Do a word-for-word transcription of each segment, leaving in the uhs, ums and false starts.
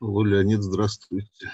Алло, Леонид, здравствуйте.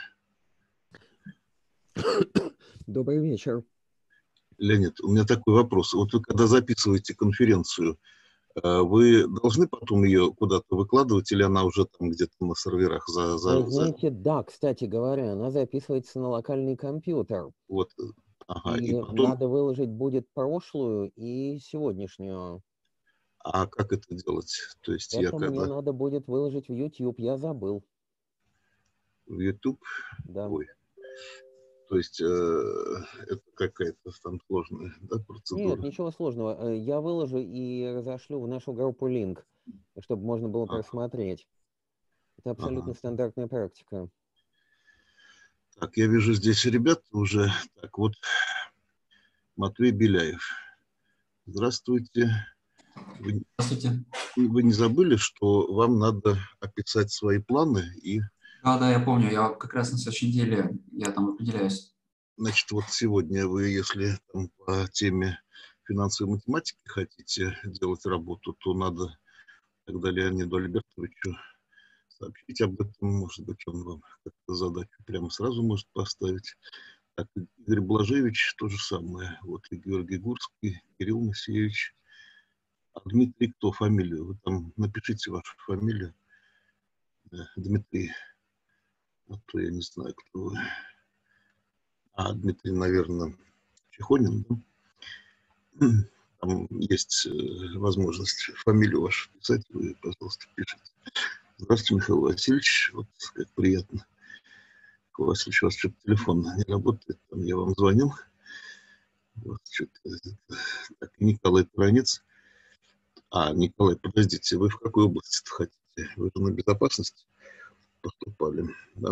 Добрый вечер. Леонид, у меня такой вопрос. Вот вы когда записываете конференцию, вы должны потом ее куда-то выкладывать, или она уже там где-то на серверах за... за, Вы за... знаете, да, кстати говоря, она записывается на локальный компьютер. Вот, ага, и И потом... надо выложить будет прошлую и сегодняшнюю. А как это делать? То есть я Это мне когда надо будет выложить в YouTube, я забыл. в YouTube... Да. Ой. То есть э, это какая-то там сложная, да, Нет, процедура? ничего сложного. Э, Я выложу и разошлю в нашу группу линк, чтобы можно было Ага, просмотреть. Это абсолютно ага. стандартная практика. Так, я вижу здесь ребят уже. Так, вот Матвей Беляев. Здравствуйте. Вы, Здравствуйте. вы не забыли, что вам надо описать свои планы и... Да, да, я помню, я как раз на следующей неделе, я там определяюсь. Значит, вот сегодня вы, если там, по теме финансовой математики хотите делать работу, то надо тогда Леониду Альбертовичу сообщить об этом. Может быть, он вам как-то задачу прямо сразу может поставить. Так, Игорь Блажевич то же самое. Вот и Георгий Гурский, Кирилл Моисеевич. А Дмитрий кто фамилию? Вы там напишите вашу фамилию. Да, Дмитрий. А то я не знаю, кто вы. А, Дмитрий, наверное, Чехонин, да? Там есть э, возможность фамилию вашу писать, вы, пожалуйста, пишите. Здравствуйте, Михаил Васильевич. Вот как приятно. Михаил Васильевич, у вас что-то телефон не работает. Там я вам звонил. Вот что-то, так, Николай Таранец. А, Николай, подождите, вы в какой области-то хотите? Вы же на безопасность поступали, да?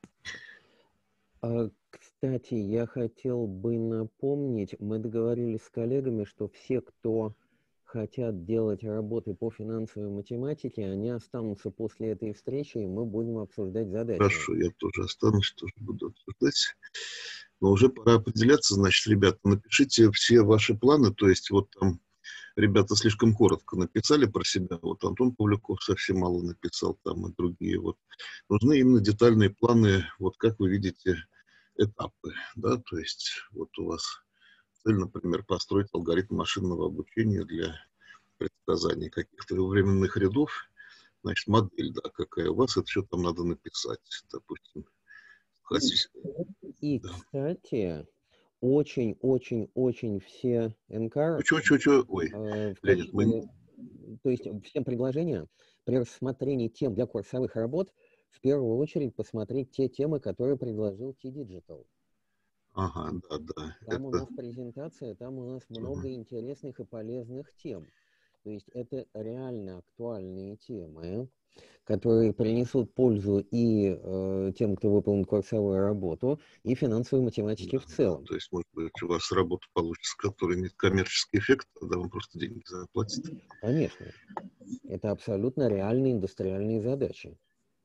А, Кстати, я хотел бы напомнить, мы договорились с коллегами, что все, кто хотят делать работы по финансовой математике, они останутся после этой встречи, и мы будем обсуждать задачи. Хорошо, я тоже останусь, тоже буду обсуждать. Но уже пора определяться, значит, ребята, напишите все ваши планы, то есть вот там ребята слишком коротко написали про себя, вот Антон Павлюков совсем мало написал, там и другие, вот. Нужны именно детальные планы, вот как вы видите, этапы, да, то есть вот у вас цель, например, построить алгоритм машинного обучения для предсказания каких-то временных рядов, значит, модель, да, какая у вас, это все там надо написать, допустим. И, Да. кстати, очень-очень-очень все эн ка ар, Чё, чё, чё? Ой, э, в Леонид, качестве, мы... то есть всем предложения при рассмотрении тем для курсовых работ в первую очередь посмотреть те темы, которые предложил T-Digital. Ага, да, да. Там у Это... нас презентация, там у нас много Ага. интересных и полезных тем. То есть это реально актуальные темы, которые принесут пользу и э, тем, кто выполнит курсовую работу, и финансовой математике Да, в да, целом. то есть, может быть, у вас работа получится, которая имеет коммерческий эффект, тогда вам просто деньги заплатят. Конечно. Это абсолютно реальные индустриальные задачи.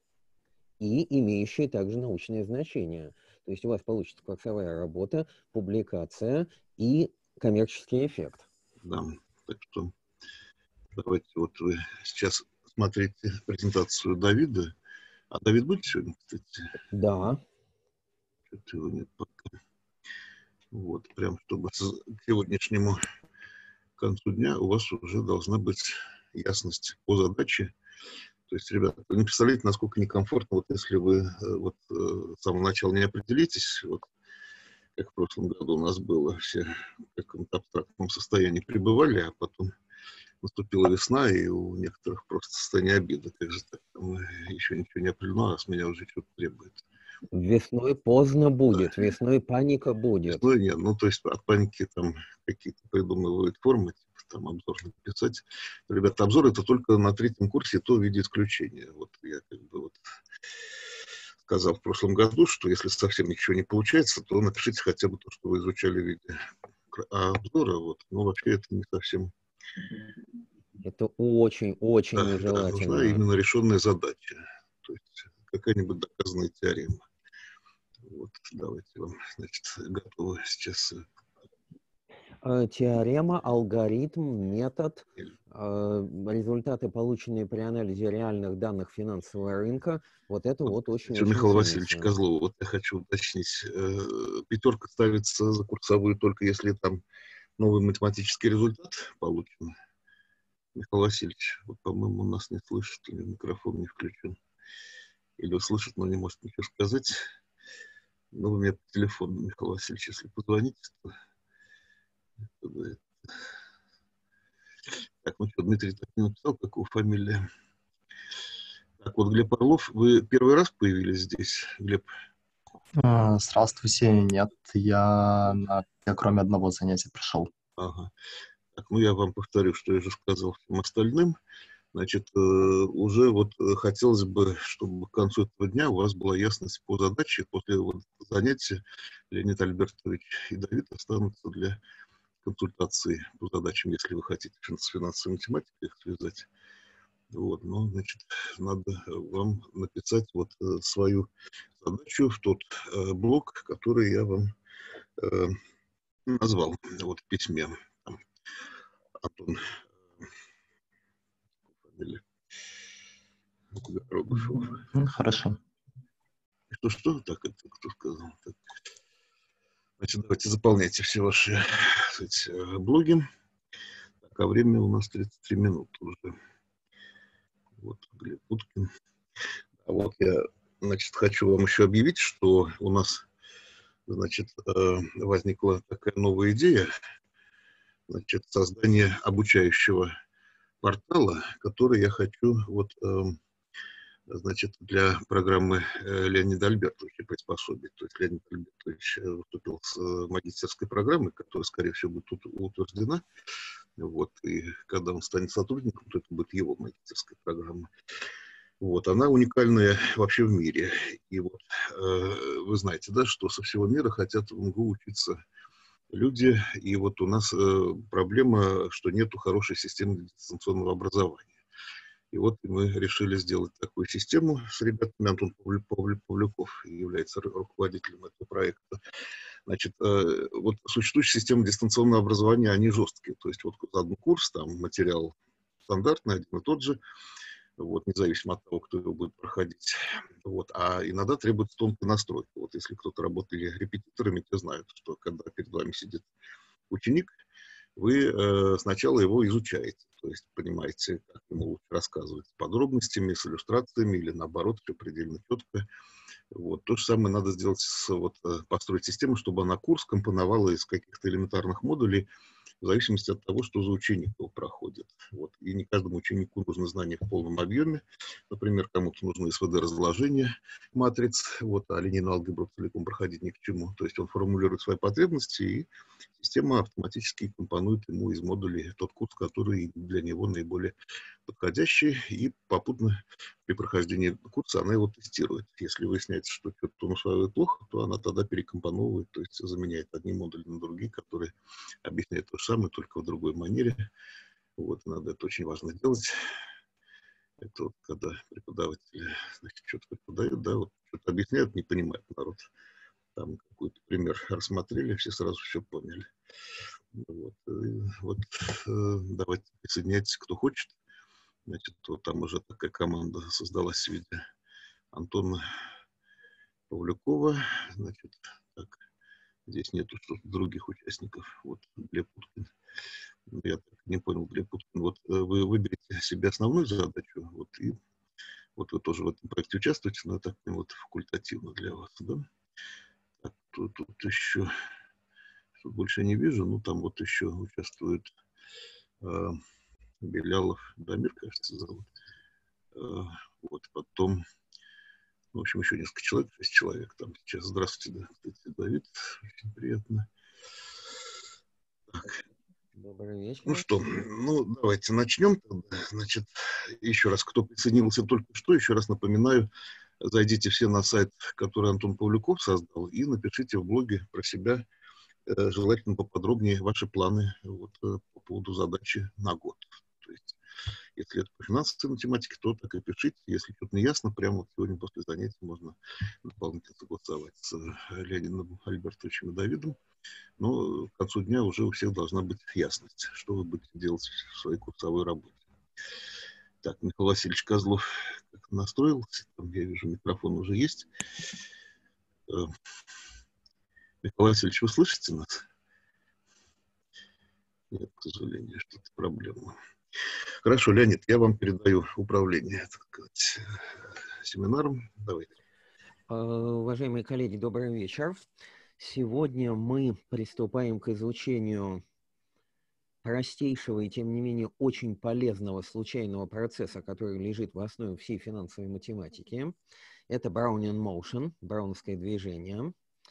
И имеющие также научное значение. То есть у вас получится курсовая работа, публикация и коммерческий эффект. Да, так что давайте вот вы сейчас смотрите презентацию Давида. А Давид будет сегодня, кстати? Да. Что-то его нет пока. Вот, прям чтобы к сегодняшнему концу дня у вас уже должна быть ясность по задаче. То есть, ребята, вы не представляете, насколько некомфортно, вот если вы вот с самого начала не определитесь, вот как в прошлом году у нас было, все в каком-то абстрактном состоянии пребывали, а потом наступила весна, и у некоторых просто состояние обиды. Как же так? Там еще ничего не определено, а с меня уже что-то требует. Весной поздно будет, Да. весной паника будет. Весной нет, ну, то есть от паники там какие-то придумывают формы, типа там обзор написать. Ребята, обзор это только на третьем курсе, то в виде исключения. Вот я как бы вот сказал в прошлом году, что если совсем ничего не получается, то напишите хотя бы то, что вы изучали в виде обзора. Вот. Но вообще это не совсем... Это очень-очень Да, да, нежелательно. нужна именно решенная задача. То есть какая-нибудь доказанная теорема. Вот, давайте вам, значит, готовы сейчас. Э, Теорема, алгоритм, метод, э, результаты, полученные при анализе реальных данных финансового рынка, вот это Вот, вот кстати, у очень-очень Михаила Васильевича ценится. Козлова, вот я хочу уточнить, э, пятерка ставится за курсовую только если там новый математический результат получен. Михаил Васильевич, вот, по-моему, он нас не слышит, или микрофон не включен. Или слышит, но не может ничего сказать. Ну, вы мне по телефону, Михаил Васильевич, если позвоните, то... Так, ну что, Дмитрий так не написал, как его фамилия. Так, вот Глеб Орлов, вы первый раз появились здесь, Глеб? А, Здравствуйте, нет, я, на, я кроме одного занятия пришел. Ага. Так, ну я вам повторю, что я же сказал всем остальным. Значит, э, уже вот э, хотелось бы, чтобы к концу этого дня у вас была ясность по задаче. После вот занятия Леонид Альбертович и Давид останутся для консультации по задачам, если вы хотите с финансовой математикой их связать. Вот, ну, значит, надо вам написать вот э, свою задачу в тот э, блок, который я вам э, назвал вот в письме. Там, Антон, фамилия, Рогушев. Хорошо. Что-что? Так, это кто сказал? Так. Значит, давайте заполняйте все ваши, так сказать, блоги. Так, а время у нас тридцать три минуты уже. Вот, Глеб Уткин. А вот я, значит, хочу вам еще объявить, что у нас, значит, возникла такая новая идея, значит, создание обучающего портала, который я хочу вот, значит, для программы Леонида Альбертовича приспособить. То есть Леонид Альбертович выступил с магистерской программой, которая, скорее всего, будет тут утверждена. Вот, и когда он станет сотрудником, то это будет его магистерская программа. Вот, она уникальная вообще в мире. И вот э, вы знаете, да, что со всего мира хотят в МГУ учиться люди. И вот у нас э, проблема, что нету хорошей системы дистанционного образования. И вот мы решили сделать такую систему с ребятами. Антон Павлюков является руководителем этого проекта. Значит, э, вот существующие системы дистанционного образования, они жесткие. То есть вот один курс, там материал стандартный, один и тот же. Вот, независимо от того, кто его будет проходить. Вот. А иногда требуется тонкая настройка. Вот если кто-то работали репетиторами, те знают, что когда перед вами сидит ученик, вы э, сначала его изучаете, то есть понимаете, как ему лучше рассказывать с подробностями, с иллюстрациями или наоборот, все предельно четко. Вот. То же самое надо сделать, с, вот, построить систему, чтобы она курс компоновала из каких-то элементарных модулей, в зависимости от того, что за ученик его проходит. Вот. И не каждому ученику нужны знания в полном объеме. Например, кому-то нужно эс вэ дэ-разложение матриц, вот, а линейную алгебру целиком проходить ни к чему. То есть он формулирует свои потребности, и система автоматически компонует ему из модулей тот курс, который для него наиболее подходящий, и попутно при прохождении курса она его тестирует. Если выясняется, что что-то он усваивает плохо, то она тогда перекомпоновывает, то есть заменяет одни модули на другие, которые объясняют то же самое, только в другой манере. Вот, надо это очень важно делать. Это вот когда преподаватели, значит, что-то преподают, да, вот что-то объясняют, не понимает народ. Там какой-то пример рассмотрели, все сразу все поняли. Вот, вот давайте присоединяйтесь, кто хочет. Значит, вот там уже такая команда создалась в виде Антона Павлюкова. Значит, так, здесь нету других участников. Вот Глеб Уткин. Я так не понял, Глеб Уткин. Вот вы выберете себе основную задачу, вот, и вот вы тоже в этом проекте участвуете, но это вот факультативно для вас, да? Так, тут, тут еще, тут больше не вижу, ну там вот еще участвует э, Белялов Дамир, кажется, зовут. Э, вот, потом, в общем, еще несколько человек, шесть человек там сейчас. Здравствуйте, да, кстати, Давид, очень приятно. Так. Добрый вечер. Ну что, ну давайте начнем. Значит, еще раз, кто присоединился только что, еще раз напоминаю, зайдите все на сайт, который Антон Павлюков создал, и напишите в блоге про себя, э, желательно поподробнее ваши планы вот, по поводу задачи на год. То есть, Если это по финансовой математике, то так и пишите. Если что-то не ясно, прямо вот сегодня после занятий можно дополнительно согласовать с Леонидом Альбертовичем и Давидом. Но к концу дня уже у всех должна быть ясность, что вы будете делать в своей курсовой работе. Так, Михаил Васильевич Козлов как настроился. Там, я вижу, микрофон уже есть. Михаил Васильевич, вы слышите нас? Нет, к сожалению, что-то проблема. Хорошо, Леонид, я вам передаю управление, так сказать, семинаром. Давайте. Уважаемые коллеги, добрый вечер. Сегодня мы приступаем к изучению простейшего и, тем не менее, очень полезного случайного процесса, который лежит в основе всей финансовой математики. Это Brownian Motion, браунское движение.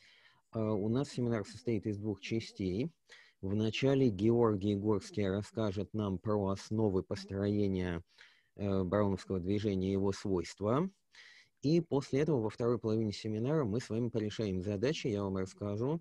У нас семинар состоит из двух частей. Вначале Георгий Горский расскажет нам про основы построения брауновского движения и его свойства. И после этого во второй половине семинара мы с вами порешаем задачи, я вам расскажу,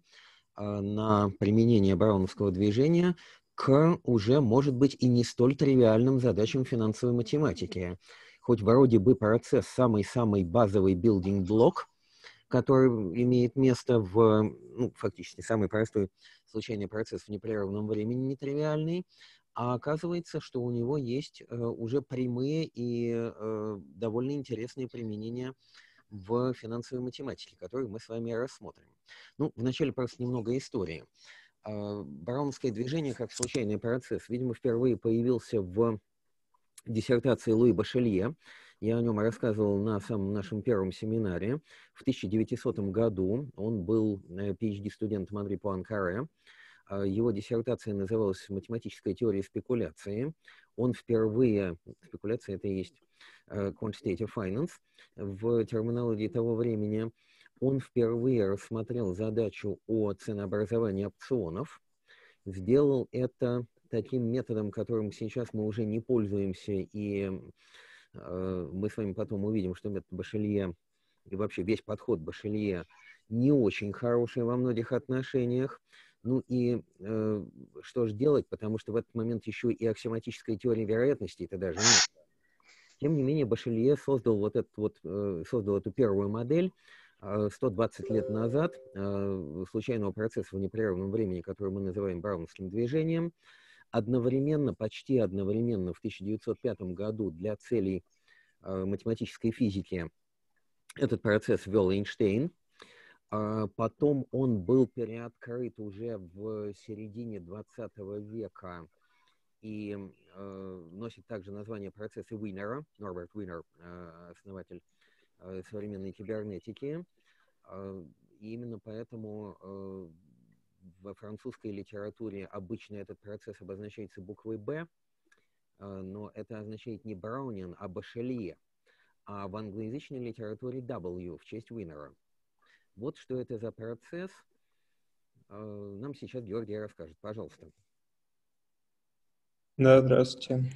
на применение брауновского движения к уже, может быть, и не столь тривиальным задачам финансовой математики. Хоть вроде бы процесс самый-самый базовый building block, который имеет место в, ну, фактически, самый простой случайный процесс в непрерывном времени, нетривиальный, а оказывается, что у него есть э, уже прямые и э, довольно интересные применения в финансовой математике, которые мы с вами рассмотрим. Ну, вначале просто немного истории. Э, Брауновское движение как случайный процесс, видимо, впервые появился в диссертации Луи Башелье. Я о нем рассказывал на самом нашем первом семинаре. В тысяча девятисотом году он был пи эйч ди-студентом Анри Пуанкаре. Его диссертация называлась «Математическая теория спекуляции». Он впервые, спекуляция это и есть quantitative finance, в терминологии того времени, он впервые рассмотрел задачу о ценообразовании опционов. Сделал это таким методом, которым сейчас мы уже не пользуемся, и э, мы с вами потом увидим, что метод Башелье и вообще весь подход Башелье не очень хороший во многих отношениях. Ну и э, что же делать, потому что в этот момент еще и аксиоматическая теория вероятностей-то даже нет. Тем не менее, Башелье создал, вот этот вот, э, создал эту первую модель э, сто двадцать лет назад э, случайного процесса в непрерывном времени, который мы называем брауновским движением. Одновременно, почти одновременно в тысяча девятьсот пятом году для целей э, математической физики этот процесс ввел Эйнштейн. А потом он был переоткрыт уже в середине двадцатого века и э, носит также название процесса Уиннера. Норберт Уиннер, э, основатель э, современной кибернетики. Э, и именно поэтому э, во французской литературе обычно этот процесс обозначается буквой «Б», но это означает не Браунин, а Башелье, а в англоязычной литературе W в честь Уиннера. Вот что это за процесс, нам сейчас Георгий расскажет. Пожалуйста. Да, здравствуйте.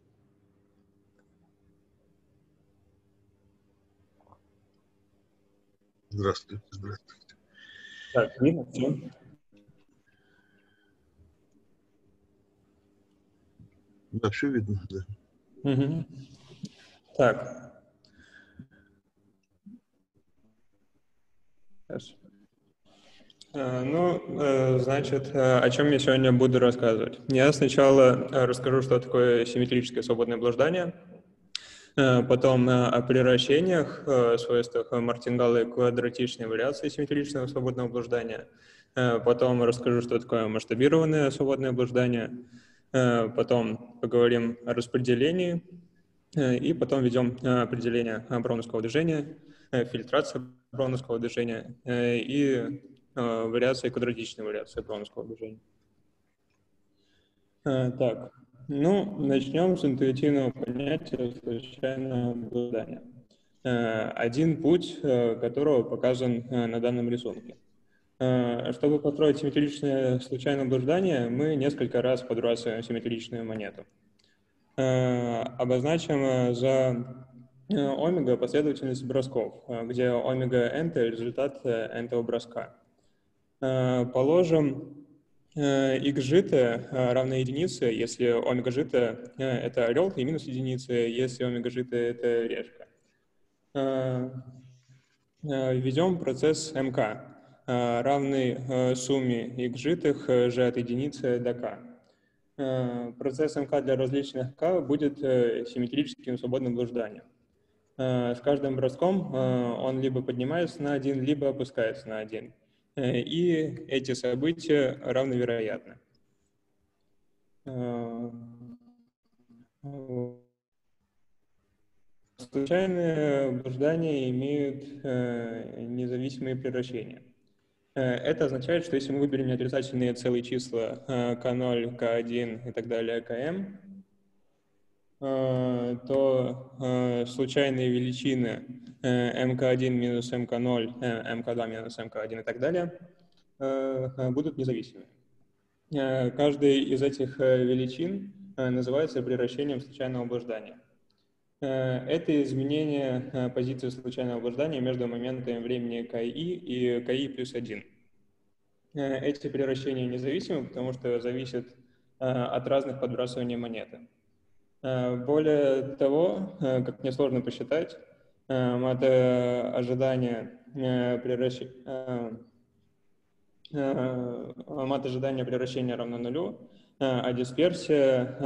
Здравствуйте, здравствуйте. Так, видно все? Да, все видно, да. Угу. Так. Хорошо. А, ну, значит, о чем я сегодня буду рассказывать? Я сначала расскажу, что такое симметрическое свободное блуждание, потом о превращениях, свойствах мартингала и квадратичной вариации симметричного свободного блуждания, потом расскажу, что такое масштабированное свободное блуждание, потом поговорим о распределении, и потом введем определение брауновского движения, фильтрация брауновского движения и вариация квадратичной вариации брауновского движения. Так, ну, начнем с интуитивного понятия случайного блуждания. Один путь, которого показан на данном рисунке. Чтобы построить симметричное случайное блуждание, мы несколько раз подбрасываем симметричную монету. Обозначим за омега последовательность бросков, где омега n – это результат n-того броска. Положим xжито равно единице, если омега жито это орел, и минус единица, если омега жито это решка. Введем процесс МК, равный сумме x житых g от единицы до k. Процесс МК для различных k будет симметрическим свободным блужданием. С каждым броском он либо поднимается на один, либо опускается на один. И эти события равновероятны. Случайные блуждания имеют независимые превращения. Это означает, что если мы выберем неотрицательные целые числа ка ноль, ка один и так далее, км, то случайные величины эм ка один минус эм ка ноль, эм ка два минус эм ка один и так далее будут независимыми. Каждая из этих величин называется превращением случайного блуждания. Это изменение позиции случайного блуждания между моментами времени КИ и КИ плюс один. Эти превращения независимы, потому что зависят от разных подбрасываний монеты. Более того, как несложно посчитать, мат-ожидание превращения мат-ожидание превращения равно нулю, а дисперсия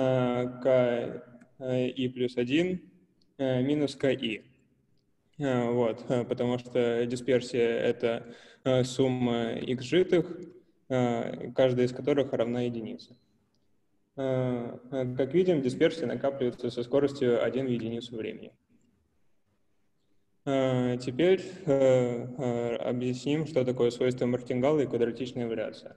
КИ плюс один минус КИ. Вот, потому что дисперсия — это сумма x житых, каждая из которых равна единице. Как видим, дисперсия накапливается со скоростью один в единицу времени. Теперь объясним, что такое свойство Мартингала и квадратичная вариация.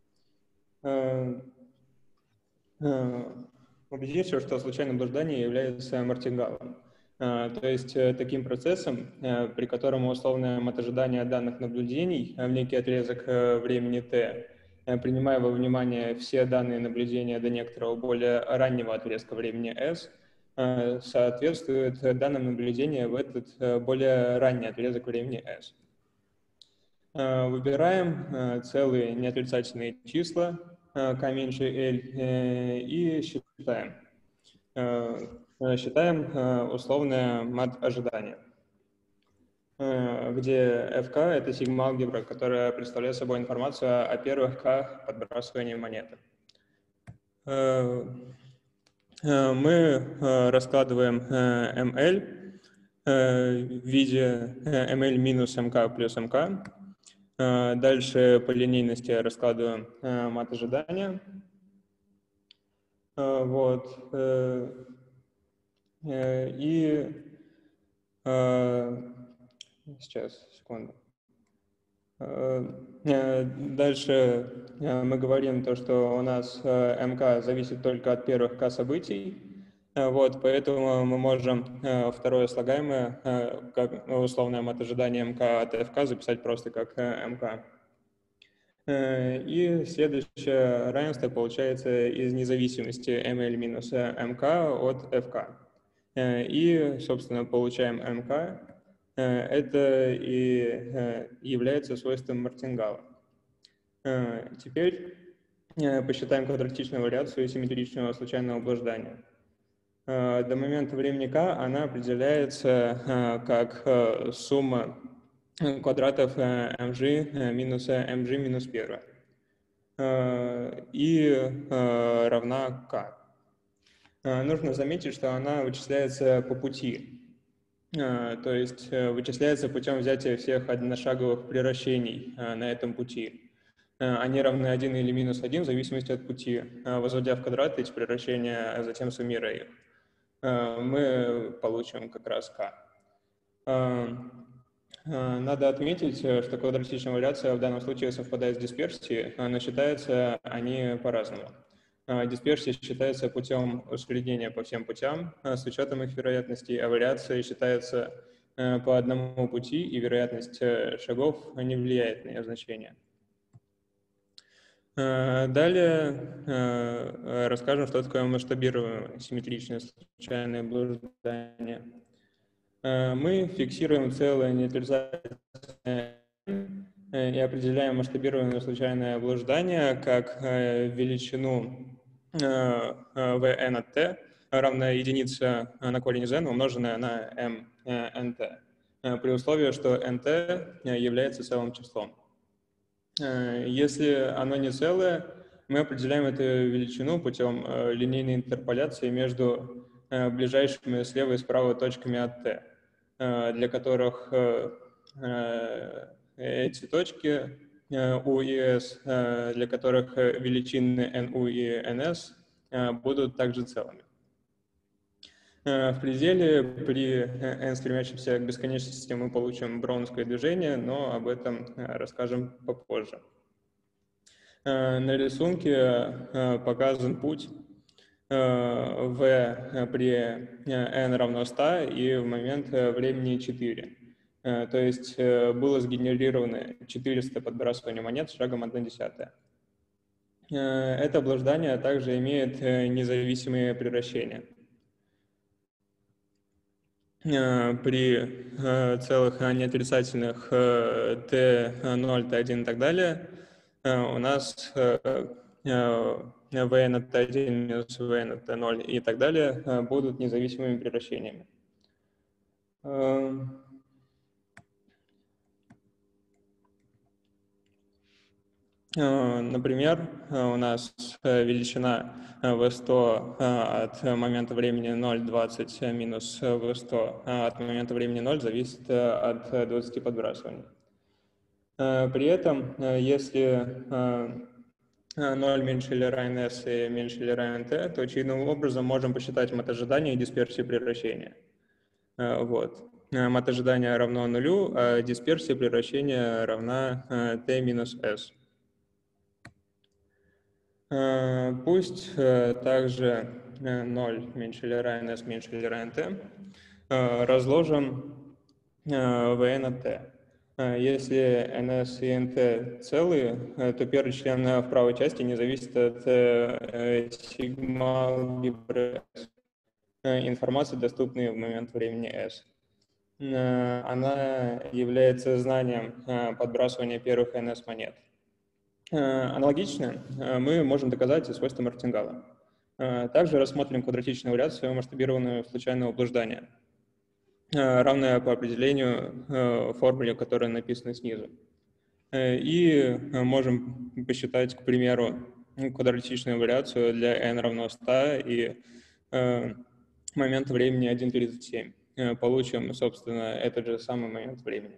Убедимся, что случайное блуждание является Мартингалом, то есть таким процессом, при котором условное мат-ожидание данных наблюдений в некий отрезок времени t, принимая во внимание все данные наблюдения до некоторого более раннего отрезка времени s, соответствует данным наблюдения в этот более ранний отрезок времени s. Выбираем целые неотрицательные числа k меньше l и считаем. Считаем условное мат-ожидание, где эф ка — это сигма-алгебра, которая представляет собой информацию о первых k подбрасывании монеты. Мы раскладываем эм эл в виде эм эл минус эм ка плюс эм ка. Дальше по линейности раскладываем мат-ожидания. Вот. И сейчас, секунду. Дальше мы говорим то, что у нас МК зависит только от первых К событий, вот, поэтому мы можем второе слагаемое, как условное мат-ожидание МК от ФК, записать просто как МК. И следующее равенство получается из независимости эм эл минус эм ка от эф ка. И, собственно, получаем МК. Это и является свойством Мартингала. Теперь посчитаем квадратичную вариацию симметричного случайного блуждания. До момента времени k она определяется как сумма квадратов mg минус mg минус один и равна k. Нужно заметить, что она вычисляется по пути. То есть вычисляется путем взятия всех одношаговых превращений на этом пути. Они равны один или минус один в зависимости от пути. Возводя в квадрат эти превращения, а затем суммируя их, мы получим как раз k. Надо отметить, что квадратичная вариация в данном случае совпадает с дисперсией, но считаются они по-разному. Дисперсия считается путем усреднения по всем путям с учетом их вероятностей, а вариация считается по одному пути, и вероятность шагов не влияет на ее значение. Далее расскажем, что такое масштабируемое симметричное случайное блуждание. Мы фиксируем целое нейтрализация и определяем масштабированное случайное блуждание как величину vn от t, равная единице на корень из n, умноженная на m nt, при условии, что nt является целым числом. Если оно не целое, мы определяем эту величину путем линейной интерполяции между ближайшими слева и справа точками от t, для которых эти точки u и s, для которых величины nu и ns будут также целыми. В пределе при n, стремящемся к бесконечности, мы получим броунское движение, но об этом расскажем попозже. На рисунке показан путь v при n равно ста и в момент времени четыре. То есть было сгенерировано четыреста подбрасываний монет с шагом одна десятая. Это блуждание также имеет независимые превращения. При целых неотрицательных t ноль, t один и так далее у нас vn от t один минус vn от t ноль и так далее будут независимыми превращениями. Например, у нас величина ви сто от момента времени ноль двадцать минус ви сто от момента времени ноль зависит от двадцати подбрасываний. При этом, если ноль меньше или равен s и меньше или равен t, то очевидным образом можем посчитать мат ожидания и дисперсию превращения. Вот. Мат ожидания равно нулю, а дисперсия превращения равна t минус s. Пусть также ноль меньше или равен s меньше или равен t разложим vn от t. Если ns и nt целые, то первый член в правой части не зависит от сигма алгебры s, информации, доступной в момент времени s. Она является знанием подбрасывания первых ns монет. Аналогично мы можем доказать и свойства Мартингала. Также рассмотрим квадратичную вариацию масштабированного случайного блуждания, равная по определению формуле, которая написана снизу. И можем посчитать, к примеру, квадратичную вариацию для n равно ста и момент времени один тридцать семь. Получим, собственно, этот же самый момент времени.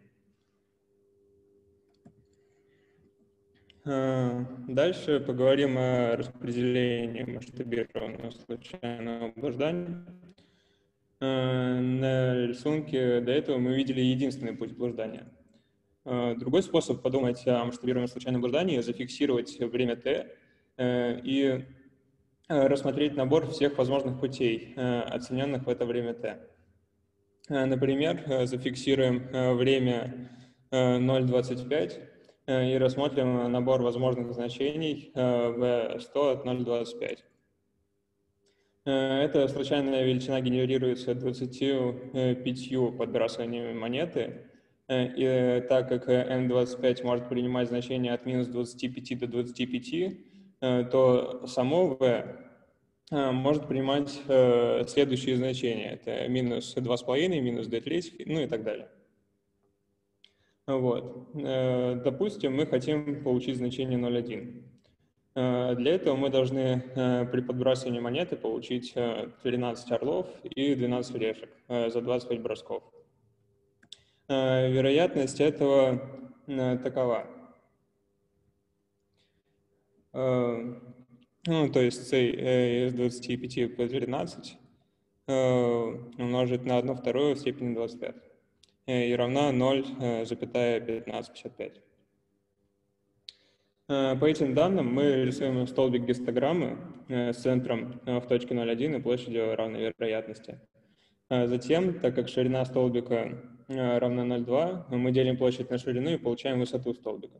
Дальше поговорим о распределении масштабированного случайного блуждания. На рисунке до этого мы видели единственный путь блуждания. Другой способ подумать о масштабированном случайном блуждании — зафиксировать время t и рассмотреть набор всех возможных путей, оцененных в это время t. Например, зафиксируем время ноль двадцать пять и рассмотрим набор возможных значений v сто от ноль двадцать пять. Эта случайная величина генерируется двадцатью пятью подбрасываниями монеты, и так как эн двадцать пять может принимать значения от минус двадцати пяти до двадцати пяти, то само v может принимать следующие значения. Это минус два с половиной, минус две трети, ну и так далее. Вот. Допустим, мы хотим получить значение ноль целых одна десятая. Для этого мы должны при подбрасывании монеты получить тринадцать орлов и двенадцать решек за двадцать пять бросков. Вероятность этого такова. Ну, то есть c из двадцати пяти по тринадцать умножить на одну вторую в степени двадцать пять и равна ноль целых пятнадцать пятьдесят пять. По этим данным мы рисуем столбик гистограммы с центром в точке ноль один и площадью равной вероятности. Затем, так как ширина столбика равна ноль целых две десятых, мы делим площадь на ширину и получаем высоту столбика.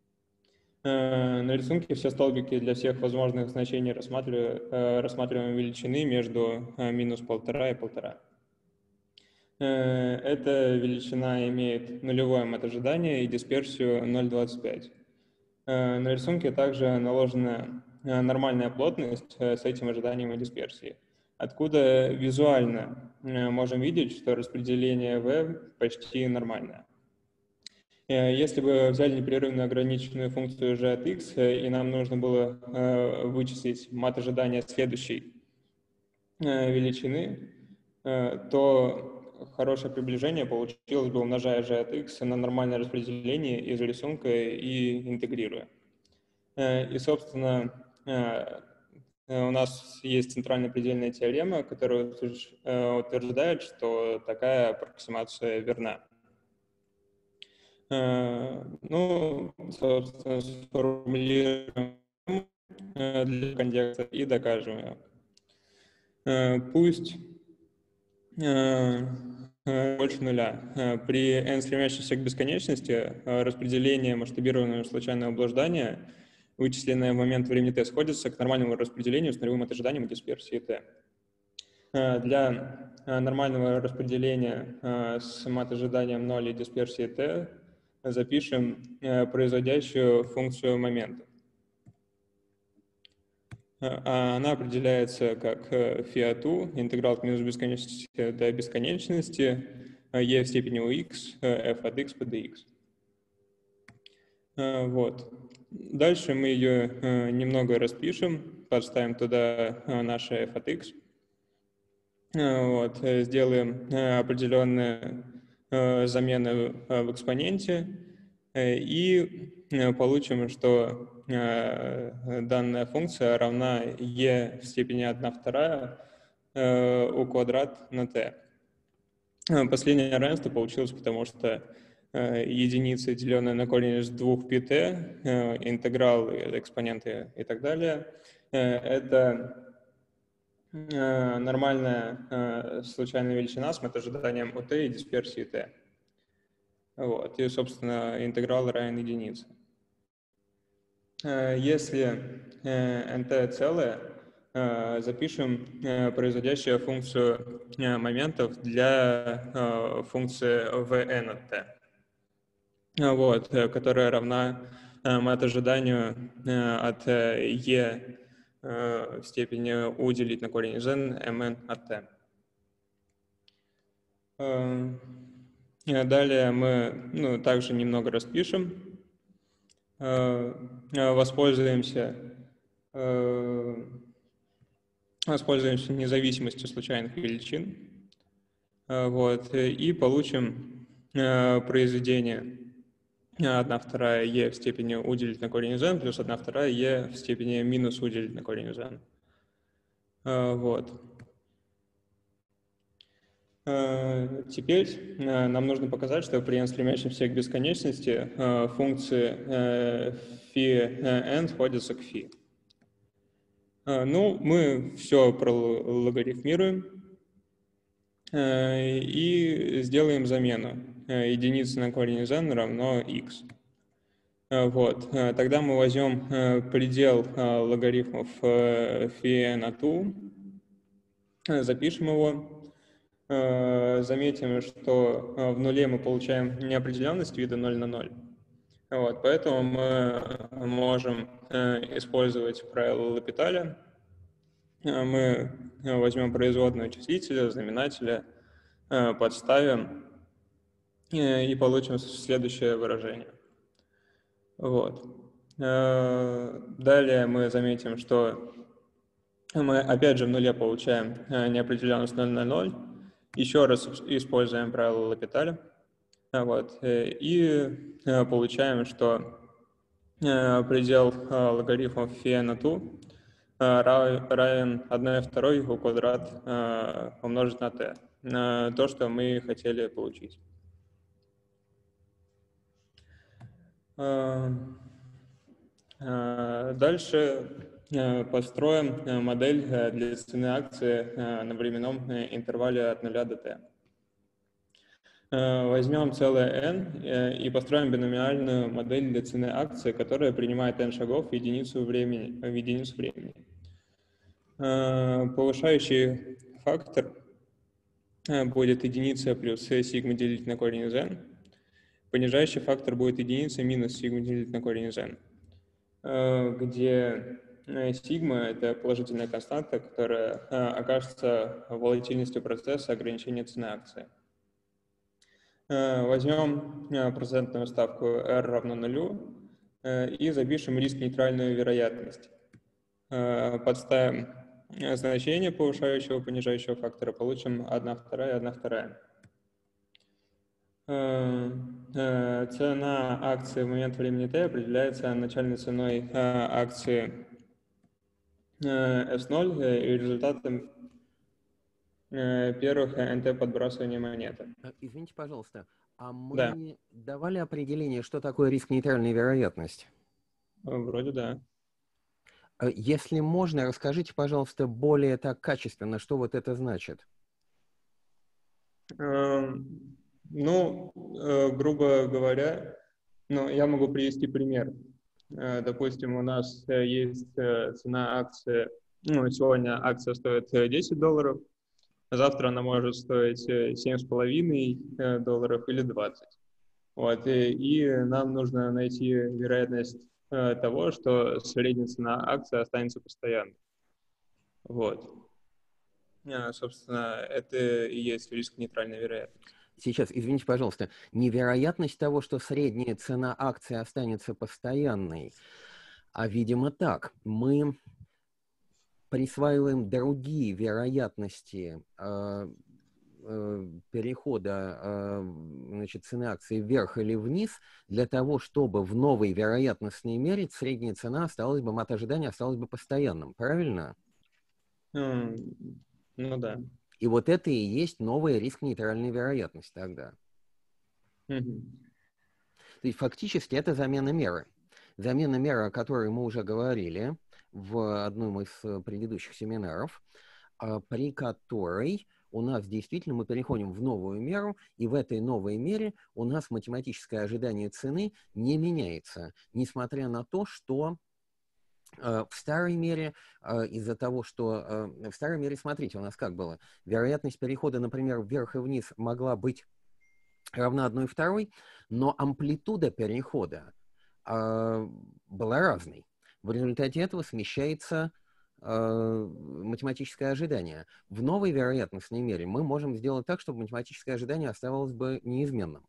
На рисунке все столбики для всех возможных значений рассматриваем, рассматриваем величины между минус полтора и полтора. Эта величина имеет нулевое мат-ожидание и дисперсию ноль целых двадцать пять сотых. На рисунке также наложена нормальная плотность с этим ожиданием и дисперсией, откуда визуально можем видеть, что распределение V почти нормальное. Если бы взяли непрерывно ограниченную функцию g от x, и нам нужно было вычислить мат-ожидание следующей величины, то хорошее приближение получилось бы, умножая g от x на нормальное распределение из рисунка и интегрируя. И, собственно, у нас есть центральная предельная теорема, которая утверждает, что такая аппроксимация верна. Ну, собственно, сформулируем для контекста и докажем ее. Пусть больше нуля. При n стремящемся к бесконечности распределение масштабированного случайного блуждания, вычисленное в момент времени t, сходится к нормальному распределению с нулевым ожиданием и дисперсией t. Для нормального распределения с мат-ожиданием ноль и дисперсией t запишем производящую функцию момента. Она определяется как фи от u, интеграл от минус бесконечности до бесконечности, e в степени ux, f от x по dx. Вот. Дальше мы ее немного распишем, подставим туда наше f от x. Вот. Сделаем определенные замены в экспоненте и получим, что данная функция равна e в степени одна вторая u квадрат на t. Последнее равенство получилось, потому что единица, деленная на корень из двух πt, интеграл, экспоненты и так далее, это нормальная случайная величина с мат-ожиданием у t и дисперсией t. Вот. И, собственно, интеграл равен единице. Если nt целое, запишем производящую функцию моментов для функции vn от t, вот, которая равна мат-ожиданию от e в степени u делить на корень из n mn от t. Далее мы ну, также немного распишем, воспользуемся, воспользуемся независимостью случайных величин, вот, и получим произведение одна вторая e в степени u делить на корень из n плюс одна вторая e в степени минус u делить на корень из n. Вот. Теперь нам нужно показать, что при n стремящемся к бесконечности функции φn сходятся к φ. Ну, мы все прологарифмируем и сделаем замену. Единица на корень из n равно x. Вот. Тогда мы возьмем предел логарифмов φn от u, запишем его. Заметим, что в нуле мы получаем неопределенность вида ноль на ноль. Вот, поэтому мы можем использовать правило Лапиталя. Мы возьмем производную числителя, знаменателя, подставим и получим следующее выражение. Вот. Далее мы заметим, что мы опять же в нуле получаем неопределенность ноль на ноль. Еще раз используем правило Лапиталя. Вот, и получаем, что предел логарифмов φn от u равен одна вторая u квадрат умножить на t. То, что мы хотели получить. Дальше построим модель для цены акции на временном интервале от нуля до t. Возьмем целое n и построим биномиальную модель для цены акции, которая принимает n шагов в единицу времени. В единицу времени. Повышающий фактор будет единица плюс сигма делить на корень из n. Понижающий фактор будет единица минус сигма делить на корень из n, где сигма — это положительная константа, которая окажется волатильностью процесса ограничения цены акции. Возьмем процентную ставку R равно нулю и запишем риск-нейтральную вероятность. Подставим значение повышающего и понижающего фактора, получим одна вторая, одна вторая. Цена акции в момент времени t определяется начальной ценой акции эс ноль и результатом первых эн тэ подбрасывания монеты. Извините, пожалуйста, а мы Да. давали определение, что такое риск-нейтральная вероятность? Вроде да. Если можно, расскажите, пожалуйста, более так качественно, что вот это значит. Эм, Ну, э, грубо говоря, ну, я могу привести пример. Э, Допустим, у нас э, есть э, цена акции, ну, сегодня акция стоит э, десять долларов, а завтра она может стоить э, семь с половиной э, долларов или двадцать. Вот, и, и нам нужно найти вероятность э, того, что средняя цена акции останется постоянной. Вот. Э, Собственно, это и есть риск-нейтральная вероятность. Сейчас, извините, пожалуйста, невероятность того, что средняя цена акции останется постоянной, а, видимо, так. Мы присваиваем другие вероятности э, э, перехода э, значит, цены акции вверх или вниз для того, чтобы в новой вероятностной мере средняя цена осталась бы, мат ожидания осталась бы постоянным. Правильно? М, Ну да. И вот это и есть новая риск-нейтральная вероятность тогда. Мгм. То есть фактически это замена меры. Замена меры, о которой мы уже говорили в одном из предыдущих семинаров, при которой у нас действительно мы переходим в новую меру, и в этой новой мере у нас математическое ожидание цены не меняется, несмотря на то, что в старой мере, из-за того, что в старой мере, смотрите, у нас как было, вероятность перехода, например, вверх и вниз могла быть равна одной второй, но амплитуда перехода была разной. В результате этого смещается математическое ожидание. В новой вероятностной мере мы можем сделать так, чтобы математическое ожидание оставалось бы неизменным.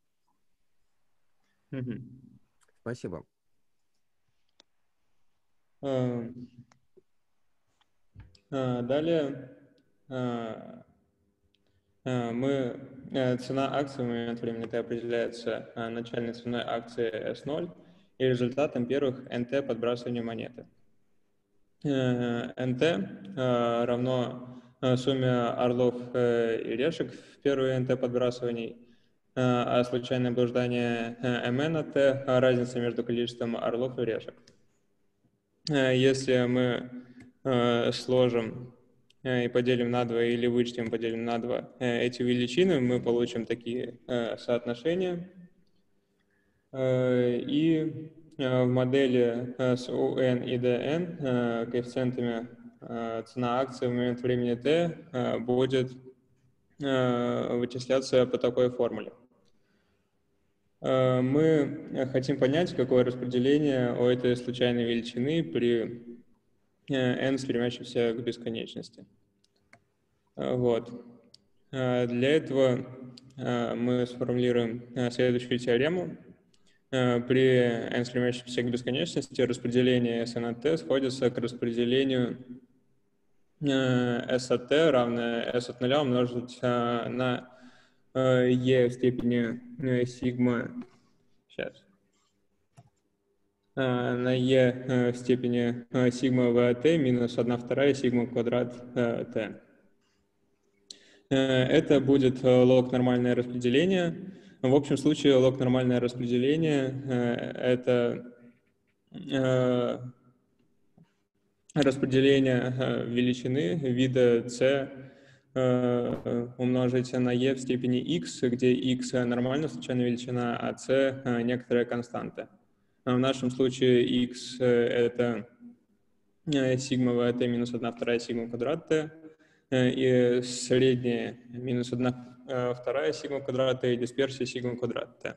Мгм. Спасибо. А, а, Далее а, а, мы, э, цена акции в момент времени t определяется а, начальной ценой акции эс ноль и результатом первых эн тэ подбрасывания монеты. Э, эн тэ а, равно а, сумме орлов э, и решек в первые эн тэ подбрасываний, а случайное блуждание эм эн от t — разница между количеством орлов и решек. Если мы э, сложим э, и поделим на два, или вычтем, поделим на два э, эти величины, мы получим такие э, соотношения. Э, и э, в модели э, с у эн и дэ эн э, коэффициентами э, цена акции в момент времени t э, будет э, вычисляться по такой формуле. Мы хотим понять, какое распределение у этой случайной величины при n, стремящемся к бесконечности. Вот. Для этого мы сформулируем следующую теорему. При n, стремящемся к бесконечности, распределение s от t сходится к распределению s от t равное s от нуля умножить на e в степени сигма, сейчас, на e в степени сигма в t минус одна вторая сигма квадрат t. Это будет лог нормальное распределение. В общем случае лог нормальное распределение — это распределение величины вида c умножить на e в степени x, где x нормальная случайная величина, а c некоторая константа. В нашем случае x это сигма в t минус одна вторая сигма квадрат t, и среднее минус одна вторая сигма квадрат Т и дисперсия сигма квадрат Т.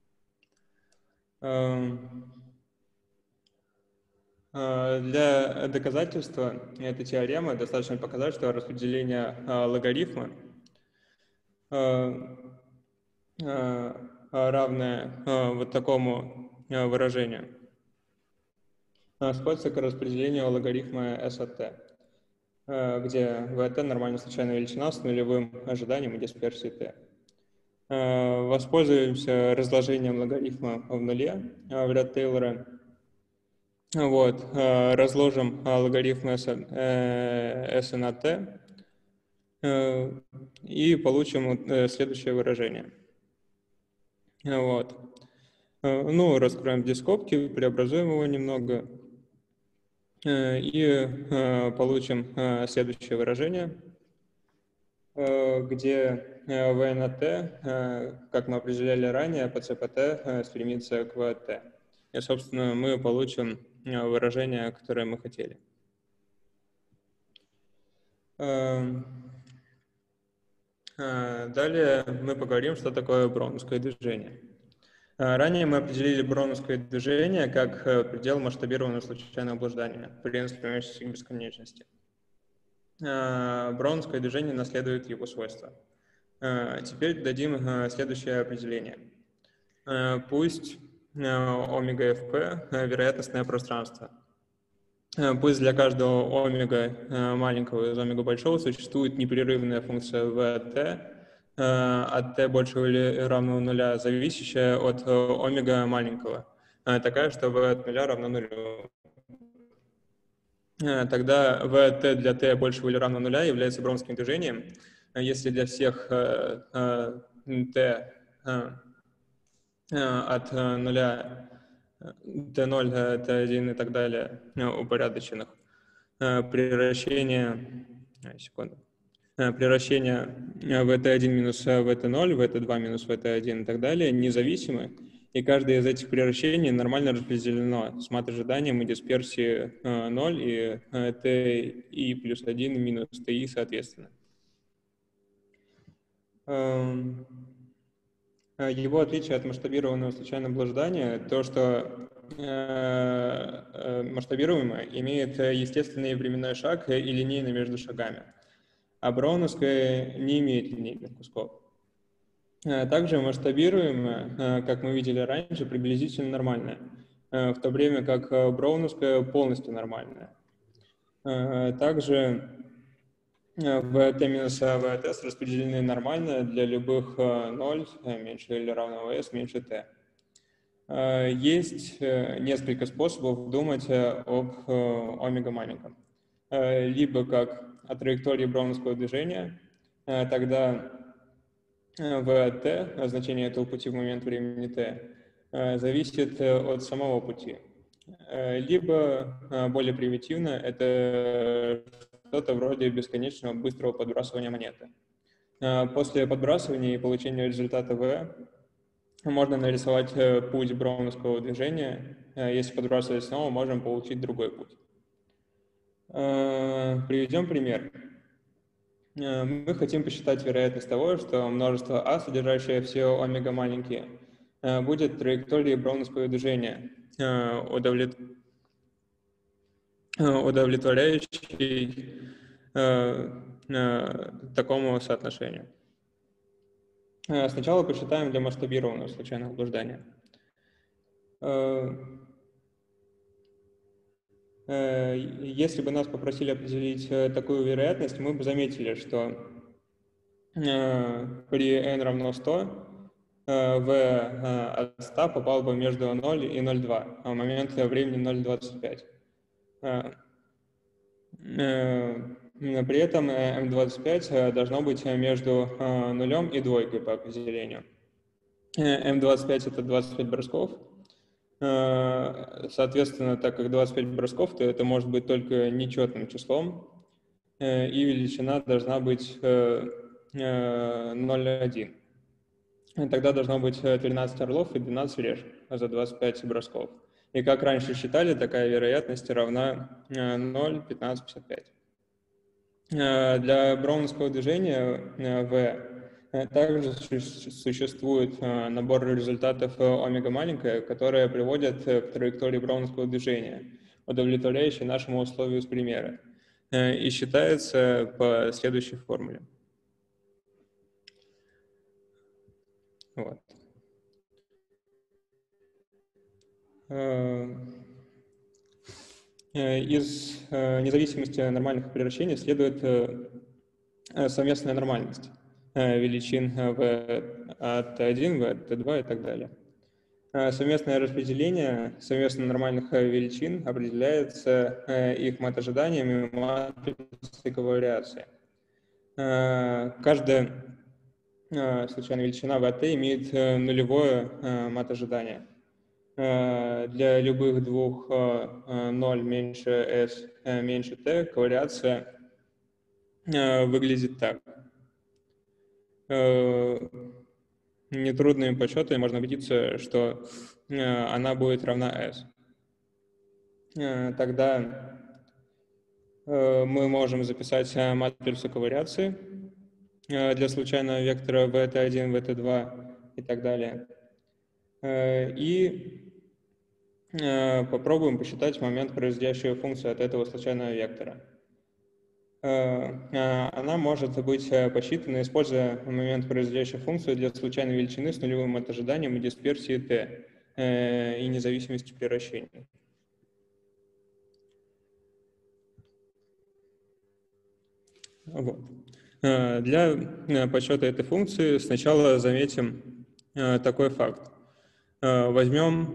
Для доказательства этой теоремы достаточно показать, что распределение логарифма равное вот такому выражению сходится к распределению логарифма S от T, где Vt нормальная случайная величина с нулевым ожиданием и дисперсией T. Воспользуемся разложением логарифма в нуле в ряд Тейлора. Вот, разложим логарифм S, S на T и получим следующее выражение. Вот. Ну, раскроем здесь скобки, преобразуем его немного и получим следующее выражение, где V на T, как мы определяли ранее, по C по T стремится к Vt. И, собственно, мы получим выражение, которое мы хотели. Далее мы поговорим, что такое броуновское движение. Ранее мы определили броуновское движение как предел масштабированного случайного блуждания при инструментности бесконечности. Броуновское движение наследует его свойства. Теперь дадим следующее определение. Пусть омега fp вероятностное пространство. Пусть для каждого омега маленького из омега большого существует непрерывная функция Vt от t большего или равного нуля, зависящая от омега маленького, такая, что v от нуля равно нулю. Тогда Vt для t большего или равного нуля является броуновским движением, если для всех t от нуля Т ноль, Т один и так далее упорядоченных превращение, секунду, превращение в Т один минус В Т ноль, В Т два минус В Т один и так далее независимы, и каждое из этих превращений нормально распределено с мат-ожиданием и дисперсией ноль и Ти плюс один минус Ти соответственно. Его отличие от масштабированного случайного блуждания то, что э, масштабируемое имеет естественный временной шаг и линейно между шагами, а броуновское не имеет линейных кусков. Также масштабируемое, как мы видели раньше, приблизительно нормальное, в то время как броуновское полностью нормальное. Также Vt минус Vts распределены нормально для любых ноль меньше или равного s меньше t. Есть несколько способов думать об омега маленьком. Либо как о траектории броуновского движения, тогда Vt, значение этого пути в момент времени t, зависит от самого пути. Либо более примитивно, это что-то вроде бесконечного быстрого подбрасывания монеты. После подбрасывания и получения результата V можно нарисовать путь броуновского движения. Если подбрасывать снова, можем получить другой путь. Приведем пример. Мы хотим посчитать вероятность того, что множество А, содержащее все омега маленькие, будет траекторией броуновского движения, удовлет... удовлетворяющей э, э, такому соотношению. Сначала посчитаем для масштабированного случайного блуждания. Э, э, если бы нас попросили определить такую вероятность, мы бы заметили, что э, при n равно сто э, v от ста попал бы между ноль и ноль целых две десятых, а в момент времени ноль целых двадцать пять. При этом эм двадцать пять должно быть между нулем и двойкой по определению. эм двадцать пять это двадцать пять бросков. Соответственно, так как двадцать пять бросков, то это может быть только нечетным числом, и величина должна быть ноль целых один. Тогда должно быть тринадцать орлов и двенадцать решек за двадцать пять бросков. И как раньше считали, такая вероятность равна ноль целых пятнадцать пятьдесят пять. Для броуновского движения V также существует набор результатов омега маленькая, которые приводят к траектории броуновского движения, удовлетворяющей нашему условию с примера, и считается по следующей формуле. Вот. Из независимости нормальных превращений следует совместная нормальность величин v от один, v от два и так далее. Совместное распределение совместно нормальных величин определяется их мат-ожиданием и матрицей ковариации. Каждая случайная величина v от t имеет нулевое мат-ожидание. Для любых двух ноль меньше s меньше t ковариация выглядит так. Нетрудными подсчетами можно убедиться, что она будет равна s. Тогда мы можем записать матрицу ковариации для случайного вектора v от один, v от два и так далее. И попробуем посчитать момент производящую функцию от этого случайного вектора. Она может быть посчитана, используя момент производящую функцию для случайной величины с нулевым ожиданием и дисперсией t и независимостью превращений. Вот. Для подсчета этой функции сначала заметим такой факт. Возьмем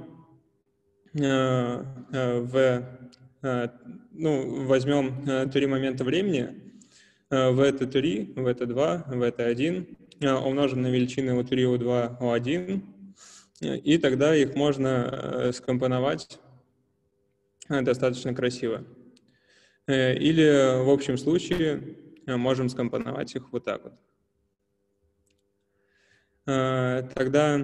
в ну, возьмем три момента времени, v это три, v это два, v это один, умножим на величины у три, у два, у один, и тогда их можно скомпоновать достаточно красиво. Или в общем случае можем скомпоновать их вот так вот. Тогда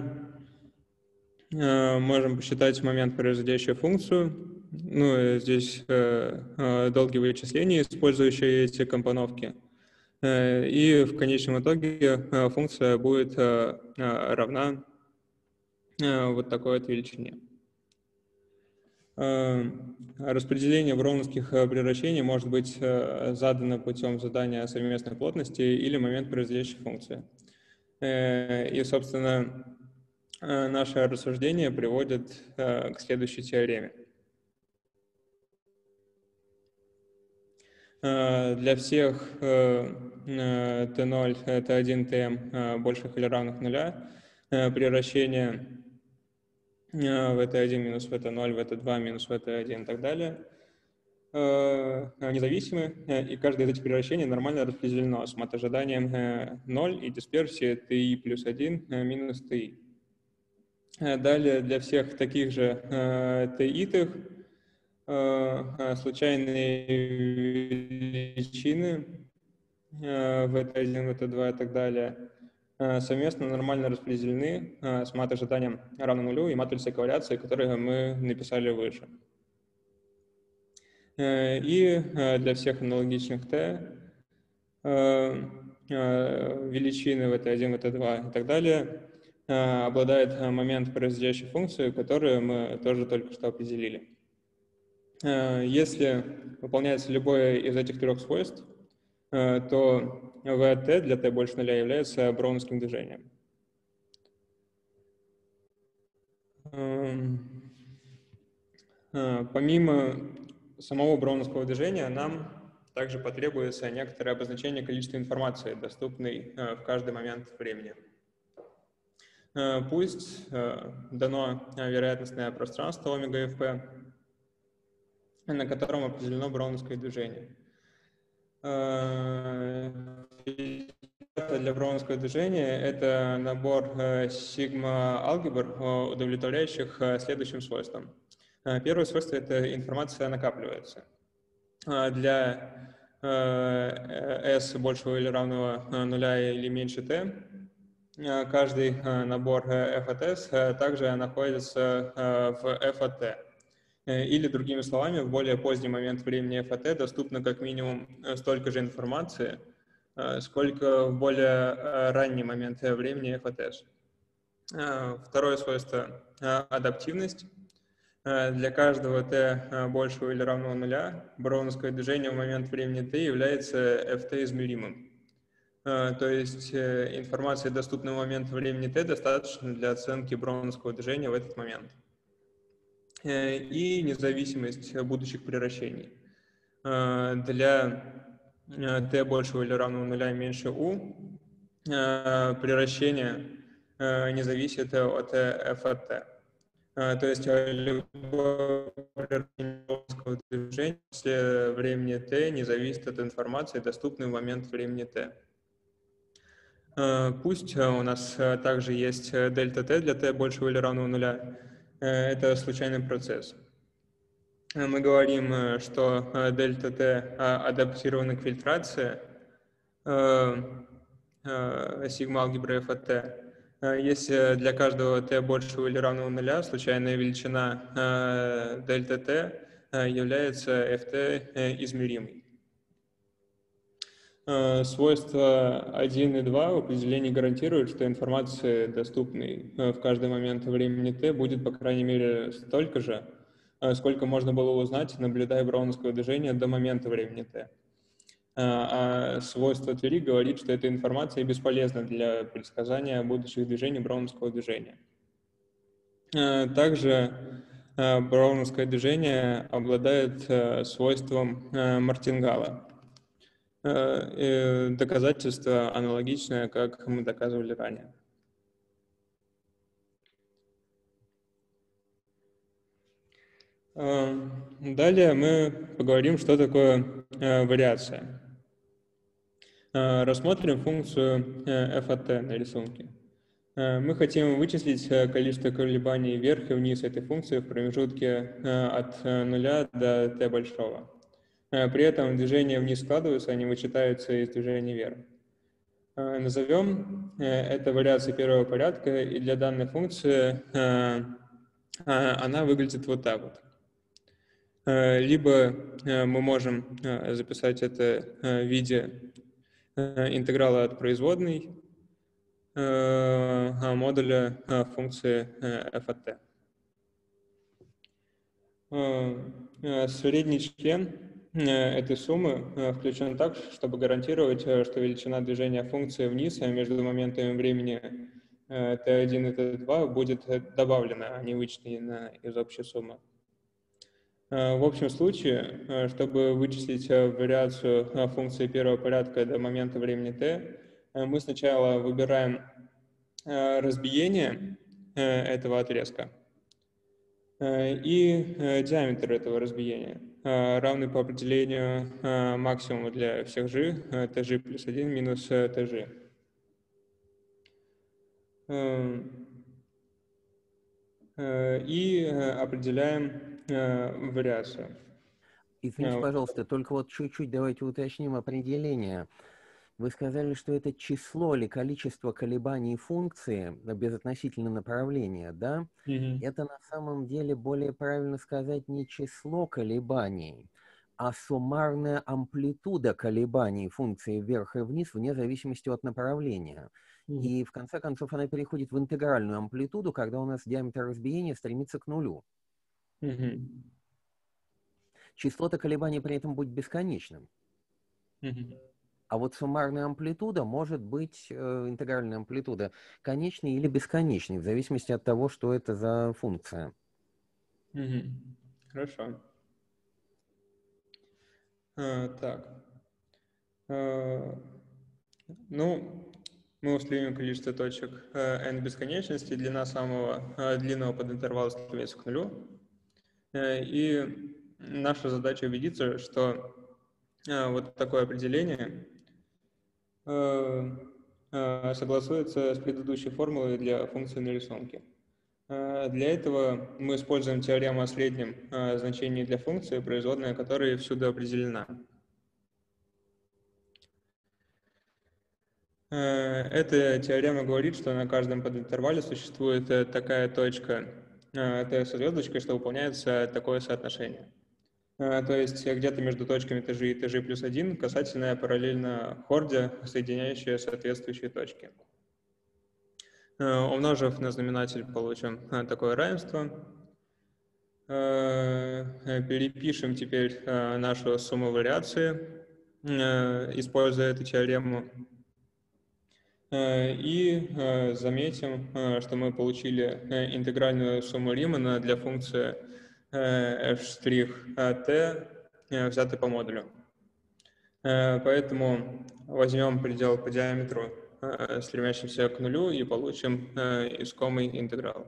можем посчитать момент производящую функцию. Ну, здесь э, долгие вычисления, использующие эти компоновки. Э, и в конечном итоге э, функция будет э, равна э, вот такой вот величине. Э, распределение броуновских превращений может быть э, задано путем задания совместной плотности или момент производящей функции. Э, и, собственно, э, наше рассуждение приводит э, к следующей теореме. Для всех тэ ноль, тэ один, тм больших или равных нуля превращение в вэ тэ один минус вэ тэ ноль, вэ тэ два минус вэ тэ один и так далее независимы, и каждое из этих превращений нормально распределено с мат-ожиданием ноль и дисперсией ти плюс один минус ти. Далее для всех таких же ти-итых случайные величины вэ тэ один, вэ тэ два и так далее совместно нормально распределены с мат-ожиданием равно нулю и матрицей ковариации, которую мы написали выше. И для всех аналогичных t величины вэ тэ один, вэ тэ два и так далее обладает момент производящей функции, которую мы тоже только что определили. Если выполняется любое из этих трех свойств, то v от t для t больше нуля является броуновским движением. Помимо самого броуновского движения нам также потребуется некоторое обозначение количества информации, доступной в каждый момент времени. Пусть дано вероятностное пространство омега эф пи, на котором определено броуновское движение. Для броуновского движения это набор сигма-алгебр, удовлетворяющих следующим свойствам. Первое свойство — это информация накапливается. Для s большего или равного нуля или меньше t каждый набор f от s также находится в f от t. Или, другими словами, в более поздний момент времени эф а тэ доступно как минимум столько же информации, сколько в более ранний момент времени эф а тэ. Второе свойство — адаптивность. Для каждого t большего или равного нуля броуновское движение в момент времени t является эф тэ измеримым. То есть информации, доступной в момент времени t, достаточно для оценки броуновского движения в этот момент. И независимость будущих превращений. Для t большего или равного нуля и меньше u превращение не зависит от эф а тэ. То есть любое превращение броуновского движения после времени t не зависит от информации, доступной в момент времени t. Пусть у нас также есть дельта t для t большего или равного нуля. Это случайный процесс. Мы говорим, что дельта t адаптирована к фильтрации сигма алгебры эф а тэ. Если для каждого t большего или равного нуля случайная величина дельта t является эф тэ измеримой. Свойства один и два в определении гарантируют, что информации, доступной в каждый момент времени t, будет по крайней мере столько же, сколько можно было узнать, наблюдая броуновское движение до момента времени t. А свойство три говорит, что эта информация бесполезна для предсказания будущих движений броуновского движения. Также броуновское движение обладает свойством Мартингала. Доказательство аналогичное, как мы доказывали ранее. Далее мы поговорим, что такое вариация. Рассмотрим функцию эф а тэ на рисунке. Мы хотим вычислить количество колебаний вверх и вниз этой функции в промежутке от нуля до t большого. При этом движения вниз складываются, они вычитаются из движения вверх. Назовем это вариацией первого порядка, и для данной функции она выглядит вот так вот. Либо мы можем записать это в виде интеграла от производной модуля функции эф а тэ. Средний член этой суммы включен так, чтобы гарантировать, что величина движения функции вниз между моментами времени тэ один и тэ два будет добавлена, а не вычислена из общей суммы. В общем случае, чтобы вычислить вариацию функции первого порядка до момента времени t, мы сначала выбираем разбиение этого отрезка и диаметр этого разбиения, равный по определению максимуму для всех g, tg плюс один минус tg. И определяем вариацию. Извините, пожалуйста, только вот чуть-чуть давайте уточним определение. Вы сказали, что это число или количество колебаний функции безотносительно направления, да? Mm-hmm. Это на самом деле более правильно сказать не число колебаний, а суммарная амплитуда колебаний функции вверх и вниз вне зависимости от направления. Mm-hmm. И в конце концов она переходит в интегральную амплитуду, когда у нас диаметр разбиения стремится к нулю. Mm-hmm. Число-то колебаний при этом будет бесконечным. Mm-hmm. А вот суммарная амплитуда может быть, э, интегральная амплитуда, конечной или бесконечной, в зависимости от того, что это за функция. Mm-hmm. Хорошо. А, так. А, ну, мы установим количество точек э, n бесконечности, длина самого э, длинного подинтервала стремится к нулю. Э, и наша задача убедиться, что э, вот такое определение согласуется с предыдущей формулой для функции на рисунке. Для этого мы используем теорему о среднем значении для функции, производная которой всюду определена. Эта теорема говорит, что на каждом подинтервале существует такая точка t со звездочкой, что выполняется такое соотношение. То есть где-то между точками tg и tg плюс один касательная параллельно хорде, соединяющая соответствующие точки. Умножив на знаменатель, получим такое равенство. Перепишем теперь нашу сумму вариации, используя эту теорему. И заметим, что мы получили интегральную сумму Римана для функции f'(t), взятой по модулю. Поэтому возьмем предел по диаметру, стремящимся к нулю, и получим искомый интеграл.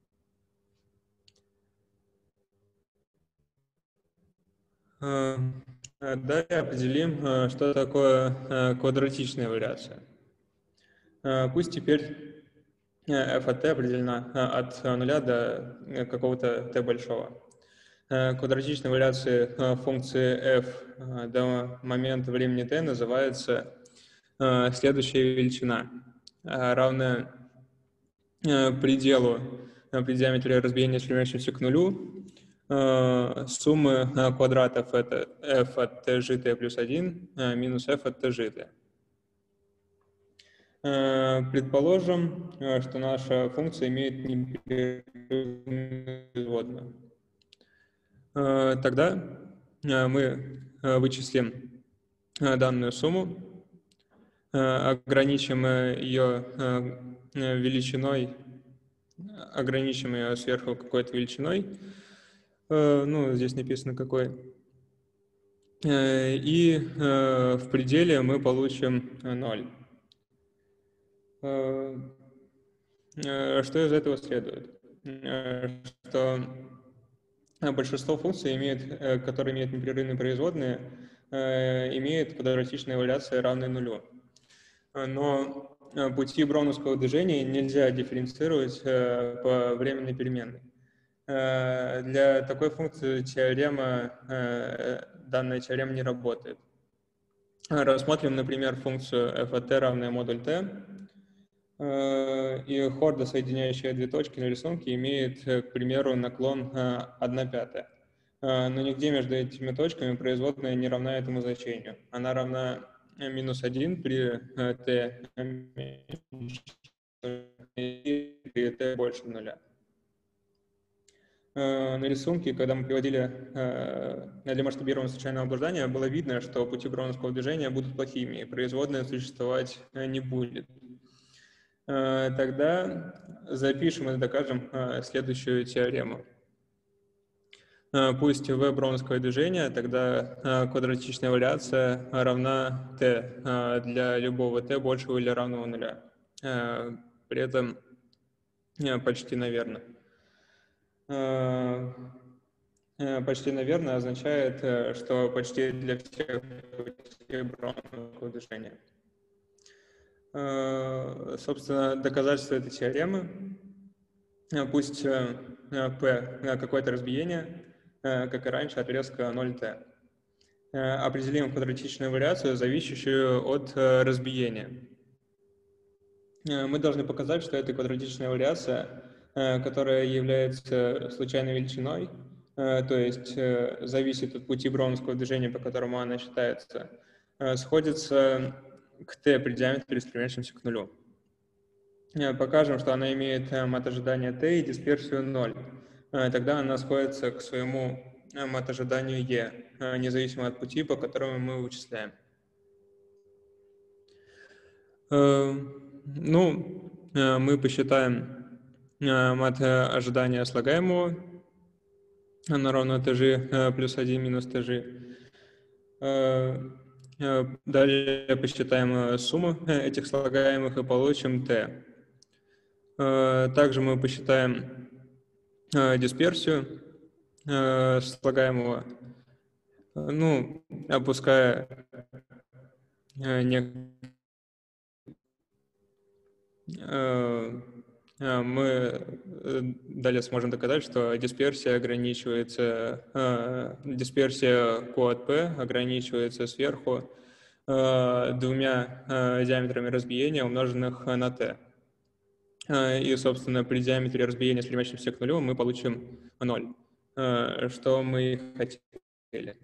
Далее определим, что такое квадратичная вариация. Пусть теперь f от t определена от нуля до какого-то t большого. Квадратичной вариацией функции f до момента времени t называется следующая величина, равная пределу при диаметре разбиения, стремящемся к нулю, суммы квадратов это f от tgt плюс один минус f от tgt. Предположим, что наша функция имеет непрерывную производную. Тогда мы вычислим данную сумму, ограничим ее величиной, ограничим ее сверху какой-то величиной, ну, здесь написано какой, и в пределе мы получим ноль. Что из этого следует? Что большинство функций, имеет, которые имеют непрерывные производные, имеют квадратичные вариации, равные нулю. Но пути броуновского движения нельзя дифференцировать по временной переменной. Для такой функции теорема, данная теорема не работает. Рассмотрим, например, функцию f от t равная модуль t. И хорда, соединяющая две точки на рисунке, имеет, к примеру, наклон одна пятая. Но нигде между этими точками производная не равна этому значению. Она равна минус один при t и при t больше нуля. На рисунке, когда мы приводили для масштабированного случайного блуждания, было видно, что пути броуновского движения будут плохими, и производная существовать не будет. Тогда запишем и докажем следующую теорему. Пусть v броуновское движение, тогда квадратичная вариация равна t для любого t большего или равного нуля. При этом почти наверно. Почти наверно означает, что почти для всех путей броуновского движения. Собственно, доказательство этой теоремы. Пусть P какое-то разбиение, как и раньше, отрезка ноль t. Определим квадратичную вариацию, зависящую от разбиения. Мы должны показать, что это квадратичная вариация, которая является случайной величиной, то есть зависит от пути броуновского движения, по которому она считается, сходится к t при диаметре, стремящемся к нулю. Покажем, что она имеет мат ожидания t и дисперсию ноль. Тогда она сходится к своему мат ожиданию e, независимо от пути, по которому мы вычисляем. Ну, мы посчитаем мат ожидания слагаемого, оно равно tg плюс один минус tg. Далее посчитаем сумму этих слагаемых и получим t. Также мы посчитаем дисперсию слагаемого, ну, опуская не... мы далее сможем доказать, что дисперсия ограничивается, дисперсия Q от P ограничивается сверху двумя диаметрами разбиения, умноженных на t. и, собственно, при диаметре разбиения, стремящемся к нулю, мы получим ноль, что мы и хотели.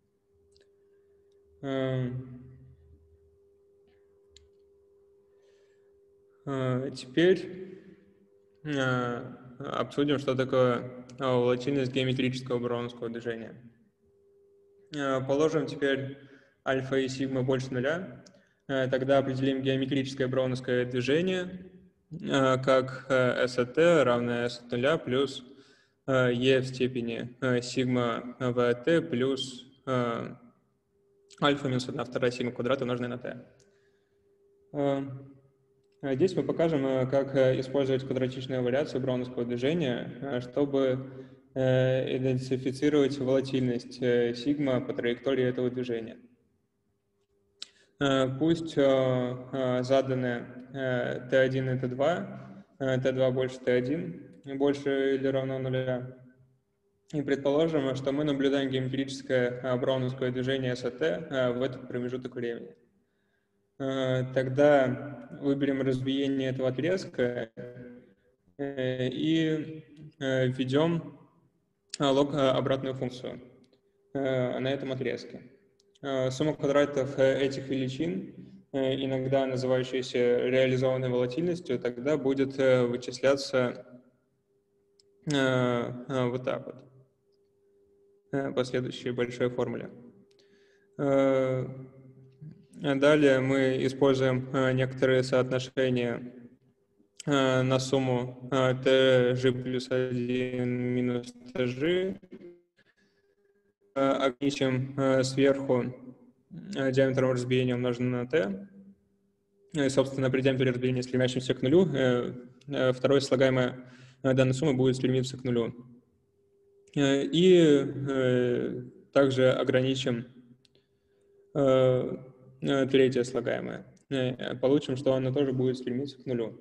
Теперь обсудим, что такое волатильность геометрического броуновского движения. Положим теперь альфа и сигма больше нуля, тогда определим геометрическое броуновское движение как эс от t равное s от нуля плюс e в степени сигма v от t плюс альфа минус одна вторая сигма квадрат умноженное на t. Здесь мы покажем, как использовать квадратичную вариацию броуновского движения, чтобы идентифицировать волатильность сигма по траектории этого движения. Пусть заданы тэ один и тэ два, тэ два больше тэ один, больше или равно нуля. И предположим, что мы наблюдаем геометрическое броуновское движение эс от t в этот промежуток времени. Тогда выберем разбиение этого отрезка и введем лог обратную функцию на этом отрезке. Сумма квадратов этих величин, иногда называющаяся реализованной волатильностью, тогда будет вычисляться вот так вот по следующей большой формуле. Далее мы используем некоторые соотношения на сумму tg плюс один минус tg. Ограничим сверху диаметром разбиения умноженное на t. И, собственно, при диаметре разбиения, стремящемся к нулю, второе слагаемое данной суммы будет стремиться к нулю. И также ограничим третье слагаемое. Получим, что оно тоже будет стремиться к нулю.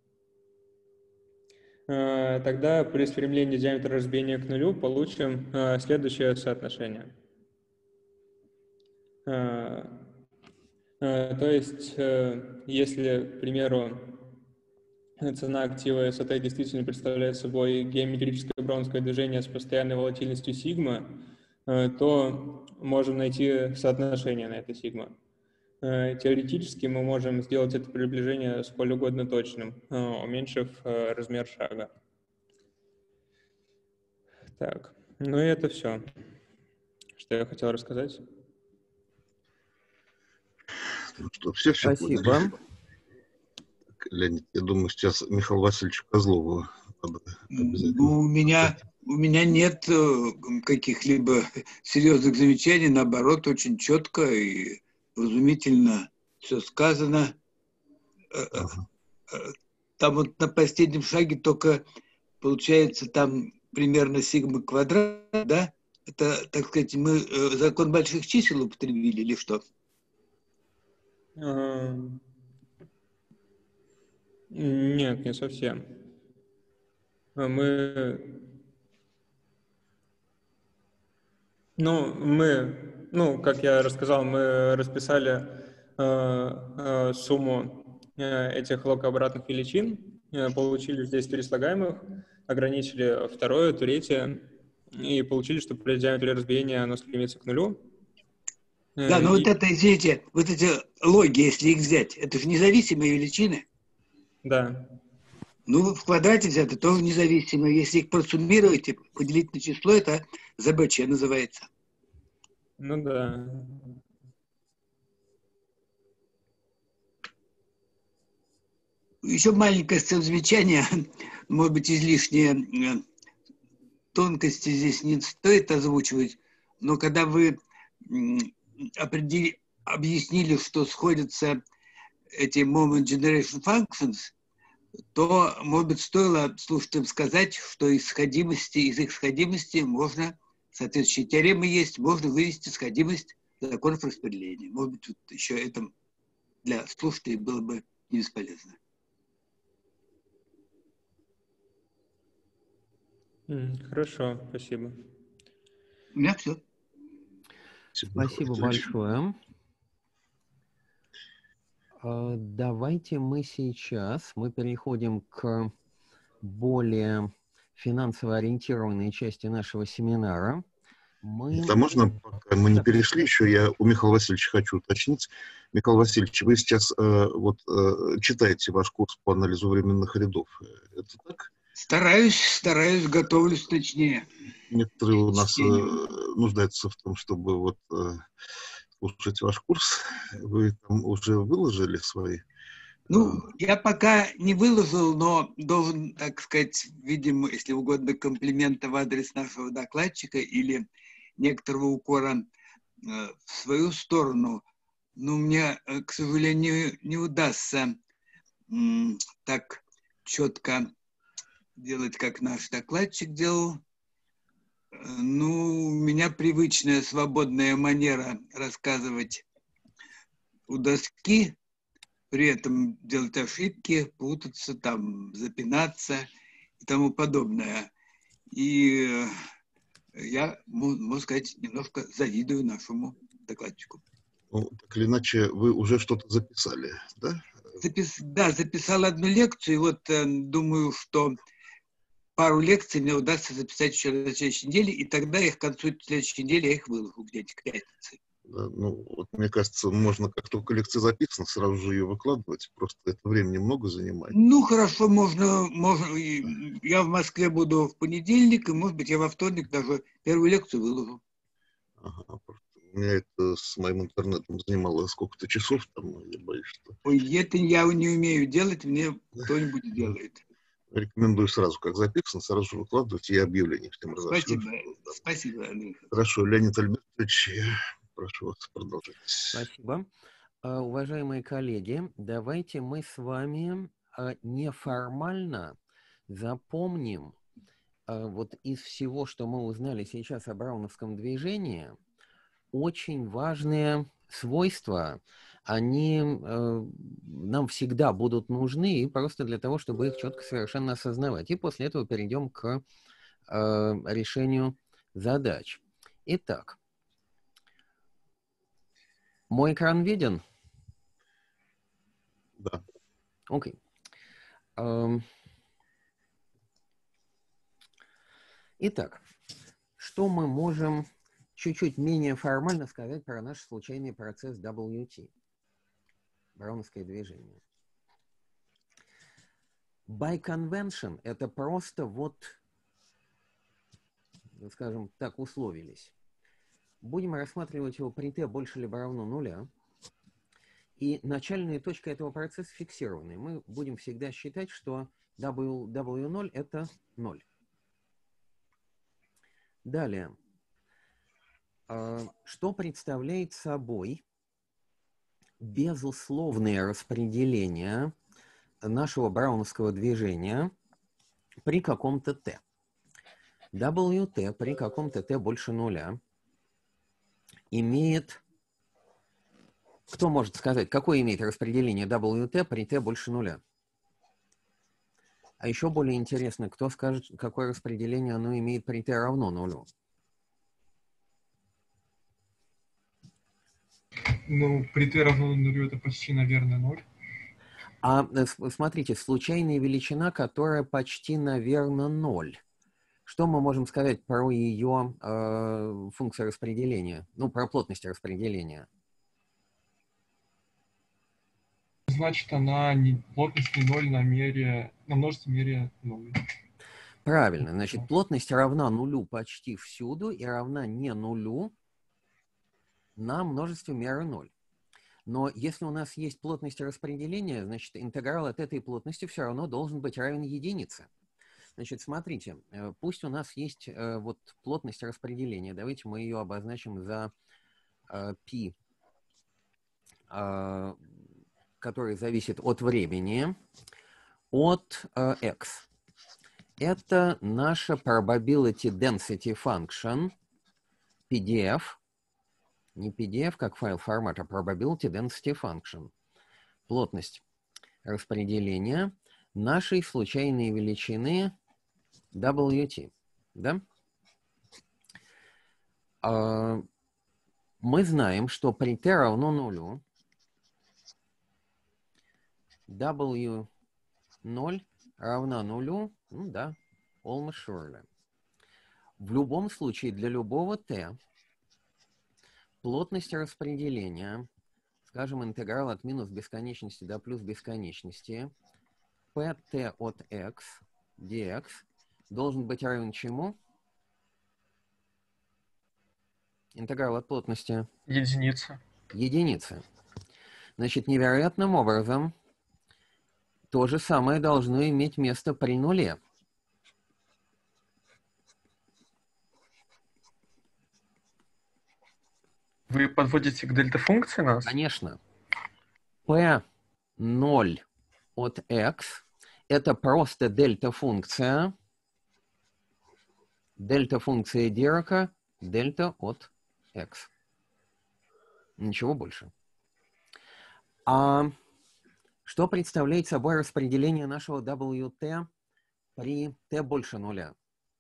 Тогда при стремлении диаметра разбиения к нулю получим следующее соотношение. То есть, если, к примеру, цена актива эс от t действительно представляет собой геометрическое броуновское движение с постоянной волатильностью сигма, то можем найти соотношение на это сигма. Теоретически мы можем сделать это приближение сколь угодно точным, уменьшив размер шага. Так, ну и это все, что я хотел рассказать. Ну что, все все Спасибо. поняли? Леонид, я думаю, сейчас Михаилу Васильевичу Козлову надо обязательно. Ну, у меня, у меня нет каких-либо серьезных замечаний, наоборот, очень четко и вразумительно все сказано. Ага. Там вот на последнем шаге только получается там примерно сигма квадрат, да? Это, так сказать, мы закон больших чисел употребили или что? Нет, не совсем. Мы, ну, мы, ну, как я рассказал, мы расписали э, э, сумму э, этих логообратных величин, э, получили здесь три слагаемых, ограничили второе, третье, и получили, что при диаметре разбиения оно стремится к нулю. Да, но и... вот это, извините, вот эти логи, если их взять, это же независимые величины. Да. Ну, в квадрате взято тоже независимые. Если их просуммировать и поделить на число, это зэ бэ че называется. Ну да. Еще маленькое замечание, может быть, излишние тонкости здесь не стоит озвучивать, но когда вы определи, объяснили, что сходятся эти moment generation functions, то, может быть, стоило слушателям сказать, что из сходимости, из их сходимости можно, соответствующие теоремы есть, можно вывести сходимость законов распределения. Может быть, вот еще это для слушателей было бы не бесполезно. Хорошо, спасибо. У меня все. Спасибо большое. Давайте мы сейчас, мы переходим к более финансово ориентированной части нашего семинара. Мы... Это можно, пока мы не перешли еще, я у Михаила Васильевича хочу уточнить. Михаил Васильевич, вы сейчас э, вот э, читаете ваш курс по анализу временных рядов. Это так? Стараюсь, стараюсь, готовлюсь точнее. Некоторые у нас э, нуждаются в том, чтобы вот э, слушать ваш курс. Вы там уже выложили свои? Ну, я пока не выложил, но должен, так сказать, видимо, если угодно, комплимента в адрес нашего докладчика или некоторого укора э, в свою сторону. Но мне, э, к сожалению, не удастся э, так четко делать, как наш докладчик делал. Ну, у меня привычная свободная манера рассказывать у доски, при этом делать ошибки, путаться, там, запинаться и тому подобное. И я, можно сказать, немножко завидую нашему докладчику. Ну, так или иначе, вы уже что-то записали, да? Запис... Да, записал одну лекцию, и вот э, думаю, что пару лекций мне удастся записать еще на следующей неделе, и тогда их к концу следующей недели я их выложу где-нибудь к пятнице. Да, ну, вот, мне кажется, можно, как только лекция записана, сразу же ее выкладывать. Просто это времени много занимает. Ну, хорошо, можно, можно. Я в Москве буду в понедельник, и, может быть, я во вторник даже первую лекцию выложу. Ага, у меня это с моим интернетом занимало сколько-то часов, там, я боюсь, что... Ой, это я не умею делать, мне кто-нибудь сделает. Рекомендую сразу, как записано, сразу же выкладывать и объявление всем разошлю. Спасибо, спасибо, Андрей. Хорошо, Леонид Альбертович, прошу вас продолжать. Спасибо. Уважаемые коллеги, давайте мы с вами неформально запомним вот из всего, что мы узнали сейчас о брауновском движении, очень важные свойства. Они э, нам всегда будут нужны, и просто для того, чтобы их четко совершенно осознавать. И после этого перейдем к э, решению задач. Итак, мой экран виден? Да. Окей. Okay. Um, итак, что мы можем чуть-чуть менее формально сказать про наш случайный процесс дабл ю ти, брауновское движение? By convention это просто вот, скажем так, условились. Будем рассматривать его при t больше либо равно нуля. И начальная точка этого процесса фиксированы. Мы будем всегда считать, что дабл ю ноль это ноль. Далее. Что представляет собой безусловное распределение нашего брауновского движения при каком-то t? wt при каком-то t больше нуля имеет... Кто может сказать, какое имеет распределение wt при t больше нуля? А еще более интересно, кто скажет, какое распределение оно имеет при t равно нулю? Ну, при t равно нулю это почти, наверное, ноль. А смотрите, случайная величина, которая почти, наверное, ноль. Что мы можем сказать про ее э, функцию распределения? Ну, про плотность распределения. Значит, она не, плотность не ноль на мере, на множестве мере ноль. Правильно. Значит, плотность равна нулю почти всюду и равна не нулю на множестве меры ноль. Но если у нас есть плотность распределения, значит, интеграл от этой плотности все равно должен быть равен единице. Значит, смотрите, пусть у нас есть вот плотность распределения. Давайте мы ее обозначим за π, который зависит от времени, от x. Это наша probability density function, пи ди эф, не пи ди эф как файл формат, а probability density function, плотность распределения нашей случайной величины дабл ю ти. Да? Мы знаем, что при t равно нулю дабл ю ноль равна нулю, ну да, almost surely. В любом случае, для любого t плотность распределения, скажем, интеграл от минус бесконечности до плюс бесконечности, pt от x dx должен быть равен чему? Интеграл от плотности Единица. единицы. Значит, невероятным образом то же самое должно иметь место при нуле. Вы подводите к дельта-функции нас? Конечно. пи ноль от x это просто дельта-функция. Дельта-функция Дирака, дельта от x. Ничего больше. А что представляет собой распределение нашего дабл ю ти при t больше нуля?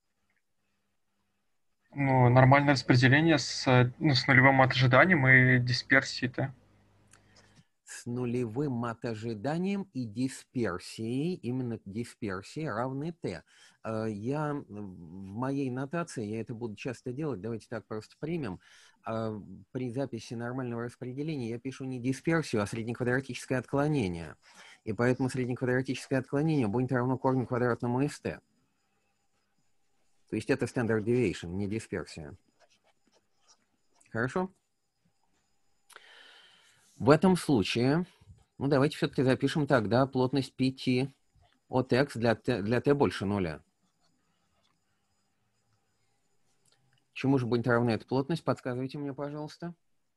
Ну, нормальное распределение с, ну, с нулевым от ожиданием и дисперсией-то. С нулевым матожиданием и дисперсией, именно дисперсии равны t. Я в моей нотации, я это буду часто делать, давайте так просто примем. При записи нормального распределения я пишу не дисперсию, а среднеквадратическое отклонение. И поэтому среднеквадратическое отклонение будет равно корню квадратному из t. То есть это standard deviation, не дисперсия. Хорошо? В этом случае, ну давайте все-таки запишем тогда плотность pt от x для t, для t больше нуля. Чему же будет равна эта плотность? Подсказывайте мне, пожалуйста.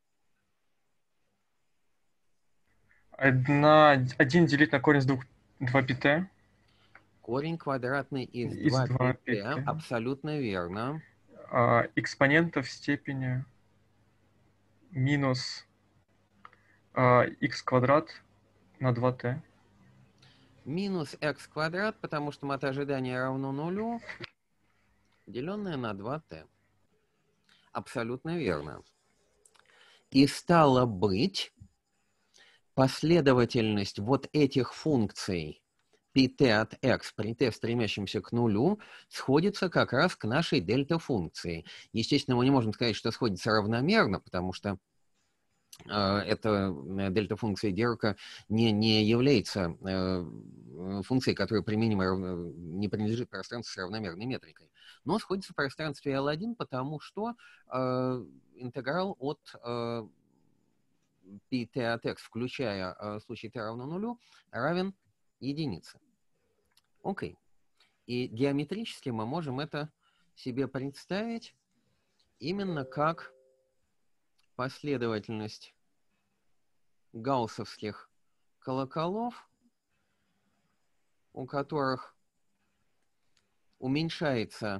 Одна, один делить на корень из двух, два пи-t. Корень квадратный из, Из два два пи-t. пи-t. Абсолютно верно. А, экспонента в степени минус а, x квадрат на два t. Минус x квадрат, потому что мат ожидания равно нулю, деленное на два t. Абсолютно верно. И стало быть, последовательность вот этих функций pt от x при t, стремящемся к нулю, сходится как раз к нашей дельта-функции. Естественно, мы не можем сказать, что сходится равномерно, потому что э, эта дельта-функция Дирака не, не является э, функцией, которая применима, не принадлежит пространству с равномерной метрикой. Но сходится в пространстве эл один, потому что э, интеграл от э, pt от x, включая э, случай t равно нулю, равен единице. Окей. И геометрически мы можем это себе представить именно как последовательность гауссовских колоколов, у которых уменьшается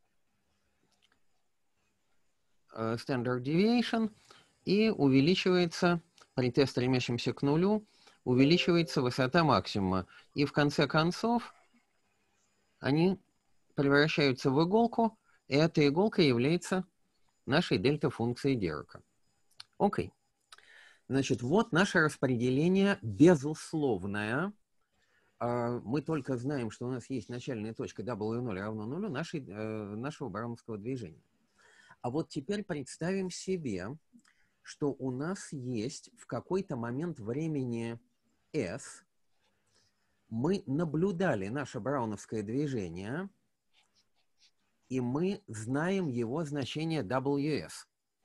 э, standard deviation и увеличивается, при t, стремящемся к нулю, увеличивается высота максимума. И в конце концов они превращаются в иголку, и эта иголка является нашей дельта-функцией Дирака. Окей. Значит, вот наше распределение безусловное. Мы только знаем, что у нас есть начальная точка дабл ю ноль равно нулю нашей, нашего браунского движения. А вот теперь представим себе, что у нас есть в какой-то момент времени S, мы наблюдали наше брауновское движение, и мы знаем его значение дабл ю эс.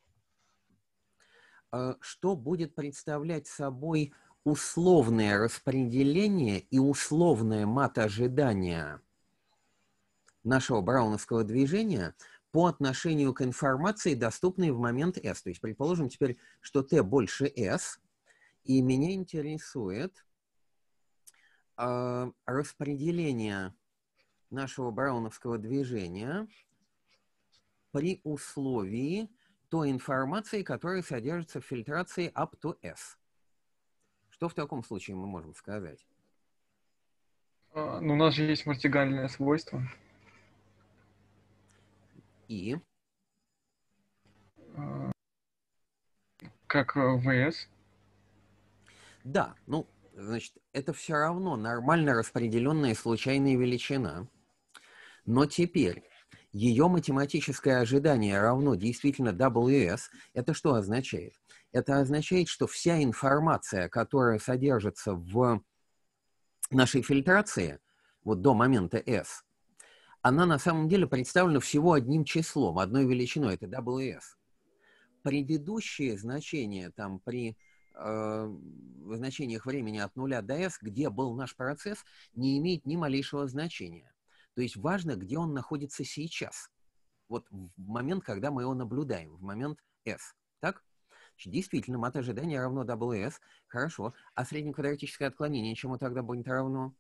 Что будет представлять собой условное распределение и условное мат-ожидание нашего брауновского движения по отношению к информации, доступной в момент S. То есть, предположим теперь, что t больше S, и меня интересует э, распределение нашего брауновского движения при условии той информации, которая содержится в фильтрации up to S. Что в таком случае мы можем сказать? А, ну, у нас же есть вертикальное свойство. И? Как вэ эс. Да, ну, Значит, это все равно нормально распределенная случайная величина. Но теперь ее математическое ожидание равно действительно дабл ю эс. Это что означает? Это означает, что вся информация, которая содержится в нашей фильтрации, вот до момента S, она на самом деле представлена всего одним числом, одной величиной, это дабл ю эс. Предыдущие значения там при э, значениях времени от нуля до S, где был наш процесс, не имеет ни малейшего значения. То есть важно, где он находится сейчас. Вот в момент, когда мы его наблюдаем, в момент S. Так? Действительно, мат ожидания равно дабл ю эс. Хорошо. А среднеквадратическое отклонение чему тогда будет равно?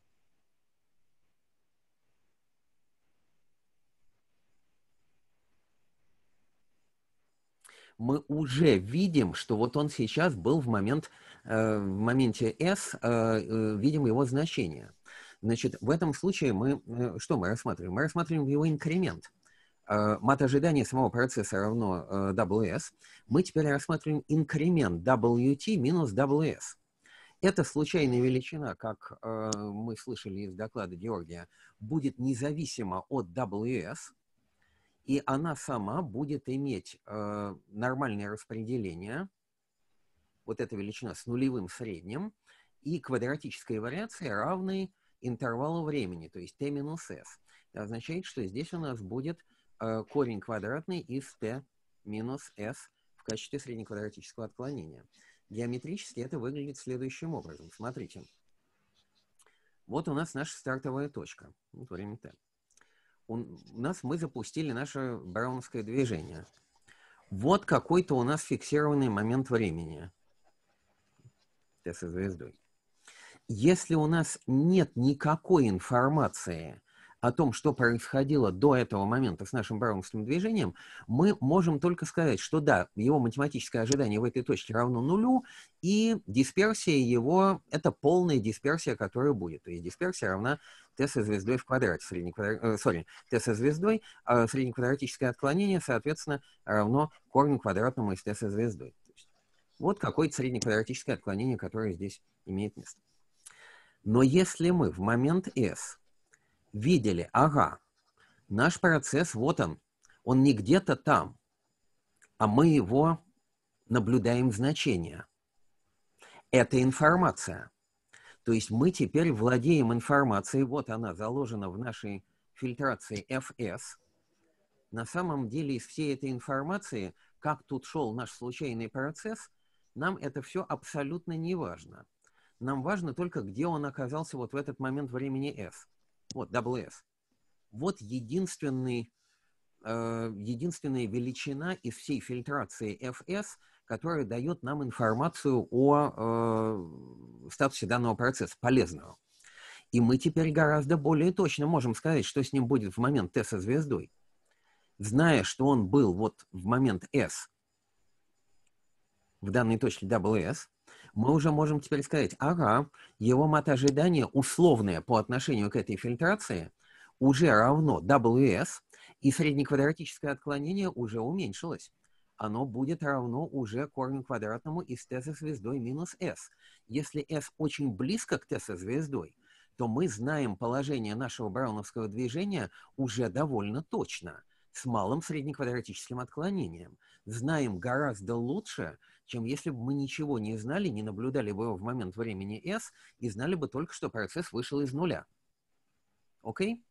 Мы уже видим, что вот он сейчас был в, момент, э, в моменте S, э, э, видим его значение. Значит, в этом случае мы, э, что мы рассматриваем? Мы рассматриваем его инкремент. Э, мат ожидания самого процесса равно э, дабл ю эс. Мы теперь рассматриваем инкремент дабл ю ти минус дабл ю эс. Эта случайная величина, как э, мы слышали из доклада Георгия, будет независима от дабл ю эс. И она сама будет иметь э, нормальное распределение, вот эта величина с нулевым средним, и квадратической вариации равной интервалу времени, то есть t минус s. Это означает, что здесь у нас будет э, корень квадратный из t минус s в качестве среднеквадратического отклонения. Геометрически это выглядит следующим образом. Смотрите. Вот у нас наша стартовая точка. Вот время t. У нас мы запустили наше брауновское движение. Вот какой-то у нас фиксированный момент времени. T со звездой. Если у нас нет никакой информации о том, что происходило до этого момента с нашим брауновским движением, мы можем только сказать, что да, его математическое ожидание в этой точке равно нулю, и дисперсия его — это полная дисперсия, которая будет. То есть дисперсия равна t со звездой в квадрате, среднеквадрат... э, sorry, t со звездой, а среднеквадратическое отклонение, соответственно, равно корню квадратному из t со звездой. То есть вот какое-то среднеквадратическое отклонение, которое здесь имеет место. Но если мы в момент S видели, ага, наш процесс, вот он, он не где-то там, а мы его наблюдаем значение. Это информация. То есть мы теперь владеем информацией, вот она заложена в нашей фильтрации эф эс. На самом деле из всей этой информации, как тут шел наш случайный процесс, нам это все абсолютно не важно. Нам важно только, где он оказался вот в этот момент времени S. Вот, дабл ю эс. Вот единственный, э, единственная величина из всей фильтрации эф эс, которая дает нам информацию о э, статусе данного процесса, полезного. И мы теперь гораздо более точно можем сказать, что с ним будет в момент T со звездой. Зная, что он был вот в момент S в данной точке дабл ю эс, мы уже можем теперь сказать, ага, его мат ожидания условное по отношению к этой фильтрации уже равно дабл ю эс, и среднеквадратическое отклонение уже уменьшилось. Оно будет равно уже корню квадратному из t со звездой минус s. Если s очень близко к t со звездой, то мы знаем положение нашего брауновского движения уже довольно точно, с малым среднеквадратическим отклонением. Знаем гораздо лучше, чем если бы мы ничего не знали, не наблюдали бы его в момент времени S и знали бы только, что процесс вышел из нуля. Окей?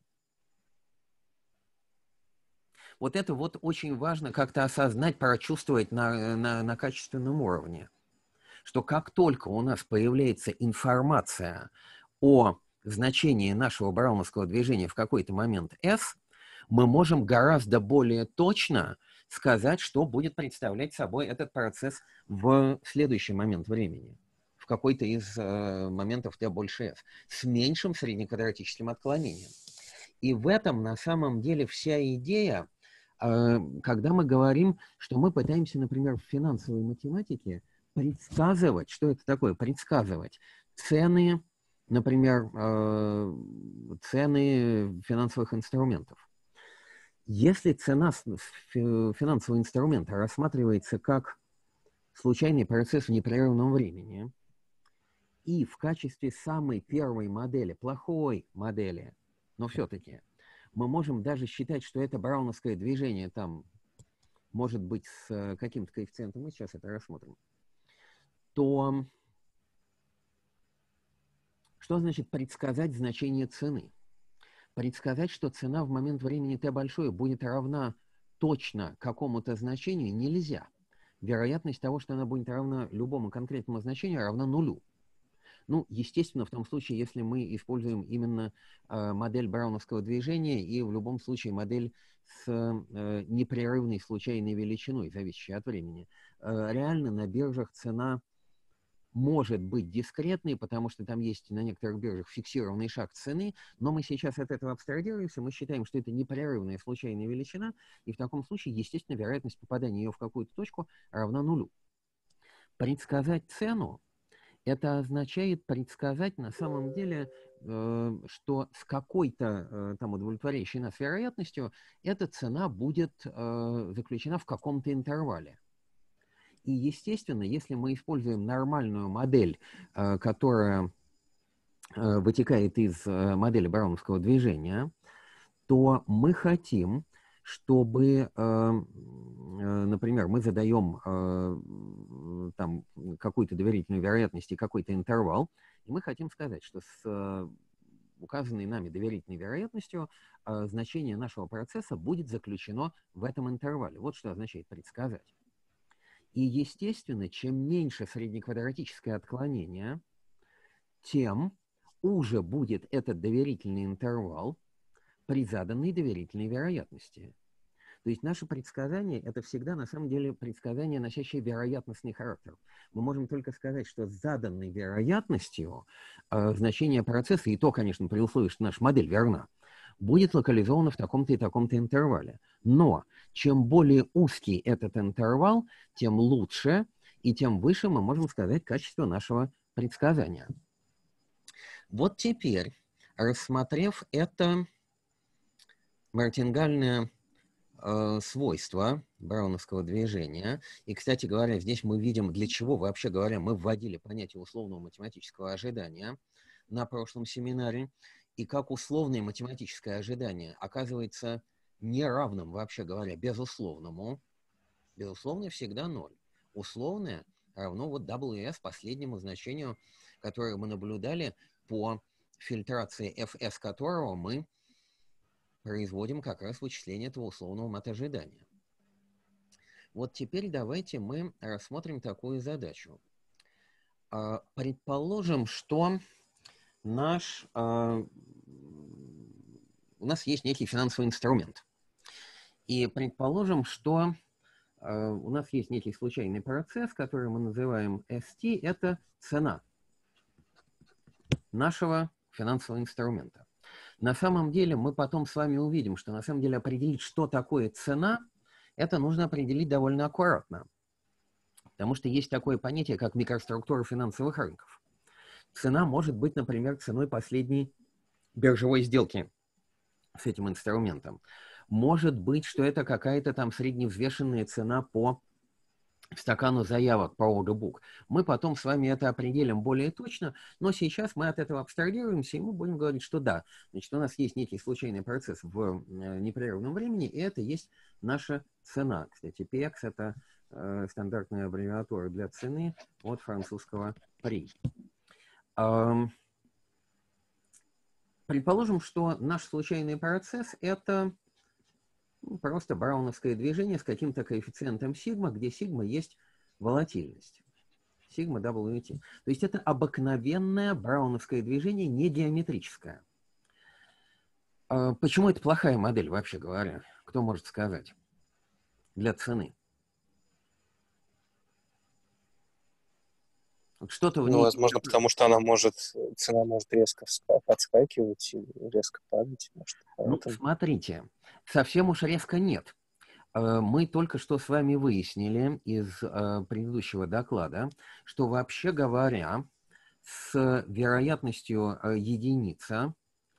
Вот это вот очень важно как-то осознать, прочувствовать на, на, на качественном уровне. Что как только у нас появляется информация о значении нашего брауновского движения в какой-то момент S, мы можем гораздо более точно сказать, что будет представлять собой этот процесс в следующий момент времени, в какой-то из э, моментов t больше f, с меньшим среднеквадратическим отклонением. И в этом на самом деле вся идея, э, когда мы говорим, что мы пытаемся, например, в финансовой математике предсказывать, что это такое, предсказывать цены, например, э, цены финансовых инструментов. Если цена финансового инструмента рассматривается как случайный процесс в непрерывном времени, И в качестве самой первой модели, плохой модели, но все-таки, мы можем даже считать, что это брауновское движение там может быть с каким-то коэффициентом, мы сейчас это рассмотрим, то что значит предсказать значение цены? Предсказать, что цена в момент времени t большое будет равна точно какому-то значению, нельзя. Вероятность того, что она будет равна любому конкретному значению, равна нулю. Ну, естественно, в том случае, если мы используем именно э, модель брауновского движения и в любом случае модель с э, непрерывной случайной величиной, зависящей от времени. Э, реально на биржах цена может быть дискретной, потому что там есть на некоторых биржах фиксированный шаг цены, но мы сейчас от этого абстрагируемся, мы считаем, что это непрерывная случайная величина, и в таком случае, естественно, вероятность попадания ее в какую-то точку равна нулю. Предсказать цену — это означает предсказать на самом деле, э, что с какой-то э, там удовлетворяющей нас вероятностью эта цена будет э, заключена в каком-то интервале. И, естественно, если мы используем нормальную модель, э, которая э, вытекает из э, модели брауновского движения, то мы хотим, чтобы, э, например, мы задаем э, там какую-то доверительную вероятность и какой-то интервал, и мы хотим сказать, что с э, указанной нами доверительной вероятностью э, значение нашего процесса будет заключено в этом интервале. Вот что означает предсказать. И, естественно, чем меньше среднеквадратическое отклонение, тем уже будет этот доверительный интервал при заданной доверительной вероятности. То есть наше предсказание – это всегда, на самом деле, предсказание, носящее вероятностный характер. Мы можем только сказать, что с заданной вероятностью э, значение процесса, и то, конечно, при условии, что наша модель верна, будет локализовано в таком-то и таком-то интервале. Но чем более узкий этот интервал, тем лучше и тем выше мы можем сказать качество нашего предсказания. Вот теперь, рассмотрев это мартингальное э, свойство брауновского движения, и, кстати говоря, здесь мы видим, для чего, вообще говоря, мы вводили понятие условного математического ожидания на прошлом семинаре, и как условное математическое ожидание оказывается неравным, вообще говоря, безусловному. Безусловное всегда ноль. Условное равно вот дабл ю эс, последнему значению, которое мы наблюдали по фильтрации эф эс, которого мы производим как раз вычисление этого условного матожидания. Вот теперь давайте мы рассмотрим такую задачу. Предположим, что наш, у нас есть некий финансовый инструмент. И предположим, что у нас есть некий случайный процесс, который мы называем эс ти, это цена нашего финансового инструмента. На самом деле мы потом с вами увидим, что на самом деле определить, что такое цена, это нужно определить довольно аккуратно. Потому что есть такое понятие, как микроструктура финансовых рынков. Цена может быть, например, ценой последней биржевой сделки с этим инструментом. Может быть, что это какая-то там средневзвешенная цена по стакану заявок по order book. Мы потом с вами это определим более точно, но сейчас мы от этого абстрагируемся, и мы будем говорить, что да, значит, у нас есть некий случайный процесс в непрерывном времени, и это есть наша цена. Кстати, пи экс – это э, стандартная аббревиатура для цены от французского prix. Эм, предположим, что наш случайный процесс – это просто брауновское движение с каким-то коэффициентом сигма, где сигма есть волатильность. Сигма дабл ю ти. То есть это обыкновенное брауновское движение, не геометрическое. Почему это плохая модель, вообще говоря? Кто может сказать? Для цены. Вот что-то в ней... Ну, возможно, потому что она может, цена может резко подскакивать и резко падать. Может, ну, смотрите, совсем уж резко нет. Мы только что с вами выяснили из предыдущего доклада, что вообще говоря, с вероятностью единица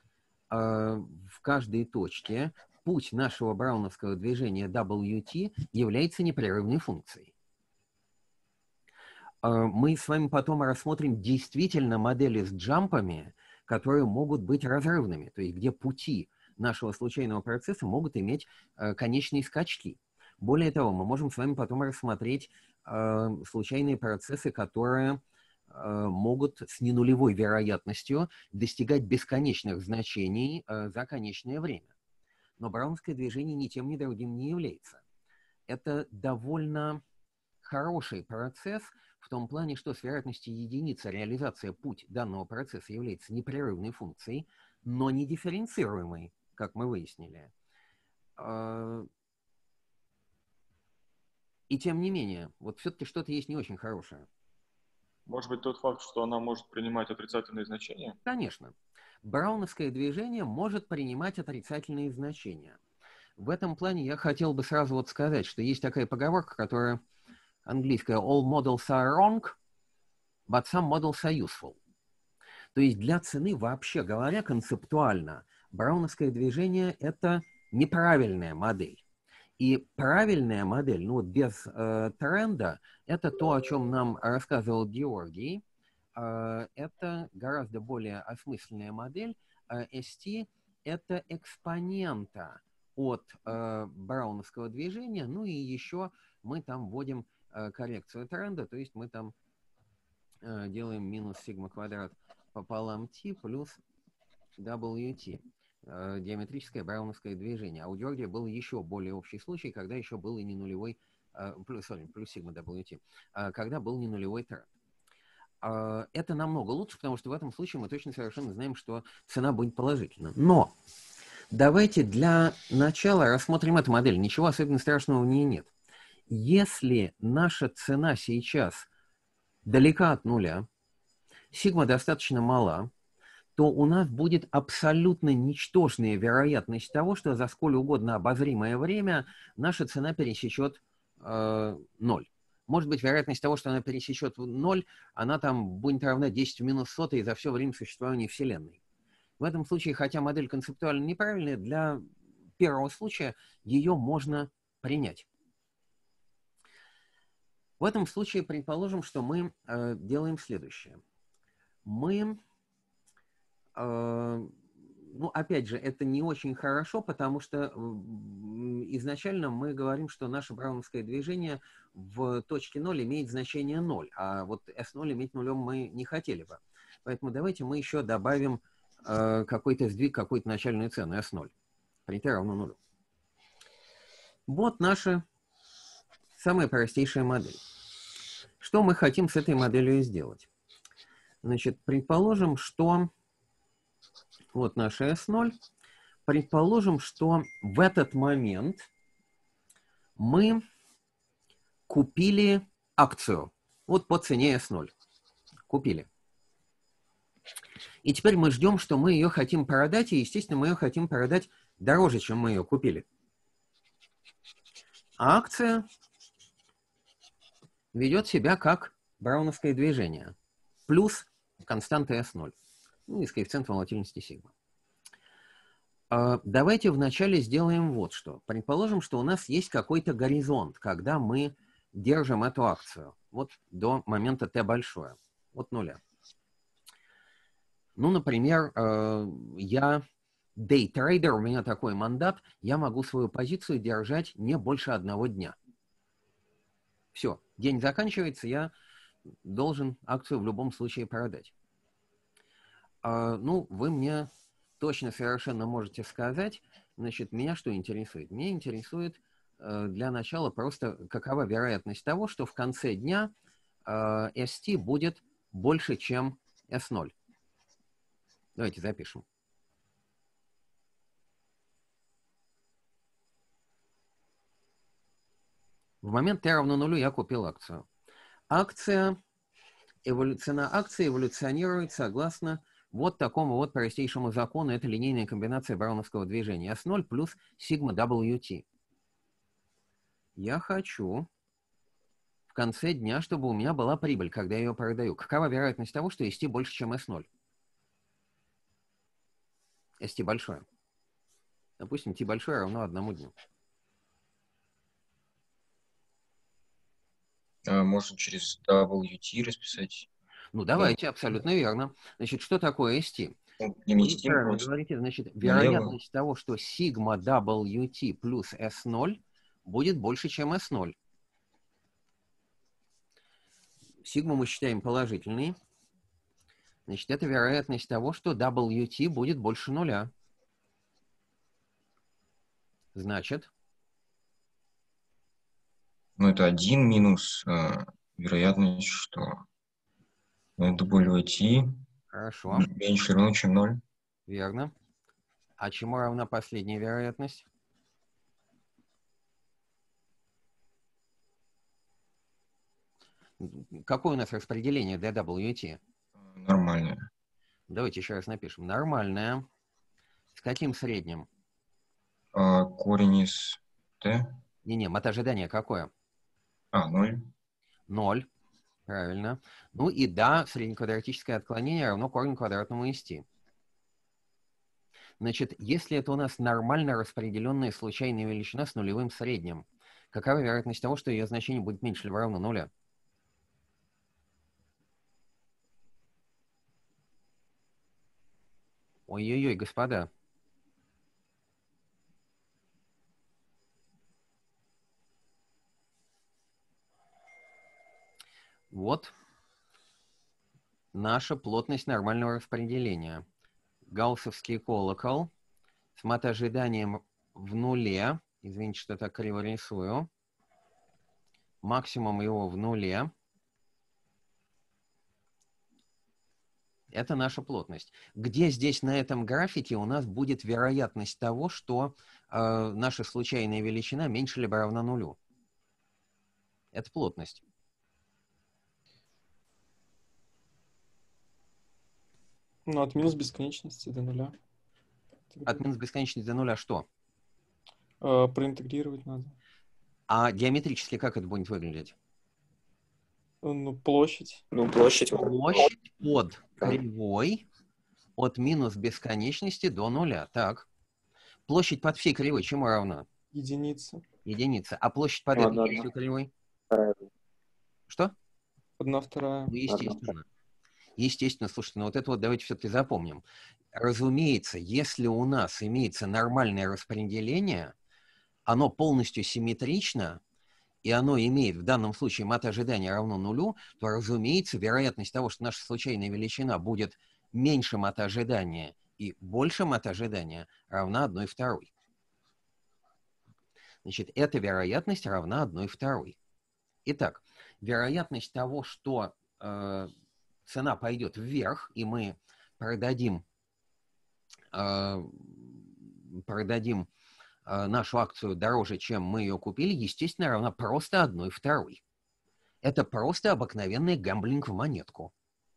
в каждой точке путь нашего брауновского движения дабл ю ти является непрерывной функцией. мы с вами потом рассмотрим действительно модели с джампами, которые могут быть разрывными, то есть где пути нашего случайного процесса могут иметь конечные скачки. Более того, мы можем с вами потом рассмотреть случайные процессы, которые могут с ненулевой вероятностью достигать бесконечных значений за конечное время. Но браунское движение ни тем, ни другим не является. Это довольно хороший процесс в том плане, что с вероятностью единицы реализация путь данного процесса является непрерывной функцией, но не дифференцируемой, как мы выяснили. И тем не менее, вот все-таки что-то есть не очень хорошее. Может быть, тот факт, что она может принимать отрицательные значения? Конечно. Брауновское движение может принимать отрицательные значения. В этом плане я хотел бы сразу вот сказать, что есть такая поговорка, которая английская «all models are wrong, but some models are useful». То есть для цены, вообще говоря, концептуально, брауновское движение – это неправильная модель. И правильная модель, ну вот без э, тренда, это то, о чем нам рассказывал Георгий. Э, это гораздо более осмысленная модель. Э, эс ти – это экспонента от э, брауновского движения. Ну и еще мы там вводим э, коррекцию тренда, то есть мы там э, делаем минус сигма квадрат пополам t плюс дабл ю ти. Геометрическое брауновское движение. А у Георгия был еще более общий случай, когда еще был и не нулевой, плюс, sorry, плюс сигма дабл ю ти, когда был не нулевой тренд. Это намного лучше, потому что в этом случае мы точно совершенно знаем, что цена будет положительна. Но давайте для начала рассмотрим эту модель. Ничего особенно страшного в ней нет. Если наша цена сейчас далека от нуля, сигма достаточно мала, то у нас будет абсолютно ничтожная вероятность того, что за сколь угодно обозримое время наша цена пересечет э, ноль. Может быть, вероятность того, что она пересечет ноль, она там будет равна десять в минус сотой за все время существования Вселенной. В этом случае, хотя модель концептуально неправильная, для первого случая ее можно принять. В этом случае предположим, что мы э, делаем следующее. Мы... Ну, опять же, это не очень хорошо, потому что изначально мы говорим, что наше брауновское движение в точке ноль имеет значение ноль, а вот эс ноль иметь нулем мы не хотели бы. Поэтому давайте мы еще добавим э, какой-то сдвиг, какую-то начальную цену эс ноль. При t равно нулю. Вот наша самая простейшая модель. Что мы хотим с этой моделью сделать? Значит, предположим, что... Вот наша эс ноль. Предположим, что в этот момент мы купили акцию. Вот по цене эс ноль. Купили. И теперь мы ждем, что мы ее хотим продать, и, естественно, мы ее хотим продать дороже, чем мы ее купили. А акция ведет себя как брауновское движение. Плюс константа эс ноль. Ну, и с коэффициентом волатильности сигма. Давайте вначале сделаем вот что. Предположим, что у нас есть какой-то горизонт, когда мы держим эту акцию. Вот до момента t большое. Вот нуля. Ну, например, я дейтрейдер, у меня такой мандат, я могу свою позицию держать не больше одного дня. Все, день заканчивается, я должен акцию в любом случае продать. Uh, ну, вы мне точно совершенно можете сказать, значит, меня что интересует? Меня интересует uh, для начала просто какова вероятность того, что в конце дня uh, эс ти будет больше, чем эс ноль. Давайте запишем. В момент t равно нулю я купил акцию. Акция, эволю... цена акции эволюционирует согласно вот такому вот простейшему закону. Это линейная комбинация брауновского движения. эс ноль плюс сигма дабл ю ти. Я хочу в конце дня, чтобы у меня была прибыль, когда я ее продаю. Какова вероятность того, что эс ти больше, чем эс ноль? эс ти большое. Допустим, t большое равно одному дню. А можно через дабл ю ти расписать. Ну, давайте, абсолютно верно. Значит, что такое эс ти? Ну, Вы переместим правильно просто говорите, значит, налево. вероятность того, что сигма дабл ю ти плюс эс ноль будет больше, чем эс ноль. Сигму мы считаем положительной. Значит, это вероятность того, что дабл ю ти будет больше нуля. Значит, Ну, это один минус э, вероятность, что дабл ю ти хорошо, меньше или равно, чем ноль. верно. А чему равна последняя вероятность? Какое у нас распределение ди дабл ю ти? Нормальное. Давайте еще раз напишем. Нормальное. С каким средним? А корень из t? Не-не, мат ожидания какое? А, ноль. Ноль. Правильно. Ну и да, среднеквадратическое отклонение равно корню квадратному из t. Значит, если это у нас нормально распределенная случайная величина с нулевым средним, какова вероятность того, что ее значение будет меньше либо равно нуля? Ой-ой-ой, господа. Вот наша плотность нормального распределения. Гауссовский колокол с мат-ожиданием в нуле. Извините, что так криво рисую. Максимум его в нуле. Это наша плотность. Где здесь на этом графике у нас будет вероятность того, что э, наша случайная величина меньше либо равна нулю? Это плотность. Ну, от минус бесконечности до нуля. От минус бесконечности до нуля что? Э, проинтегрировать надо. А геометрически как это будет выглядеть? Ну, площадь. Ну, площадь. Площадь под кривой от минус бесконечности до нуля. Так. Площадь под всей кривой чему равна? Единица. Единица. А площадь под Одна, этой частью одна. кривой? Вторая. Что? Одна вторая. Ну, естественно. Естественно, слушайте, ну вот это вот давайте все-таки запомним. Разумеется, если у нас имеется нормальное распределение, оно полностью симметрично, и оно имеет в данном случае мат ожидания равно нулю, то, разумеется, вероятность того, что наша случайная величина будет меньше мат ожидания и больше мат ожидания, равна одной второй. Значит, эта вероятность равна одной второй. Итак, вероятность того, что э, цена пойдет вверх, и мы продадим, э, продадим нашу акцию дороже, чем мы ее купили, естественно, равна просто одной второй. Это просто обыкновенный гэмблинг в монетку.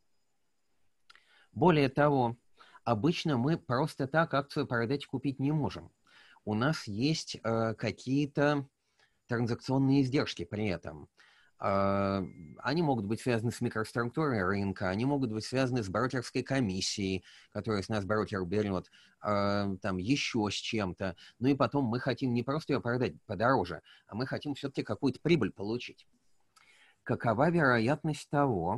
Более того, обычно мы просто так акцию продать и купить не можем. У нас есть э, какие-то транзакционные издержки при этом. Э, они могут быть связаны с микроструктурой рынка, они могут быть связаны с брокерской комиссией, которую с нас брокер берет, э, там еще с чем-то. Ну и потом мы хотим не просто ее продать подороже, а мы хотим все-таки какую-то прибыль получить. Какова вероятность того,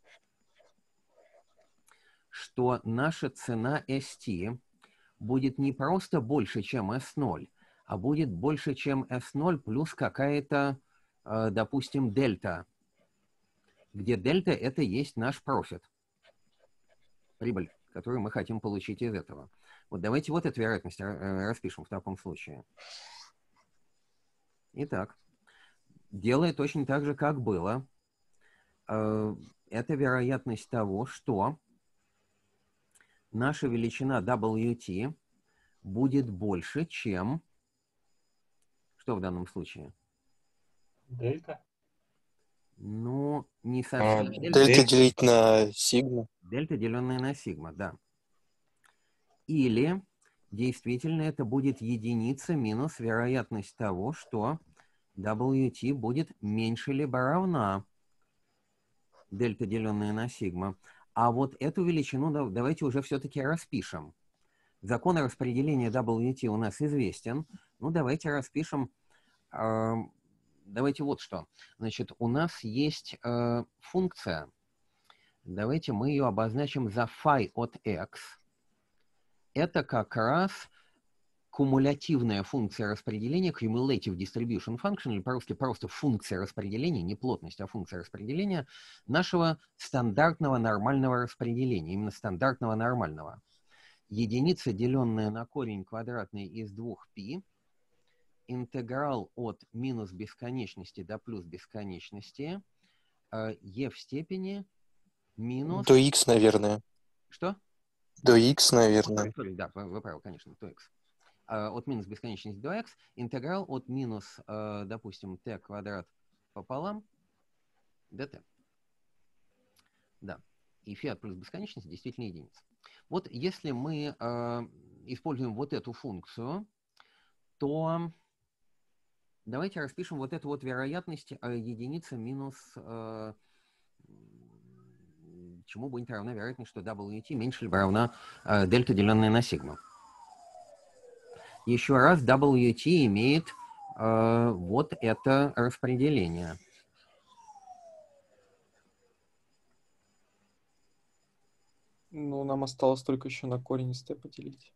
что наша цена эс ти будет не просто больше, чем эс ноль, а будет больше, чем эс ноль плюс какая-то, допустим, дельта, где дельта — это есть наш профит, прибыль, которую мы хотим получить из этого. Вот давайте вот эту вероятность распишем в таком случае. Итак, делая точно так же, как было, это вероятность того, что наша величина дабл ю ти будет больше, чем... Что в данном случае? Дельта? Ну, не совсем. А, Дельта, дельта делить на сигму. Дельта, деленная на сигма, да. Или, действительно, это будет единица минус вероятность того, что дабл ю ти будет меньше либо равна дельта, деленная на сигма. А вот эту величину давайте уже все-таки распишем. Закон распределения дабл ю ти у нас известен. Ну, давайте распишем э, давайте вот что. Значит, у нас есть э, функция. Давайте мы ее обозначим за phi от x. Это как раз кумулятивная функция распределения, cumulative distribution function, или по-русски просто функция распределения, не плотность, а функция распределения нашего стандартного нормального распределения, именно стандартного нормального. Единица, деленная на корень квадратный из двух π, интеграл от минус бесконечности до плюс бесконечности, e в степени минус... До x, наверное. Что? До x, наверное. Sorry, да, вы, вы правы, конечно, до x. От минус бесконечности до x, интеграл от минус, допустим, t квадрат пополам dt. Да. И φ от плюс бесконечности действительно единица. Вот если мы э, используем вот эту функцию, то давайте распишем вот эту вот вероятность э, единица минус, э, чему будет равна вероятность, что дабл ю ти меньше либо равна э, дельта, деленная на сигму. Еще раз, дабл ю ти имеет э, вот это распределение. Ну, нам осталось только еще на корень из t поделить.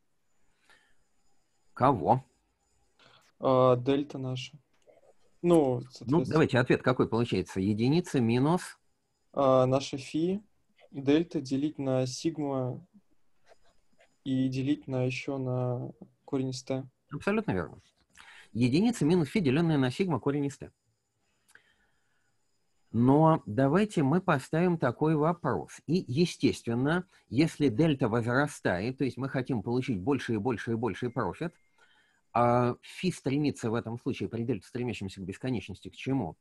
Кого? А, дельта наша. Ну, ну, давайте ответ какой получается? Единица минус... А, наша фи, дельта делить на сигма и делить на еще на корень из t. Абсолютно верно. Единица минус фи, деленная на сигма, корень из t. Но давайте мы поставим такой вопрос. И, естественно, если дельта возрастает, то есть мы хотим получить больше и больше и больше профит, а фи стремится в этом случае при дельте, стремящемся к бесконечности, к чему?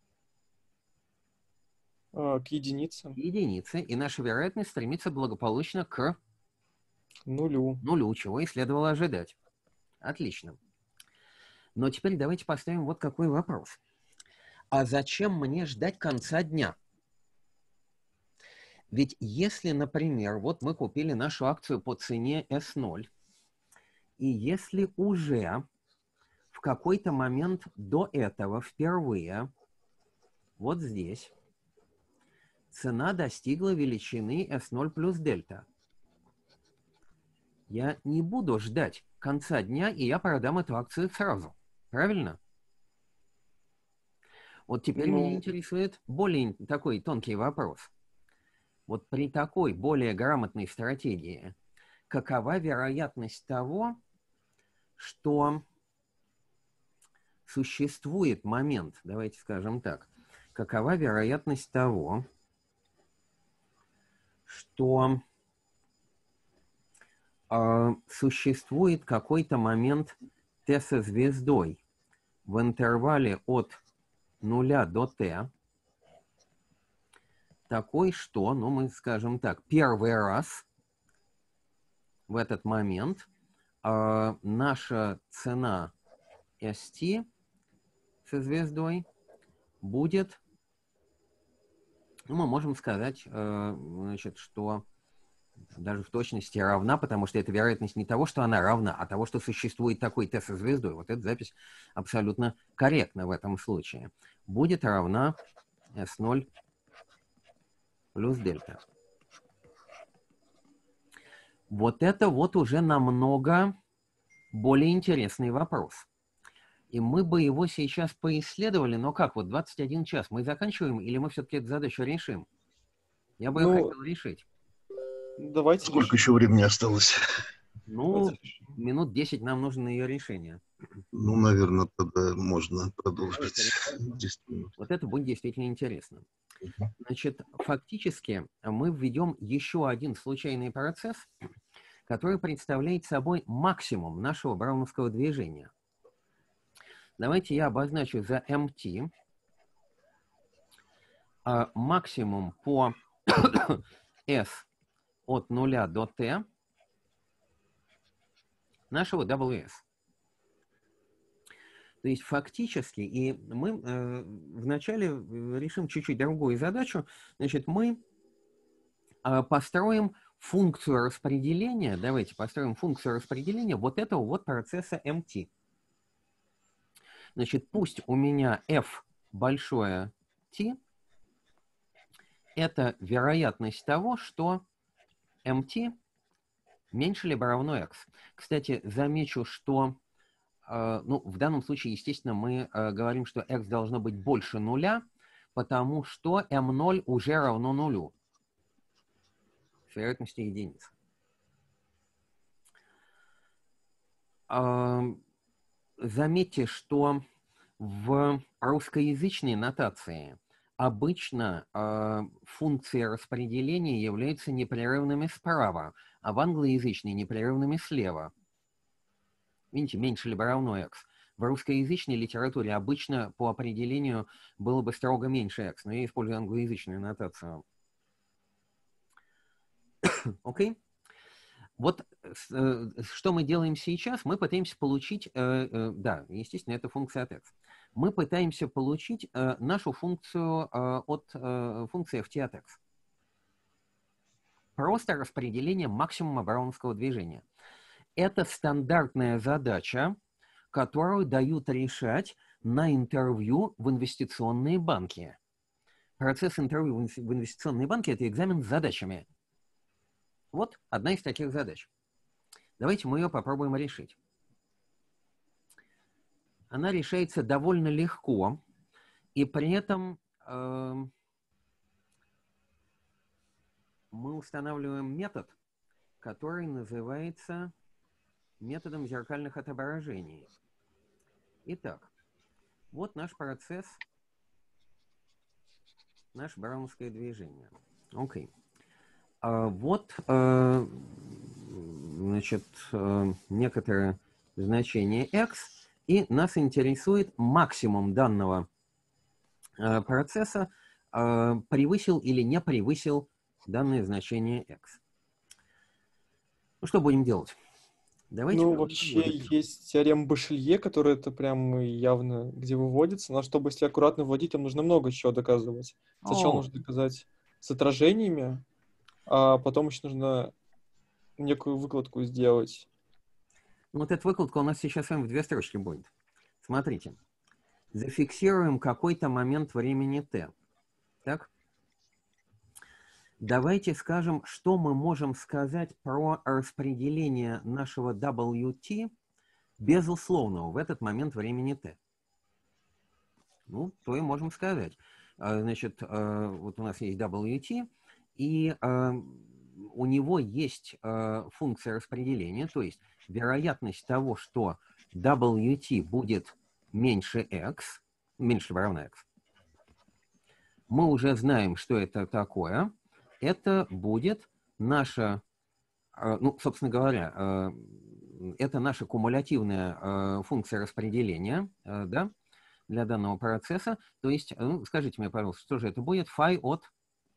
А, к единице. К единице. И наша вероятность стремится благополучно к нулю. Нулю, чего и следовало ожидать. Отлично. Но теперь давайте поставим вот какой вопрос. А зачем мне ждать конца дня? Ведь если, например, вот мы купили нашу акцию по цене эс ноль, и если уже в какой-то момент до этого впервые, вот здесь, цена достигла величины эс ноль плюс дельта, я не буду ждать конца дня, и я продам эту акцию сразу. Правильно? Вот теперь ну... меня интересует более такой тонкий вопрос. Вот при такой более грамотной стратегии, какова вероятность того, что существует момент, давайте скажем так, какова вероятность того, что э, существует какой-то момент t со звездой в интервале от нуля до t, такой, что, ну, мы скажем так, первый раз в этот момент э, наша цена эс ти со звездой будет, ну, мы можем сказать, э, значит, что даже в точности равна, потому что это вероятность не того, что она равна, а того, что существует такой t со звездой. Вот эта запись абсолютно корректна в этом случае. Будет равна эс ноль плюс дельта. Вот это вот уже намного более интересный вопрос. И мы бы его сейчас поисследовали, но как, вот двадцать один час мы заканчиваем, или мы все-таки эту задачу решим? Я бы ну, ее хотел решить. Давайте. Сколько решим. Еще времени осталось? Ну, минут десять нам нужно на ее решение. Ну, наверное, тогда можно продолжить. Вот это будет действительно интересно. Значит, фактически мы введем еще один случайный процесс, который представляет собой максимум нашего брауновского движения. Давайте я обозначу за эм ти а, максимум по S от нуля до t нашего дабл ю эс. То есть фактически, и мы э, вначале решим чуть-чуть другую задачу, значит, мы э, построим функцию распределения, давайте построим функцию распределения вот этого вот процесса эм ти. Значит, пусть у меня f большое t – это вероятность того, что mt меньше либо равно x. Кстати, замечу, что э, ну, в данном случае, естественно, мы э, говорим, что x должно быть больше нуля, потому что эм ноль уже равно нулю с вероятностью единицы. Э, заметьте, что в русскоязычной нотации обычно э, функции распределения являются непрерывными справа, а в англоязычной непрерывными слева. Видите, меньше либо равно x. В русскоязычной литературе обычно по определению было бы строго меньше x, но я использую англоязычную нотацию. Окей? Okay? Вот э, что мы делаем сейчас, мы пытаемся получить, э, э, да, естественно, это функция от x. Мы пытаемся получить э, нашу функцию э, от э, функции ft от x. Просто распределение максимума браунского движения. Это стандартная задача, которую дают решать на интервью в инвестиционные банки. Процесс интервью в инвестиционные банки – это экзамен с задачами. Вот одна из таких задач. Давайте мы ее попробуем решить. Она решается довольно легко, и при этом э, мы устанавливаем метод, который называется методом зеркальных отображений. Итак, вот наш процесс, наше браунское движение. Окей. А вот, э, значит, э, некоторое значение x, и нас интересует максимум данного э, процесса, э, превысил или не превысил данное значение x. Ну, что будем делать? Давайте ну, вообще выводить. есть теорема Башелье, которая это прям явно где выводится, но чтобы, если аккуратно вводить, там нужно много чего доказывать. Сначала О. нужно доказать с отражениями, а потом еще нужно некую выкладку сделать. Вот эта выкладка у нас сейчас с вами в две строчки будет. Смотрите. Зафиксируем какой-то момент времени t. Так? Давайте скажем, что мы можем сказать про распределение нашего дабл ю ти безусловного в этот момент времени t. Ну, то и можем сказать. Значит, вот у нас есть дабл ю ти, и у него есть функция распределения, то есть вероятность того, что дабл ю ти будет меньше x, меньше либо равно x. Мы уже знаем, что это такое. Это будет наша, ну, собственно говоря, это наша кумулятивная функция распределения, да, для данного процесса. То есть, ну, скажите мне, пожалуйста, что же это будет? Фай от...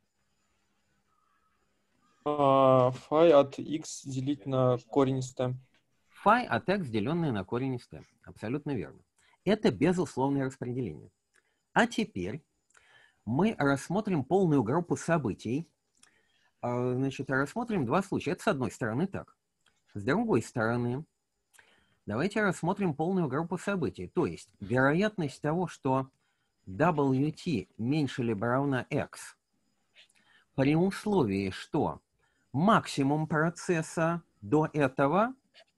А, фай от x делить на корень из t. Фай от x, деленное на корень из t. Абсолютно верно. Это безусловное распределение. А теперь мы рассмотрим полную группу событий. Значит, рассмотрим два случая. Это с одной стороны так. С другой стороны, давайте рассмотрим полную группу событий. То есть вероятность того, что дабл ю ти меньше либо равна x, при условии, что максимум процесса до этого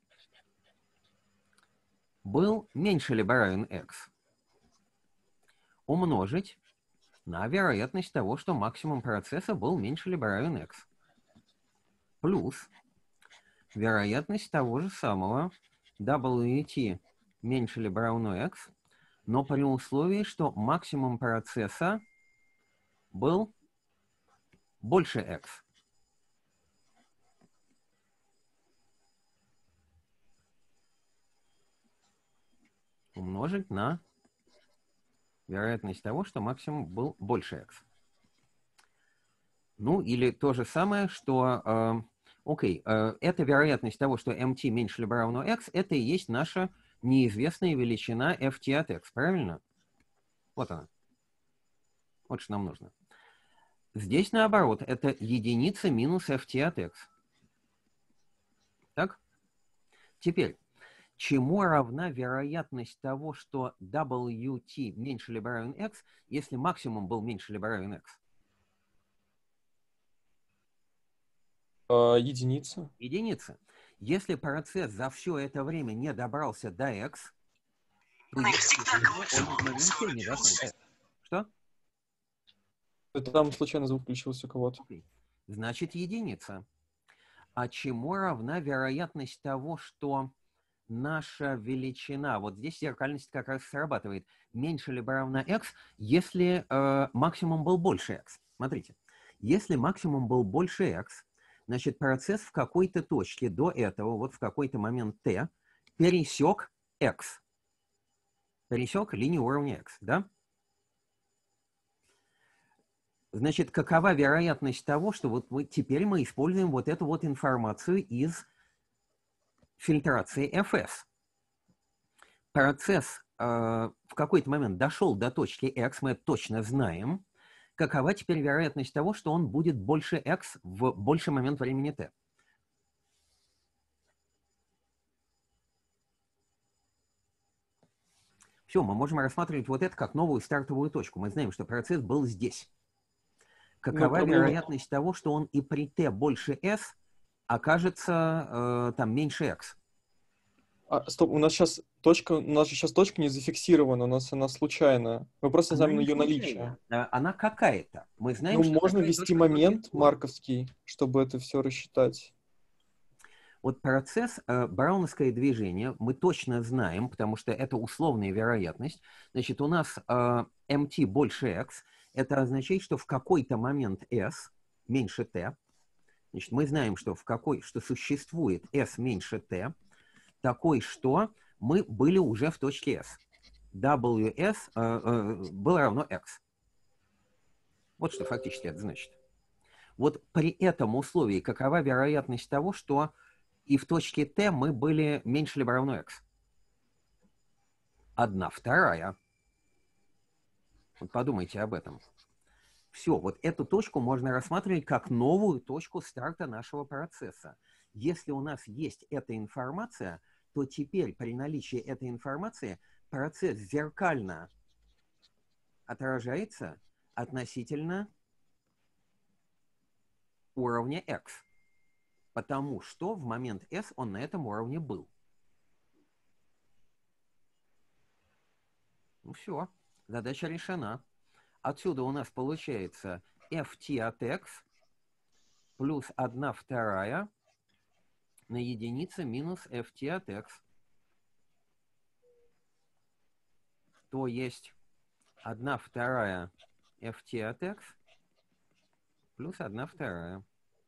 был меньше либо равен x, умножить на вероятность того, что максимум процесса был меньше либо равен x, плюс вероятность того же самого дабл ю ти меньше либо равно x, но при условии, что максимум процесса был больше x. Умножить на вероятность того, что максимум был больше x. Ну, или то же самое, что... Э, окей, э, это вероятность того, что mt меньше либо равно x, это и есть наша неизвестная величина ft от x, правильно? Вот она. Вот что нам нужно. Здесь, наоборот, это единица минус ft от x. Так? Теперь, чему равна вероятность того, что дабл ю ти меньше либо равен x, если максимум был меньше либо равен x? А, единица. Единица. Если процесс за все это время не добрался до x, то он наверняка не достанет до x. Что? Это там случайно звук включился у кого-то. Okay. Значит, единица. А чему равна вероятность того, что наша величина, вот здесь зеркальность как раз срабатывает, меньше либо равна x, если э, максимум был больше x. Смотрите, если максимум был больше x, значит, процесс в какой-то точке до этого, вот в какой-то момент t, пересек x. Пересек линию уровня x, да? Значит, какова вероятность того, что вот мы, теперь мы используем вот эту вот информацию из фильтрации эф эс. Процесс э, в какой-то момент дошел до точки x, мы это точно знаем. Какова теперь вероятность того, что он будет больше x в больший момент времени t? Все, мы можем рассматривать вот это как новую стартовую точку. Мы знаем, что процесс был здесь. Какова Ну, вероятность того, что он и при t больше s окажется э, там меньше x? А, стоп, у нас сейчас точка, у нас же сейчас точка не зафиксирована, у нас она случайная. Мы просто Она знаем не ее случайная. наличие. Она какая-то. Мы знаем, Ну, что можно такая ввести точка момент существует. марковский, чтобы это все рассчитать. Вот процесс э, брауновское движение мы точно знаем, потому что это условная вероятность. Значит, у нас э, эм ти больше x. Это означает, что в какой-то момент s меньше t. Значит, мы знаем, что, в какой, что существует s меньше t, такой, что мы были уже в точке s. дабл ю эс э, э, было равно x. Вот что фактически это значит. Вот при этом условии какова вероятность того, что и в точке t мы были меньше либо равно x? Одна вторая. Вот подумайте об этом. Все, вот эту точку можно рассматривать как новую точку старта нашего процесса. Если у нас есть эта информация, то теперь при наличии этой информации процесс зеркально отражается относительно уровня x. Потому что в момент s он на этом уровне был. Ну все, задача решена. Отсюда у нас получается эф ти от x плюс одна вторая на единицу минус эф ти от x. То есть одна вторая эф ти от x плюс одна вторая.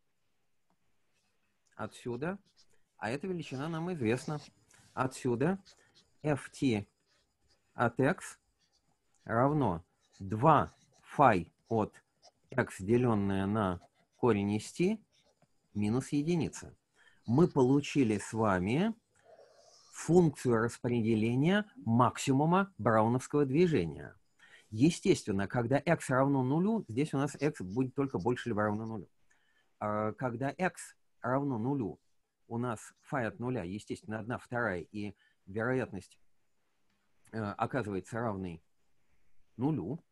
Отсюда, а эта величина нам известна, отсюда эф ти от x равно два фай от x, деленное на корень из t, минус единица. Мы получили с вами функцию распределения максимума брауновского движения. Естественно, когда x равно нулю, здесь у нас x будет только больше либо равно нулю. Когда x равно нулю, у нас фай от нуля, естественно, одна вторая, и вероятность э, оказывается равной нулю.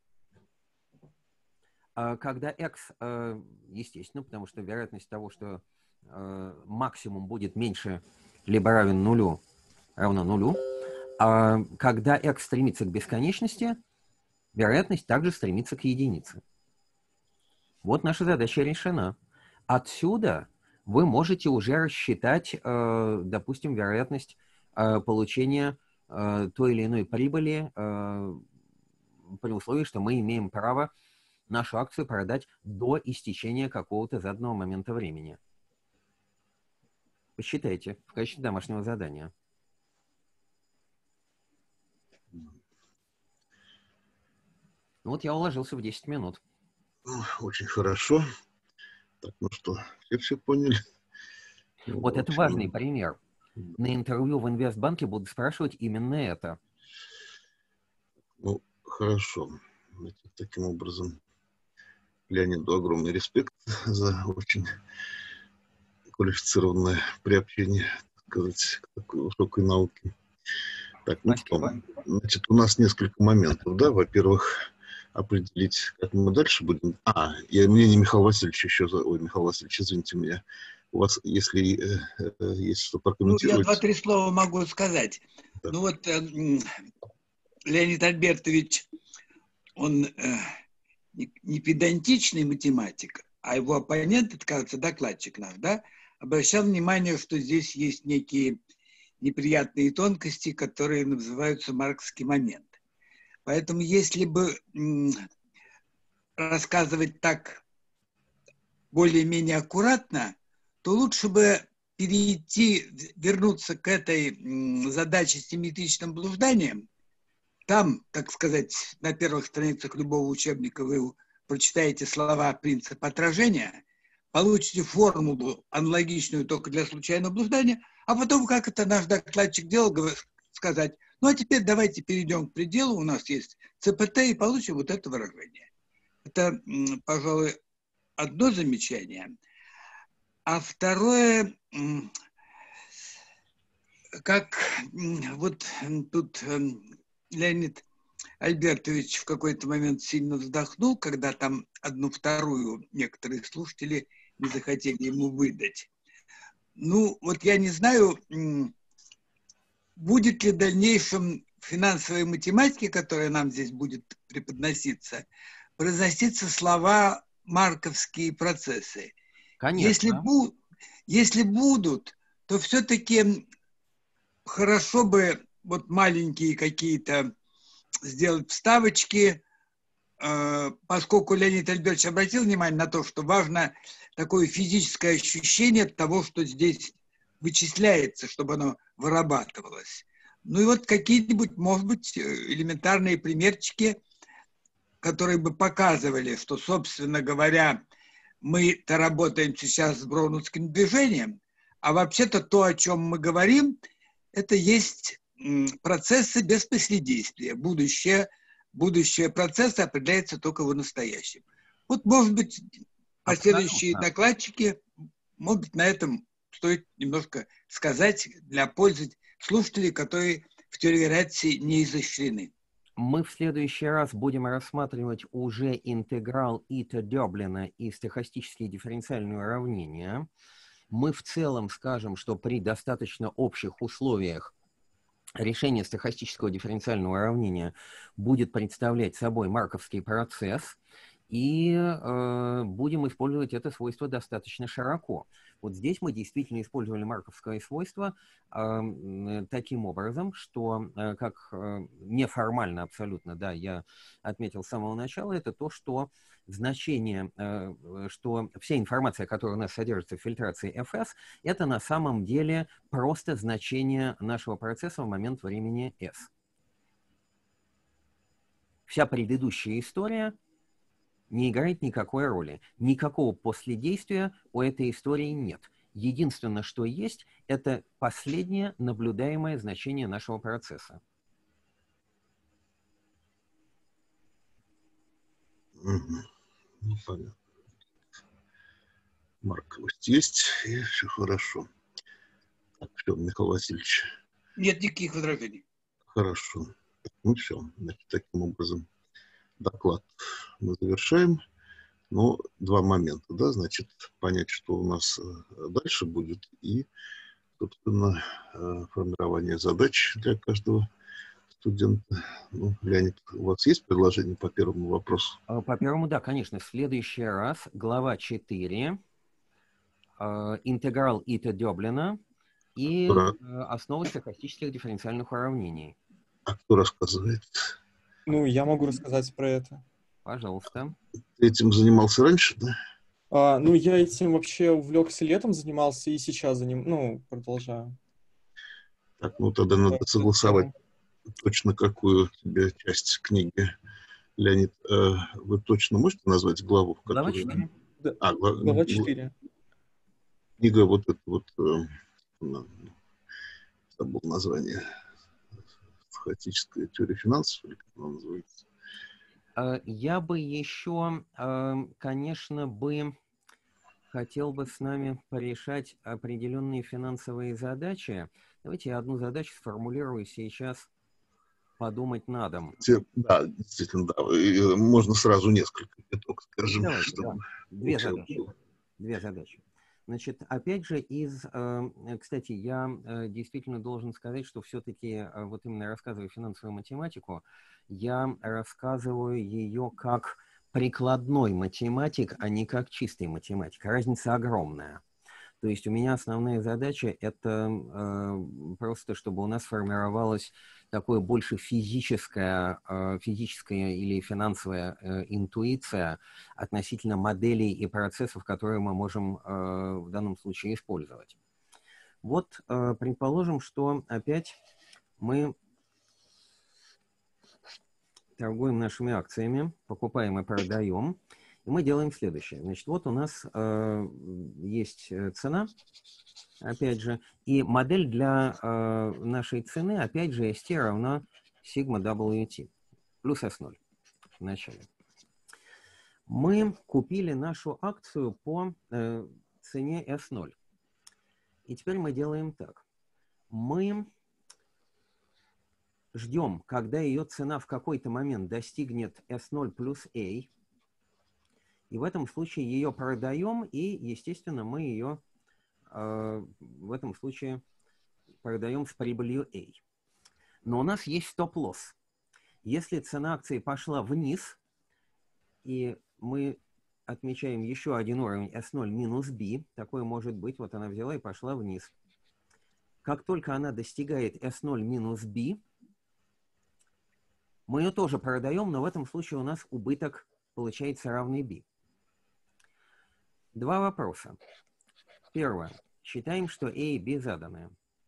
А когда x, э, естественно, потому что вероятность того, что э, максимум будет меньше либо равен нулю, равно нулю. А когда x стремится к бесконечности, вероятность также стремится к единице. Вот наша задача решена. Отсюда вы можете уже рассчитать, э, допустим, вероятность э, получения э, той или иной прибыли э, при условии, что мы имеем право нашу акцию продать до истечения какого-то заданного момента времени. Посчитайте в качестве домашнего задания. Вот я уложился в десять минут. Очень хорошо. Так, ну что, все все поняли? Вот это важный пример. На интервью в Инвестбанке будут спрашивать именно это. Ну, хорошо. Значит, таким образом, Леониду огромный респект за очень квалифицированное приобщение сказать, к такой высокой науке. Так, ну что, значит, у нас несколько моментов, да, во-первых, определить, как мы дальше будем. А, и мнение Михаила Васильевича еще, ой, Михаил Васильевич, извините меня, у вас, если э, э, есть что прокомментировать. Ну, я два-три слова могу сказать. Да. Ну вот э, Леонид Альбертович, он э, не, не педантичный математик, а его оппонент, это, кажется, докладчик наш, да, обращал внимание, что здесь есть некие неприятные тонкости, которые называются марксский момент. Поэтому если бы м, рассказывать так более-менее аккуратно, то лучше бы перейти, вернуться к этой м, задаче с симметричным блужданием. Там, так сказать, на первых страницах любого учебника вы прочитаете слова принципа отражения, получите формулу аналогичную только для случайного блуждания, а потом, как это наш докладчик делал, сказать, ну а теперь давайте перейдем к пределу, у нас есть ЦПТ, и получим вот это выражение. Это, пожалуй, одно замечание. А второе, как вот тут Леонид Альбертович в какой-то момент сильно вздохнул, когда там одну вторую некоторые слушатели не захотели ему выдать. Ну, вот я не знаю, будет ли в дальнейшем финансовой математике, которая нам здесь будет преподноситься, произноситься слова марковские процессы. Конечно. Если, бу- если будут, то все-таки хорошо бы вот маленькие какие-то сделать вставочки, э, поскольку Леонид Альбертович обратил внимание на то, что важно такое физическое ощущение того, что здесь вычисляется, чтобы оно вырабатывалось. Ну и вот какие-нибудь, может быть, элементарные примерчики, которые бы показывали, что, собственно говоря, мы-то работаем сейчас с броуновским движением, а вообще-то то, о чем мы говорим, это есть процессы без последействия. Будущее, будущее процесса определяется только в настоящем. Вот, может быть, последующие Абсолютно. Докладчики, может быть, на этом стоит немножко сказать для пользы слушателей, которые в теории вероятности не изощрены. Мы в следующий раз будем рассматривать уже интеграл Ита Дёблина и стохастические дифференциальные уравнения. Мы в целом скажем, что при достаточно общих условиях решение стохастического дифференциального уравнения будет представлять собой марковский процесс, и э, будем использовать это свойство достаточно широко. Вот здесь мы действительно использовали марковское свойство э, таким образом, что, э, как э, неформально абсолютно, да, я отметил с самого начала, это то, что значение, э, что вся информация, которая у нас содержится в фильтрации эф эс, это на самом деле просто значение нашего процесса в момент времени S. Вся предыдущая история не играет никакой роли. Никакого последействия у этой истории нет. Единственное, что есть, это последнее наблюдаемое значение нашего процесса. Угу. Ну, понятно. Марковость есть, и все хорошо. Так, все, Михаил Васильевич. Нет никаких возражений. Хорошо. Ну все, значит, таким образом доклад мы завершаем. Но два момента, да, значит, понять, что у нас дальше будет, и, собственно, формирование задач для каждого студента. Ну, Леонид, у вас есть предложение по первому вопросу? По первому, да, конечно. В следующий раз глава четыре, интеграл Ита Дёблина и Кто... основы стохастических дифференциальных уравнений. А кто рассказывает? Ну, я могу рассказать про это. Пожалуйста. Ты этим занимался раньше, да? А, ну, я этим вообще увлекся летом, занимался и сейчас заним... ну, продолжаю. Так, ну тогда надо да, согласовать да. точно какую тебе часть книги. Леонид, э, вы точно можете назвать главу? В глава которой... четыре. Да. А, глава... глава четыре. Книга вот эта вот, э, забыл название, хаотическая теория финансов, или как она называется? Я бы еще, конечно, бы хотел бы с нами порешать определенные финансовые задачи. Давайте я одну задачу сформулирую сейчас, подумать на дом. Да, действительно, да. И можно сразу несколько пяток, скажем. Давайте, чтобы... да. Две задачи. Две задачи. Значит, опять же, из, кстати, я действительно должен сказать, что все-таки, вот именно рассказывая финансовую математику, я рассказываю ее как прикладной математик, а не как чистый математик. Разница огромная. То есть у меня основная задача – это э, просто, чтобы у нас формировалась такое больше физическая, э, физическая или финансовая э, интуиция относительно моделей и процессов, которые мы можем э, в данном случае использовать. Вот, э, предположим, что опять мы торгуем нашими акциями, покупаем и продаем. И мы делаем следующее. Значит, вот у нас э, есть цена, опять же, и модель для э, нашей цены, опять же, эс ти равна сигма дабл ю ти, плюс эс ноль в начале. Мы купили нашу акцию по э, цене эс ноль. И теперь мы делаем так. Мы ждем, когда ее цена в какой-то момент достигнет эс ноль плюс A, и в этом случае ее продаем, и, естественно, мы ее э, в этом случае продаем с прибылью A. Но у нас есть стоп-лосс. Если цена акции пошла вниз, и мы отмечаем еще один уровень эс ноль минус B, такое может быть, вот она взяла и пошла вниз. Как только она достигает эс ноль минус B, мы ее тоже продаем, но в этом случае у нас убыток получается равный B. Два вопроса. Первое. Считаем, что A и B заданы.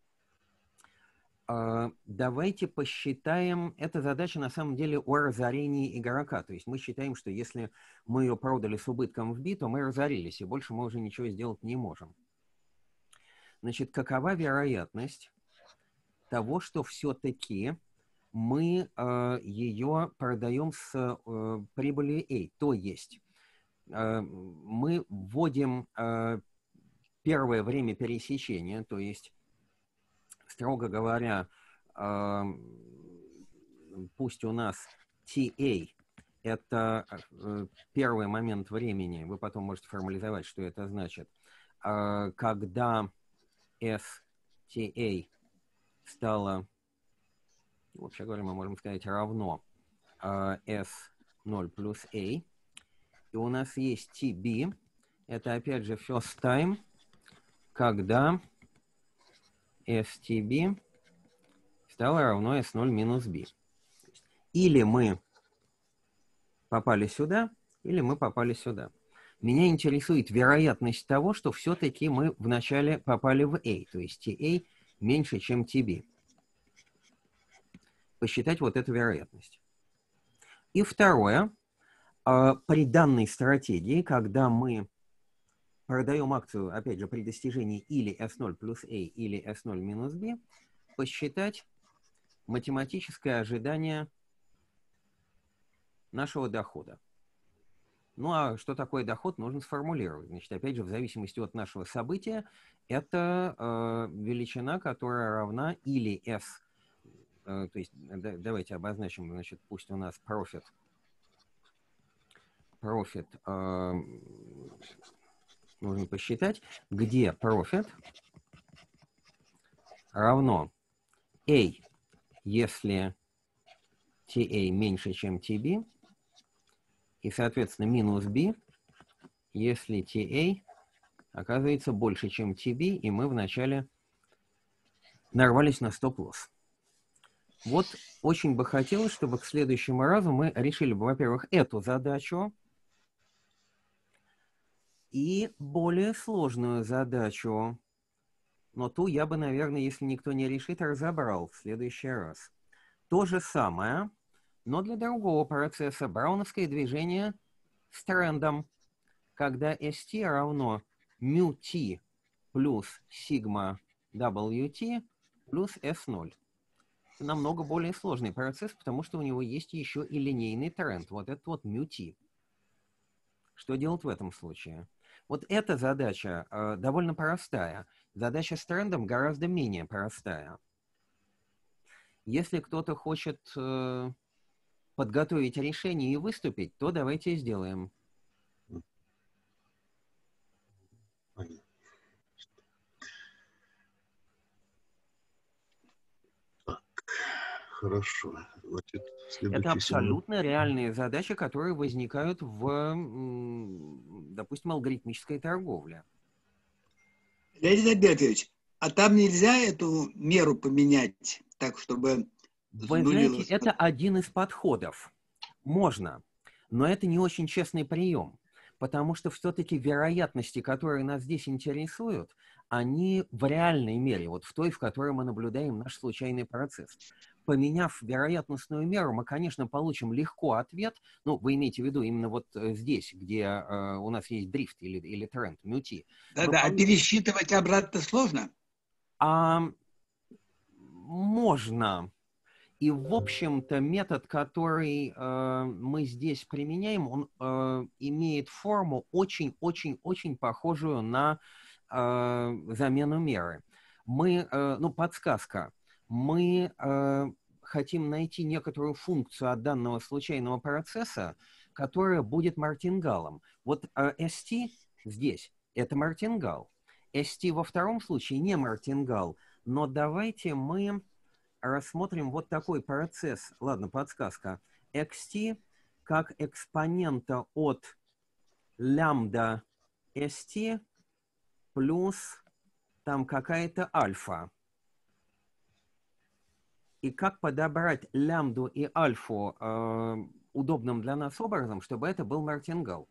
Uh, давайте посчитаем, эта задача на самом деле о разорении игрока. То есть мы считаем, что если мы ее продали с убытком в B, то мы разорились, и больше мы уже ничего сделать не можем. Значит, какова вероятность того, что все-таки мы uh, ее продаем с uh, прибылью A? То есть uh, мы вводим uh, первое время пересечения, то есть, строго говоря, э, пусть у нас ти эй – это э, первый момент времени, вы потом можете формализовать, что это значит, э, когда эс ти эй стало, вообще говоря, мы можем сказать, равно э, эс ноль плюс A, и у нас есть ти би, это опять же first time, когда эс ти би стало равно эс ноль минус B. Или мы попали сюда, или мы попали сюда. Меня интересует вероятность того, что все-таки мы вначале попали в A, то есть ти эй меньше, чем ти би. Посчитать вот эту вероятность. И второе. При данной стратегии, когда мы продаем акцию, опять же, при достижении или эс ноль плюс A, или эс ноль минус B, посчитать математическое ожидание нашего дохода. Ну, а что такое доход, нужно сформулировать. Значит, опять же, в зависимости от нашего события, это э, величина, которая равна или S, э, то есть, да, давайте обозначим, значит, пусть у нас profit, profit, э, нужно посчитать, где profit равно A, если ти эй меньше, чем ти би, и, соответственно, минус B, если ти эй оказывается больше, чем ти би, и мы вначале нарвались на стоп-лосс. Вот очень бы хотелось, чтобы к следующему разу мы решили бы, во-первых, эту задачу и более сложную задачу. Но ту я бы, наверное, если никто не решит, разобрал в следующий раз. То же самое, но для другого процесса. Брауновское движение с трендом, когда эс ти равно μt плюс сигма дабл ю ти плюс эс ноль. Это намного более сложный процесс, потому что у него есть еще и линейный тренд. Вот этот вот μt. Что делать в этом случае? Вот эта задача э, довольно простая. Задача с трендом гораздо менее простая. Если кто-то хочет э, подготовить решение и выступить, то давайте сделаем. Хорошо. Значит, Это следующий абсолютно семинар. Реальные задачи, которые возникают в, допустим, алгоритмической торговле. Леонид Альбертович, а там нельзя эту меру поменять так, чтобы... Вы знаете, это один из подходов. Можно, но это не очень честный прием, потому что все-таки вероятности, которые нас здесь интересуют, они в реальной мере, вот в той, в которой мы наблюдаем наш случайный процесс. Поменяв вероятностную меру, мы, конечно, получим легко ответ. Ну, вы имеете в виду именно вот здесь, где э, у нас есть дрифт или, или тренд, мюти. Да-да, получим... а пересчитывать обратно сложно? А, можно. И, в общем-то, метод, который э, мы здесь применяем, он э, имеет форму очень-очень-очень похожую на э, замену меры. Мы, э, ну, подсказка. Мы э, хотим найти некоторую функцию от данного случайного процесса, которая будет мартингалом. Вот э, эс ти здесь – это мартингал. эс ти во втором случае не мартингал, но давайте мы рассмотрим вот такой процесс. Ладно, подсказка. икс ти как экспонента от лямбда эс ти плюс там какая-то альфа. И как подобрать лямбду и альфу э, удобным для нас образом, чтобы это был мартингал.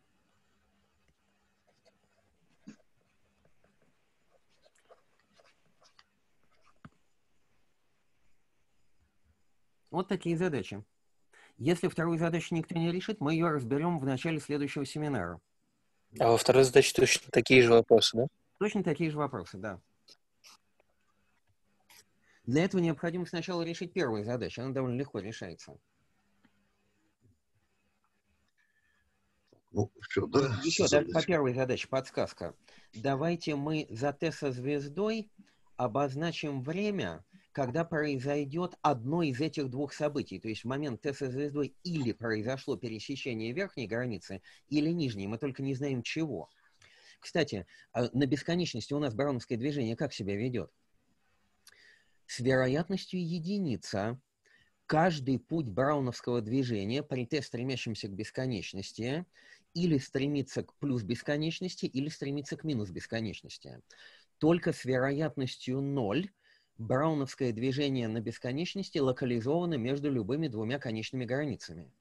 Вот такие задачи. Если вторую задачу никто не решит, мы ее разберем в начале следующего семинара. А во второй задаче точно такие же вопросы, да? Точно такие же вопросы, да. Для этого необходимо сначала решить первую задачу. Она довольно легко решается. Ну, все, да? Еще даже по первой задаче подсказка. Давайте мы за Т со звездой обозначим время, когда произойдет одно из этих двух событий. То есть в момент Т со звездой или произошло пересечение верхней границы, или нижней. Мы только не знаем чего. Кстати, на бесконечности у нас броуновское движение как себя ведет? С вероятностью единица каждый путь брауновского движения при Т, стремящемся к бесконечности, или стремится к плюс бесконечности, или стремится к минус бесконечности. Только с вероятностью ноль брауновское движение на бесконечности локализовано между любыми двумя конечными границами.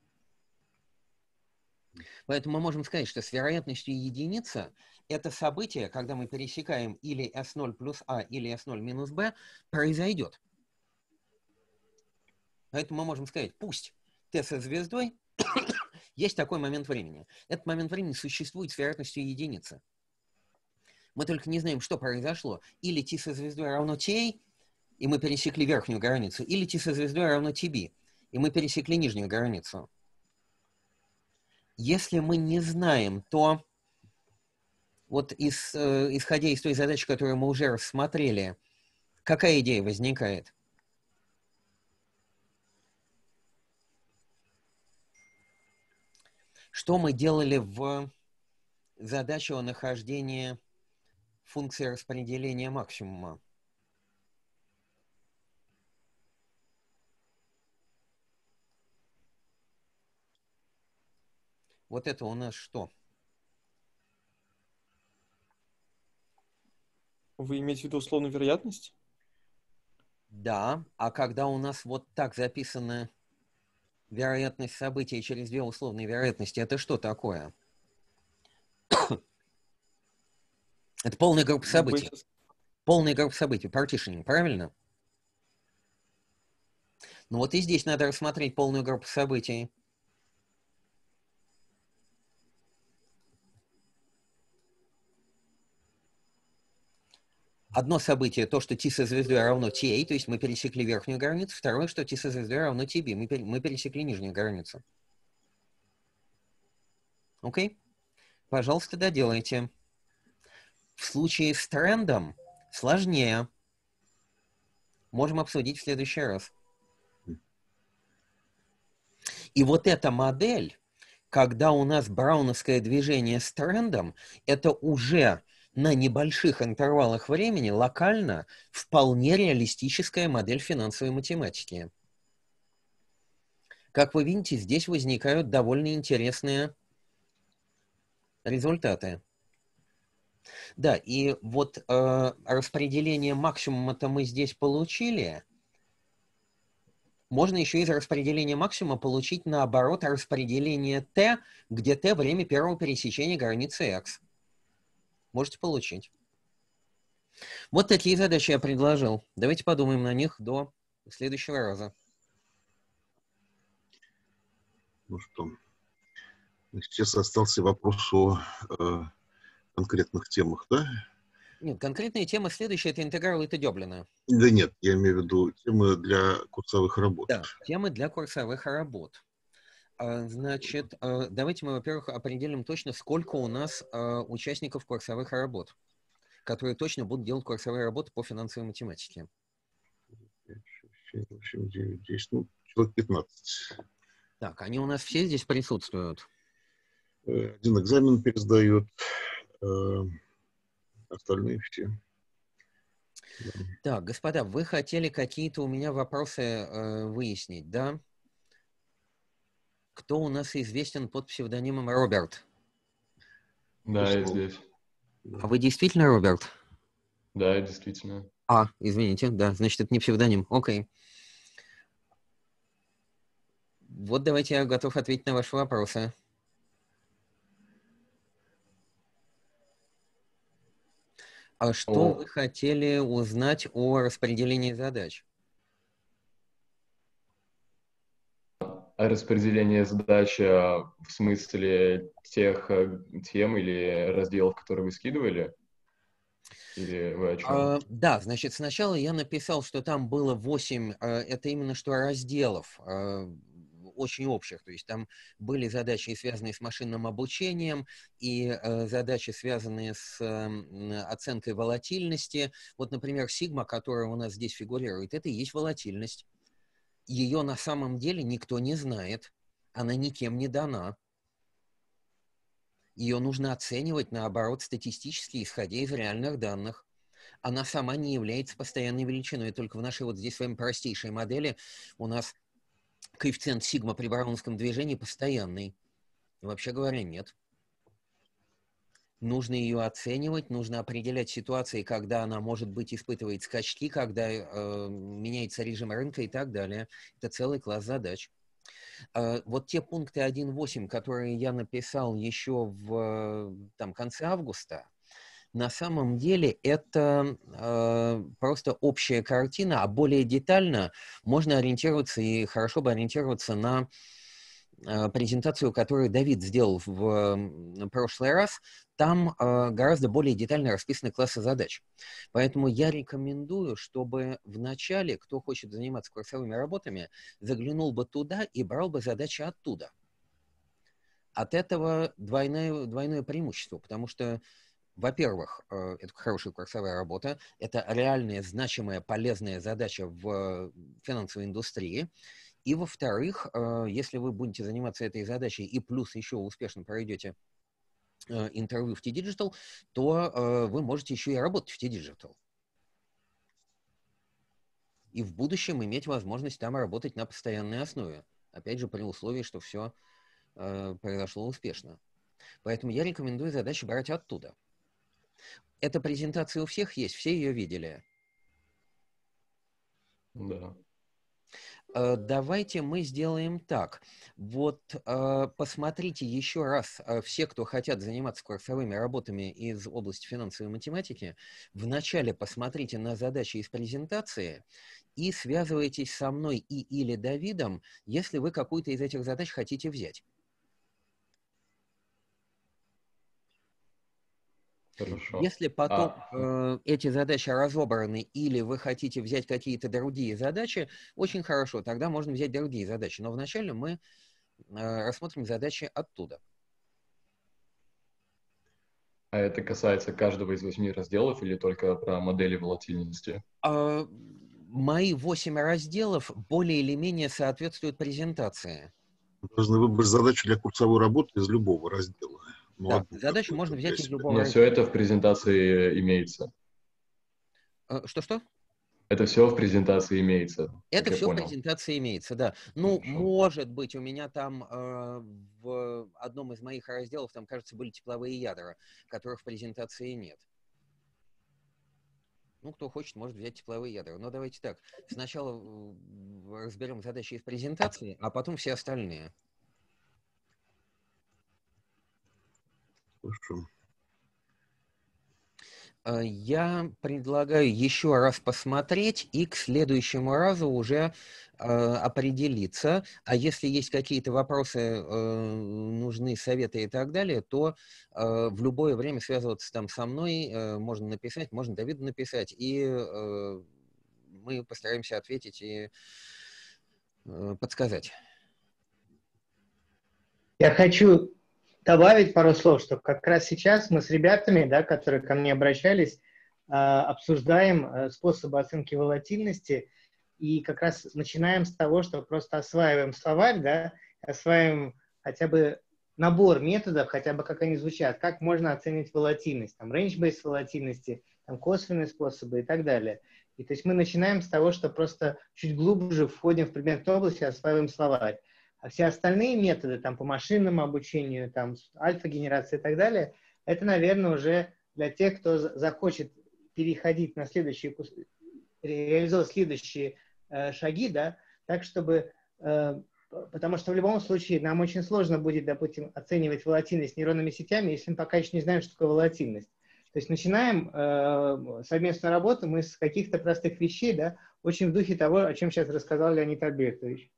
Поэтому мы можем сказать, что с вероятностью единица это событие, когда мы пересекаем или эс ноль плюс А, или эс ноль минус Б, произойдет. Поэтому мы можем сказать, пусть Т со звездой есть такой момент времени. Этот момент времени существует с вероятностью единицы. Мы только не знаем, что произошло. Или Т со звездой равно Та, и мы пересекли верхнюю границу, или Т со звездой равно Тб, и мы пересекли нижнюю границу. Если мы не знаем, то вот из, э, исходя из той задачи, которую мы уже рассмотрели, какая идея возникает? Что мы делали в задаче о нахождении функции распределения максимума? Вот это у нас что? Вы имеете в виду условную вероятность? Да, а когда у нас вот так записана вероятность события через две условные вероятности, это что такое? Это полная группа событий. Сейчас... Полная группа событий, partitioning, правильно? Ну вот и здесь надо рассмотреть полную группу событий. Одно событие, то, что Т со звездой равно Та, то есть мы пересекли верхнюю границу. Второе, что Т со звездой равно Тб, мы, пер, мы пересекли нижнюю границу. Окей? Пожалуйста, доделайте. В случае с трендом сложнее. Можем обсудить в следующий раз. И вот эта модель, когда у нас брауновское движение с трендом, это уже на небольших интервалах времени локально вполне реалистическая модель финансовой математики. Как вы видите, здесь возникают довольно интересные результаты. Да, и вот э, распределение максимума-то мы здесь получили. Можно еще из распределения максимума получить, наоборот, распределение t, где t время первого пересечения границы x. Можете получить. Вот такие задачи я предложил. Давайте подумаем на них до следующего раза. Ну что, сейчас остался вопрос о э, конкретных темах, да? Нет, конкретные темы следующие — это интегралы Дёблина. Да нет, я имею в виду темы для курсовых работ. Да, темы для курсовых работ. Значит, давайте мы, во-первых, определим точно, сколько у нас участников курсовых работ, которые точно будут делать курсовые работы по финансовой математике. пять, шесть, семь, восемь, девять, десять, ну, человек пятнадцать. Так, они у нас все здесь присутствуют? Один экзамен пересдают, остальные все. Да. Так, господа, вы хотели какие-то у меня вопросы э, выяснить, да? Кто у нас известен под псевдонимом Роберт? Да, я здесь. А вы действительно Роберт? Да, я действительно. А, извините, да, значит, это не псевдоним. Окей. Вот давайте я готов ответить на ваши вопросы. А что О. вы хотели узнать о распределении задач? А распределение задач в смысле тех тем или разделов, которые вы скидывали? Или вы о чем? А, да, значит, сначала я написал, что там было восемь, это именно что разделов, очень общих, то есть там были задачи, связанные с машинным обучением, и э, задачи, связанные с э, оценкой волатильности. Вот, например, сигма, которая у нас здесь фигурирует, это и есть волатильность. Ее на самом деле никто не знает, она никем не дана. Ее нужно оценивать, наоборот, статистически, исходя из реальных данных. Она сама не является постоянной величиной, только в нашей вот здесь с вами простейшей модели у нас коэффициент сигма при брауновском движении постоянный. Вообще говоря, нет. Нужно ее оценивать, нужно определять ситуации, когда она, может быть, испытывает скачки, когда э, меняется режим рынка и так далее. Это целый класс задач. Э, вот те пункты один точка восемь, которые я написал еще в там, конце августа, на самом деле это э, просто общая картина, а более детально можно ориентироваться и хорошо бы ориентироваться на э, презентацию, которую Давид сделал в, в прошлый раз. Там э, гораздо более детально расписаны классы задач. Поэтому я рекомендую, чтобы вначале, кто хочет заниматься курсовыми работами, заглянул бы туда и брал бы задачи оттуда. От этого двойное, двойное преимущество, потому что во-первых, это хорошая курсовая работа, это реальная, значимая, полезная задача в финансовой индустрии. И, во-вторых, если вы будете заниматься этой задачей и плюс еще успешно пройдете интервью в T-Digital, то вы можете еще и работать в T-Digital. И в будущем иметь возможность там работать на постоянной основе. Опять же, при условии, что все произошло успешно. Поэтому я рекомендую задачи брать оттуда. Эта презентация у всех есть, все ее видели. Да. Давайте мы сделаем так. Вот посмотрите еще раз, все, кто хотят заниматься курсовыми работами из области финансовой математики, вначале посмотрите на задачи из презентации и связывайтесь со мной и или Давидом, если вы какую-то из этих задач хотите взять. Хорошо. Если потом А. э, эти задачи разобраны или вы хотите взять какие-то другие задачи, очень хорошо, тогда можно взять другие задачи. Но вначале мы э, рассмотрим задачи оттуда. А это касается каждого из восьми разделов или только про модели волатильности? А, мои восемь разделов более или менее соответствуют презентации. Вы должны выбрать задачу для курсовой работы из любого раздела. Ну, Да, одну задачу какую-то можно для взять из себя. любого Но все раздела. это в презентации имеется. А, Что-что? Это все в презентации имеется, как Это я все в понял. презентации имеется, да. Ну, Хорошо. может быть, у меня там э, в одном из моих разделов, там, кажется, были тепловые ядра, которых в презентации нет. Ну, кто хочет, может взять тепловые ядра. Но давайте так. Сначала э, разберем задачи из презентации, а потом все остальные. Хорошо. Э, Я предлагаю еще раз посмотреть и к следующему разу уже э, определиться. А если есть какие-то вопросы, э, нужны советы и так далее, то э, в любое время связываться там со мной, э, можно написать, можно Давиду написать, и э, мы постараемся ответить и э, подсказать. Я хочу добавить пару слов, что как раз сейчас мы с ребятами, да, которые ко мне обращались, а, обсуждаем а, способы оценки волатильности и как раз начинаем с того, что просто осваиваем словарь, да, осваиваем хотя бы набор методов, хотя бы как они звучат, как можно оценить волатильность, там, range-based волатильности, там, косвенные способы и так далее. И то есть мы начинаем с того, что просто чуть глубже входим в предметную область и осваиваем словарь. А все остальные методы, там, по машинному обучению, там, альфа-генерации и так далее, это, наверное, уже для тех, кто захочет переходить на следующие, реализовать следующие э, шаги, да, так, чтобы, э, потому что в любом случае нам очень сложно будет, допустим, оценивать волатильность нейронными сетями, если мы пока еще не знаем, что такое волатильность. То есть начинаем э, совместную работу мы с каких-то простых вещей, да, очень в духе того, о чем сейчас рассказал Леонид Альбертович.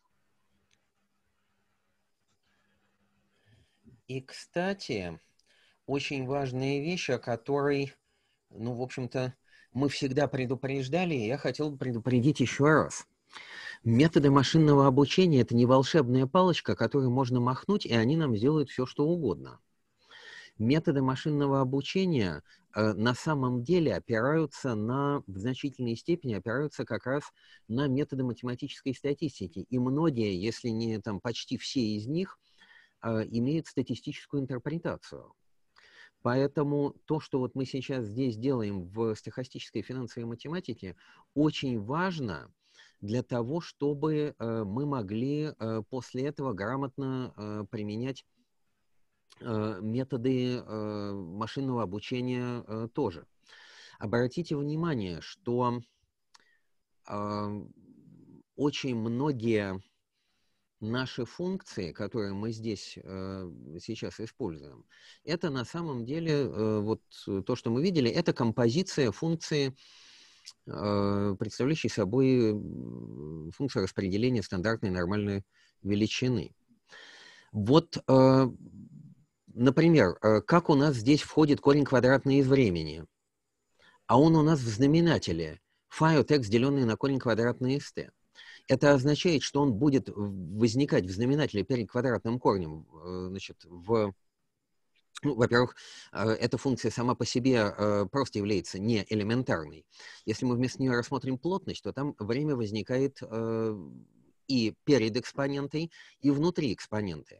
И, кстати, очень важная вещь, о которой, ну, в общем-то, мы всегда предупреждали, и я хотел бы предупредить еще раз. Методы машинного обучения – это не волшебная палочка, которой можно махнуть, и они нам сделают все, что угодно. Методы машинного обучения э, на самом деле опираются на, в значительной степени опираются как раз на методы математической статистики. И многие, если не там почти все из них, э, имеют статистическую интерпретацию. Поэтому то, что вот мы сейчас здесь делаем в стохастической финансовой математике, очень важно для того, чтобы э, мы могли э, после этого грамотно э, применять э, методы э, машинного обучения э, тоже. Обратите внимание, что э, очень многие наши функции, которые мы здесь э, сейчас используем, это на самом деле, э, вот то, что мы видели, это композиция функции, э, представляющей собой функцию распределения стандартной нормальной величины. Вот, э, например, э, как у нас здесь входит корень квадратный из времени, а он у нас в знаменателе фа от x, деленный на корень квадратный из t. Это означает, что он будет возникать в знаменателе перед квадратным корнем, значит, в... Ну, во-первых, эта функция сама по себе просто является не элементарной. Если мы вместо нее рассмотрим плотность, то там время возникает и перед экспонентой, и внутри экспоненты.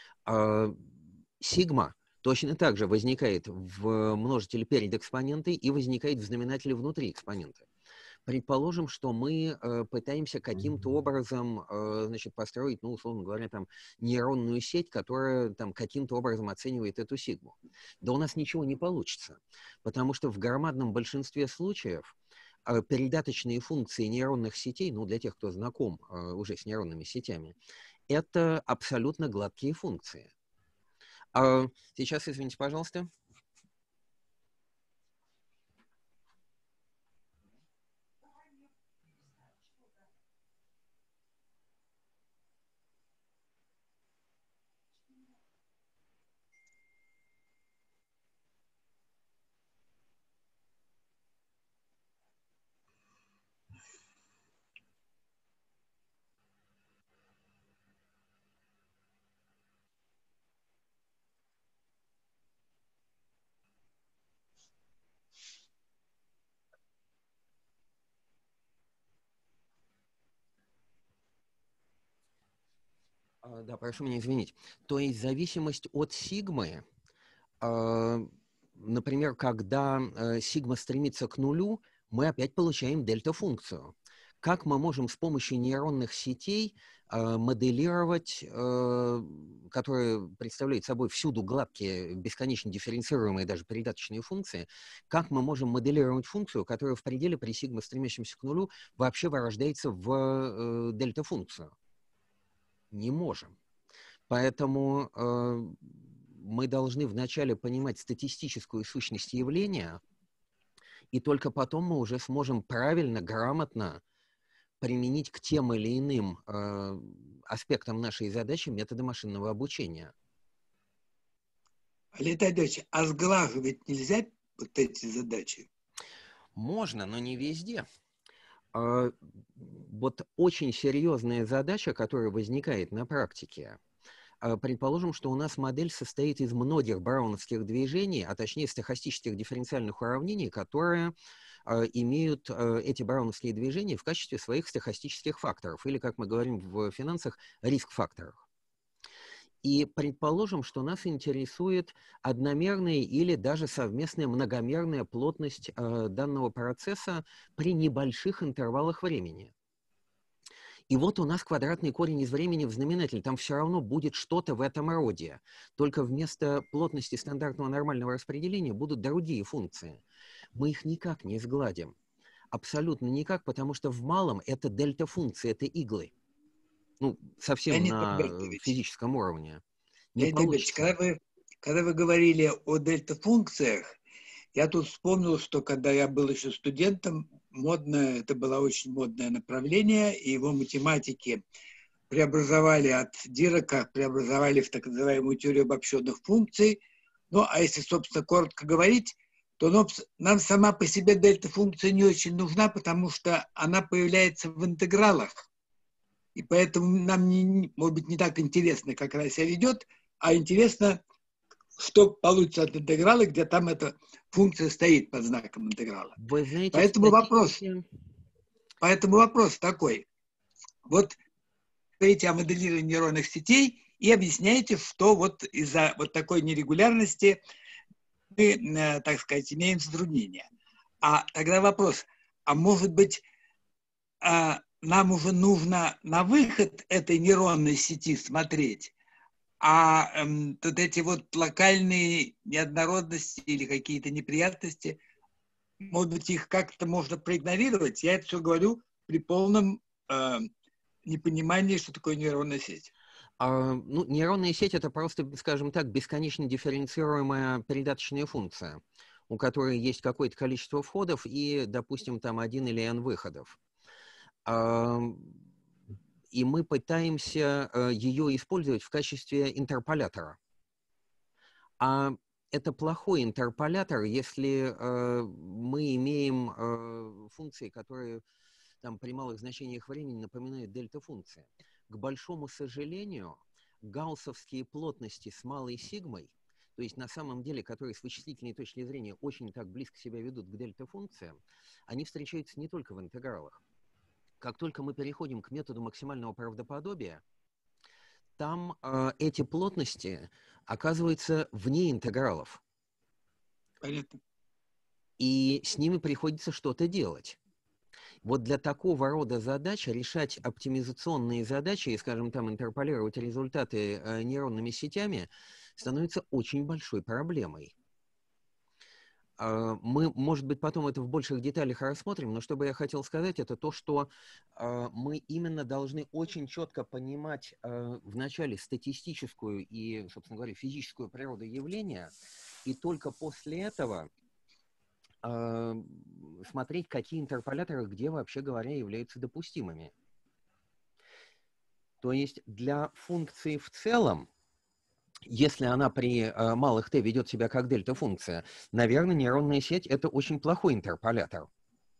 Сигма точно так же возникает в множителе перед экспонентой и возникает в знаменателе внутри экспонента. Предположим, что мы э, пытаемся каким-то образом, э, значит, построить, ну, условно говоря, там, нейронную сеть, которая там каким-то образом оценивает эту сигму. Да у нас ничего не получится, потому что в громадном большинстве случаев э, передаточные функции нейронных сетей, ну, для тех, кто знаком э, уже с нейронными сетями, это абсолютно гладкие функции. А сейчас, извините, пожалуйста. Да, прошу меня извинить. То есть зависимость от сигмы, например, когда сигма стремится к нулю, мы опять получаем дельта-функцию. Как мы можем с помощью нейронных сетей моделировать, которые представляют собой всюду гладкие, бесконечно дифференцируемые даже передаточные функции, как мы можем моделировать функцию, которая в пределе при сигма, стремящемся к нулю, вообще вырождается в дельта-функцию? Не можем. Поэтому э, мы должны вначале понимать статистическую сущность явления, и только потом мы уже сможем правильно, грамотно применить к тем или иным э, аспектам нашей задачи методы машинного обучения. Леонид Ильич, а сглаживать нельзя вот эти задачи? Можно, но не везде. Э, вот очень серьезная задача, которая возникает на практике. Предположим, что у нас модель состоит из многих брауновских движений, а точнее стохастических дифференциальных уравнений, которые э, имеют э, эти брауновские движения в качестве своих стохастических факторов, или, как мы говорим в финансах, риск-факторов. И предположим, что нас интересует одномерная или даже совместная многомерная плотность э, данного процесса при небольших интервалах времени. И вот у нас квадратный корень из времени в знаменателе. Там все равно будет что-то в этом роде. Только вместо плотности стандартного нормального распределения будут другие функции. Мы их никак не сгладим. Абсолютно никак, потому что в малом это дельта-функции, это иглы. Ну, совсем Леонид на Альбертович, физическом уровне. Не Леонид Альбертович, когда вы, когда вы говорили о дельта-функциях, я тут вспомнил, что когда я был еще студентом, модное, это было очень модное направление, и его математики преобразовали от Дирака, преобразовали в так называемую теорию обобщенных функций. Ну, а если, собственно, коротко говорить, то нам сама по себе дельта-функция не очень нужна, потому что она появляется в интегралах. И поэтому нам, не, может быть, не так интересно, как она себя ведет, а интересно, что получится от интеграла, где там эта функция стоит под знаком интеграла. Вы знаете, поэтому, вопрос, поэтому вопрос такой. Вот говорите о моделировании нейронных сетей и объясняете, что вот из-за вот такой нерегулярности мы, так сказать, имеем затруднения. А тогда вопрос, а может быть, нам уже нужно на выход этой нейронной сети смотреть, а эм, вот эти вот локальные неоднородности или какие-то неприятности, может быть, их как-то можно проигнорировать? Я это все говорю при полном э, непонимании, что такое нейронная сеть. А, ну, нейронная сеть — это просто, скажем так, бесконечно дифференцируемая передаточная функция, у которой есть какое-то количество входов и, допустим, там один или n выходов. А, и мы пытаемся э, ее использовать в качестве интерполятора. А это плохой интерполятор, если э, мы имеем э, функции, которые там, при малых значениях времени напоминают дельта-функции. К большому сожалению, гауссовские плотности с малой сигмой, то есть на самом деле, которые с вычислительной точки зрения очень так близко себя ведут к дельта-функциям, они встречаются не только в интегралах. Как только мы переходим к методу максимального правдоподобия, там э, эти плотности оказываются вне интегралов. Понятно. И с ними приходится что-то делать. Вот для такого рода задач решать оптимизационные задачи и, скажем, там интерполировать результаты э, нейронными сетями становится очень большой проблемой. Мы, может быть, потом это в больших деталях рассмотрим, но что бы я хотел сказать, это то, что э, мы именно должны очень четко понимать э, вначале статистическую и, собственно говоря, физическую природу явления, и только после этого э, смотреть, какие интерполяторы, где, вообще говоря, являются допустимыми. То есть для функции в целом, если она при э, малых t ведет себя как дельта-функция, наверное, нейронная сеть — это очень плохой интерполятор.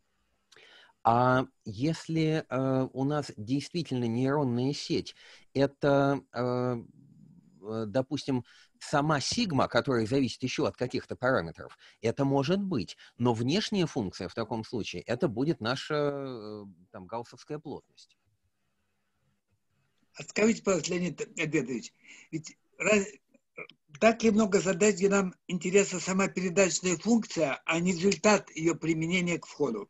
А если э, у нас действительно нейронная сеть — это, э, допустим, сама сигма, которая зависит еще от каких-то параметров, это может быть. Но внешняя функция в таком случае — это будет наша э, там, гауссовская плотность. А скажите, пожалуйста, Леонид Альбертович, ведь раз, так ли много задач, где нам интересна сама передаточная функция, а не результат ее применения к входу?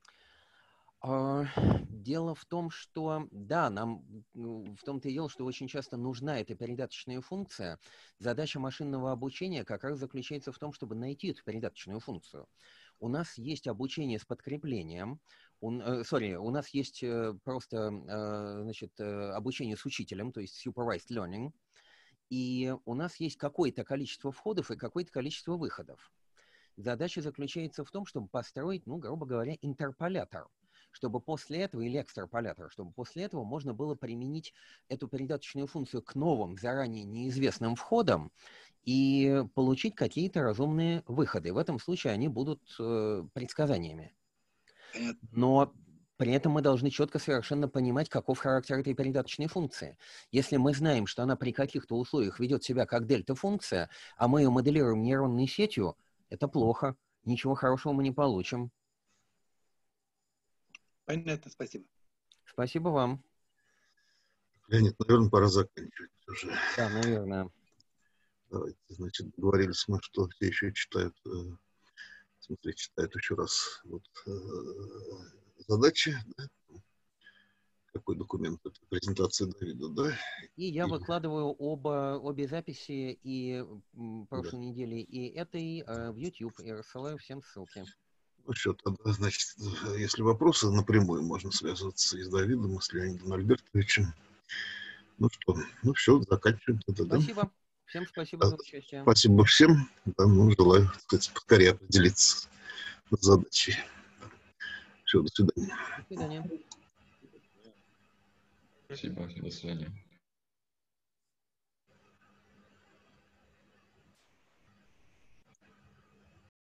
Дело в том, что, да, нам в том-то и дело, что очень часто нужна эта передаточная функция. Задача машинного обучения как раз заключается в том, чтобы найти эту передаточную функцию. У нас есть обучение с подкреплением, сори, у нас есть просто, значит, обучение с учителем, то есть supervised learning, и у нас есть какое-то количество входов и какое-то количество выходов. Задача заключается в том, чтобы построить, ну, грубо говоря, интерполятор, чтобы после этого, или экстраполятор, чтобы после этого можно было применить эту передаточную функцию к новым, заранее неизвестным входам и получить какие-то разумные выходы. В этом случае они будут э, предсказаниями. Но при этом мы должны четко совершенно понимать, каков характер этой передаточной функции. Если мы знаем, что она при каких-то условиях ведет себя как дельта-функция, а мы ее моделируем нейронной сетью, это плохо. Ничего хорошего мы не получим. Понятно, спасибо. Спасибо вам. Леонид, наверное, пора заканчивать уже. Да, наверное. Давайте, значит, договорились мы, что все еще читают, э, в смысле, читают еще раз вот, э, задачи, да? Какой документ? Это презентация Давида, да? И я и... выкладываю оба, обе записи и м, прошлой да. недели, и этой э, в YouTube, и рассылаю всем ссылки. Ну что, тогда, значит, если вопросы, напрямую можно связываться и с Давидом, и с Леонидом Альбертовичем. Ну что, ну все, заканчиваем тогда. Спасибо. Да? Всем спасибо да, за участие. Спасибо всем. Да, ну, желаю, так сказать, поскорее определиться с задачей. Все, до свидания. До свидания. Спасибо, до свидания.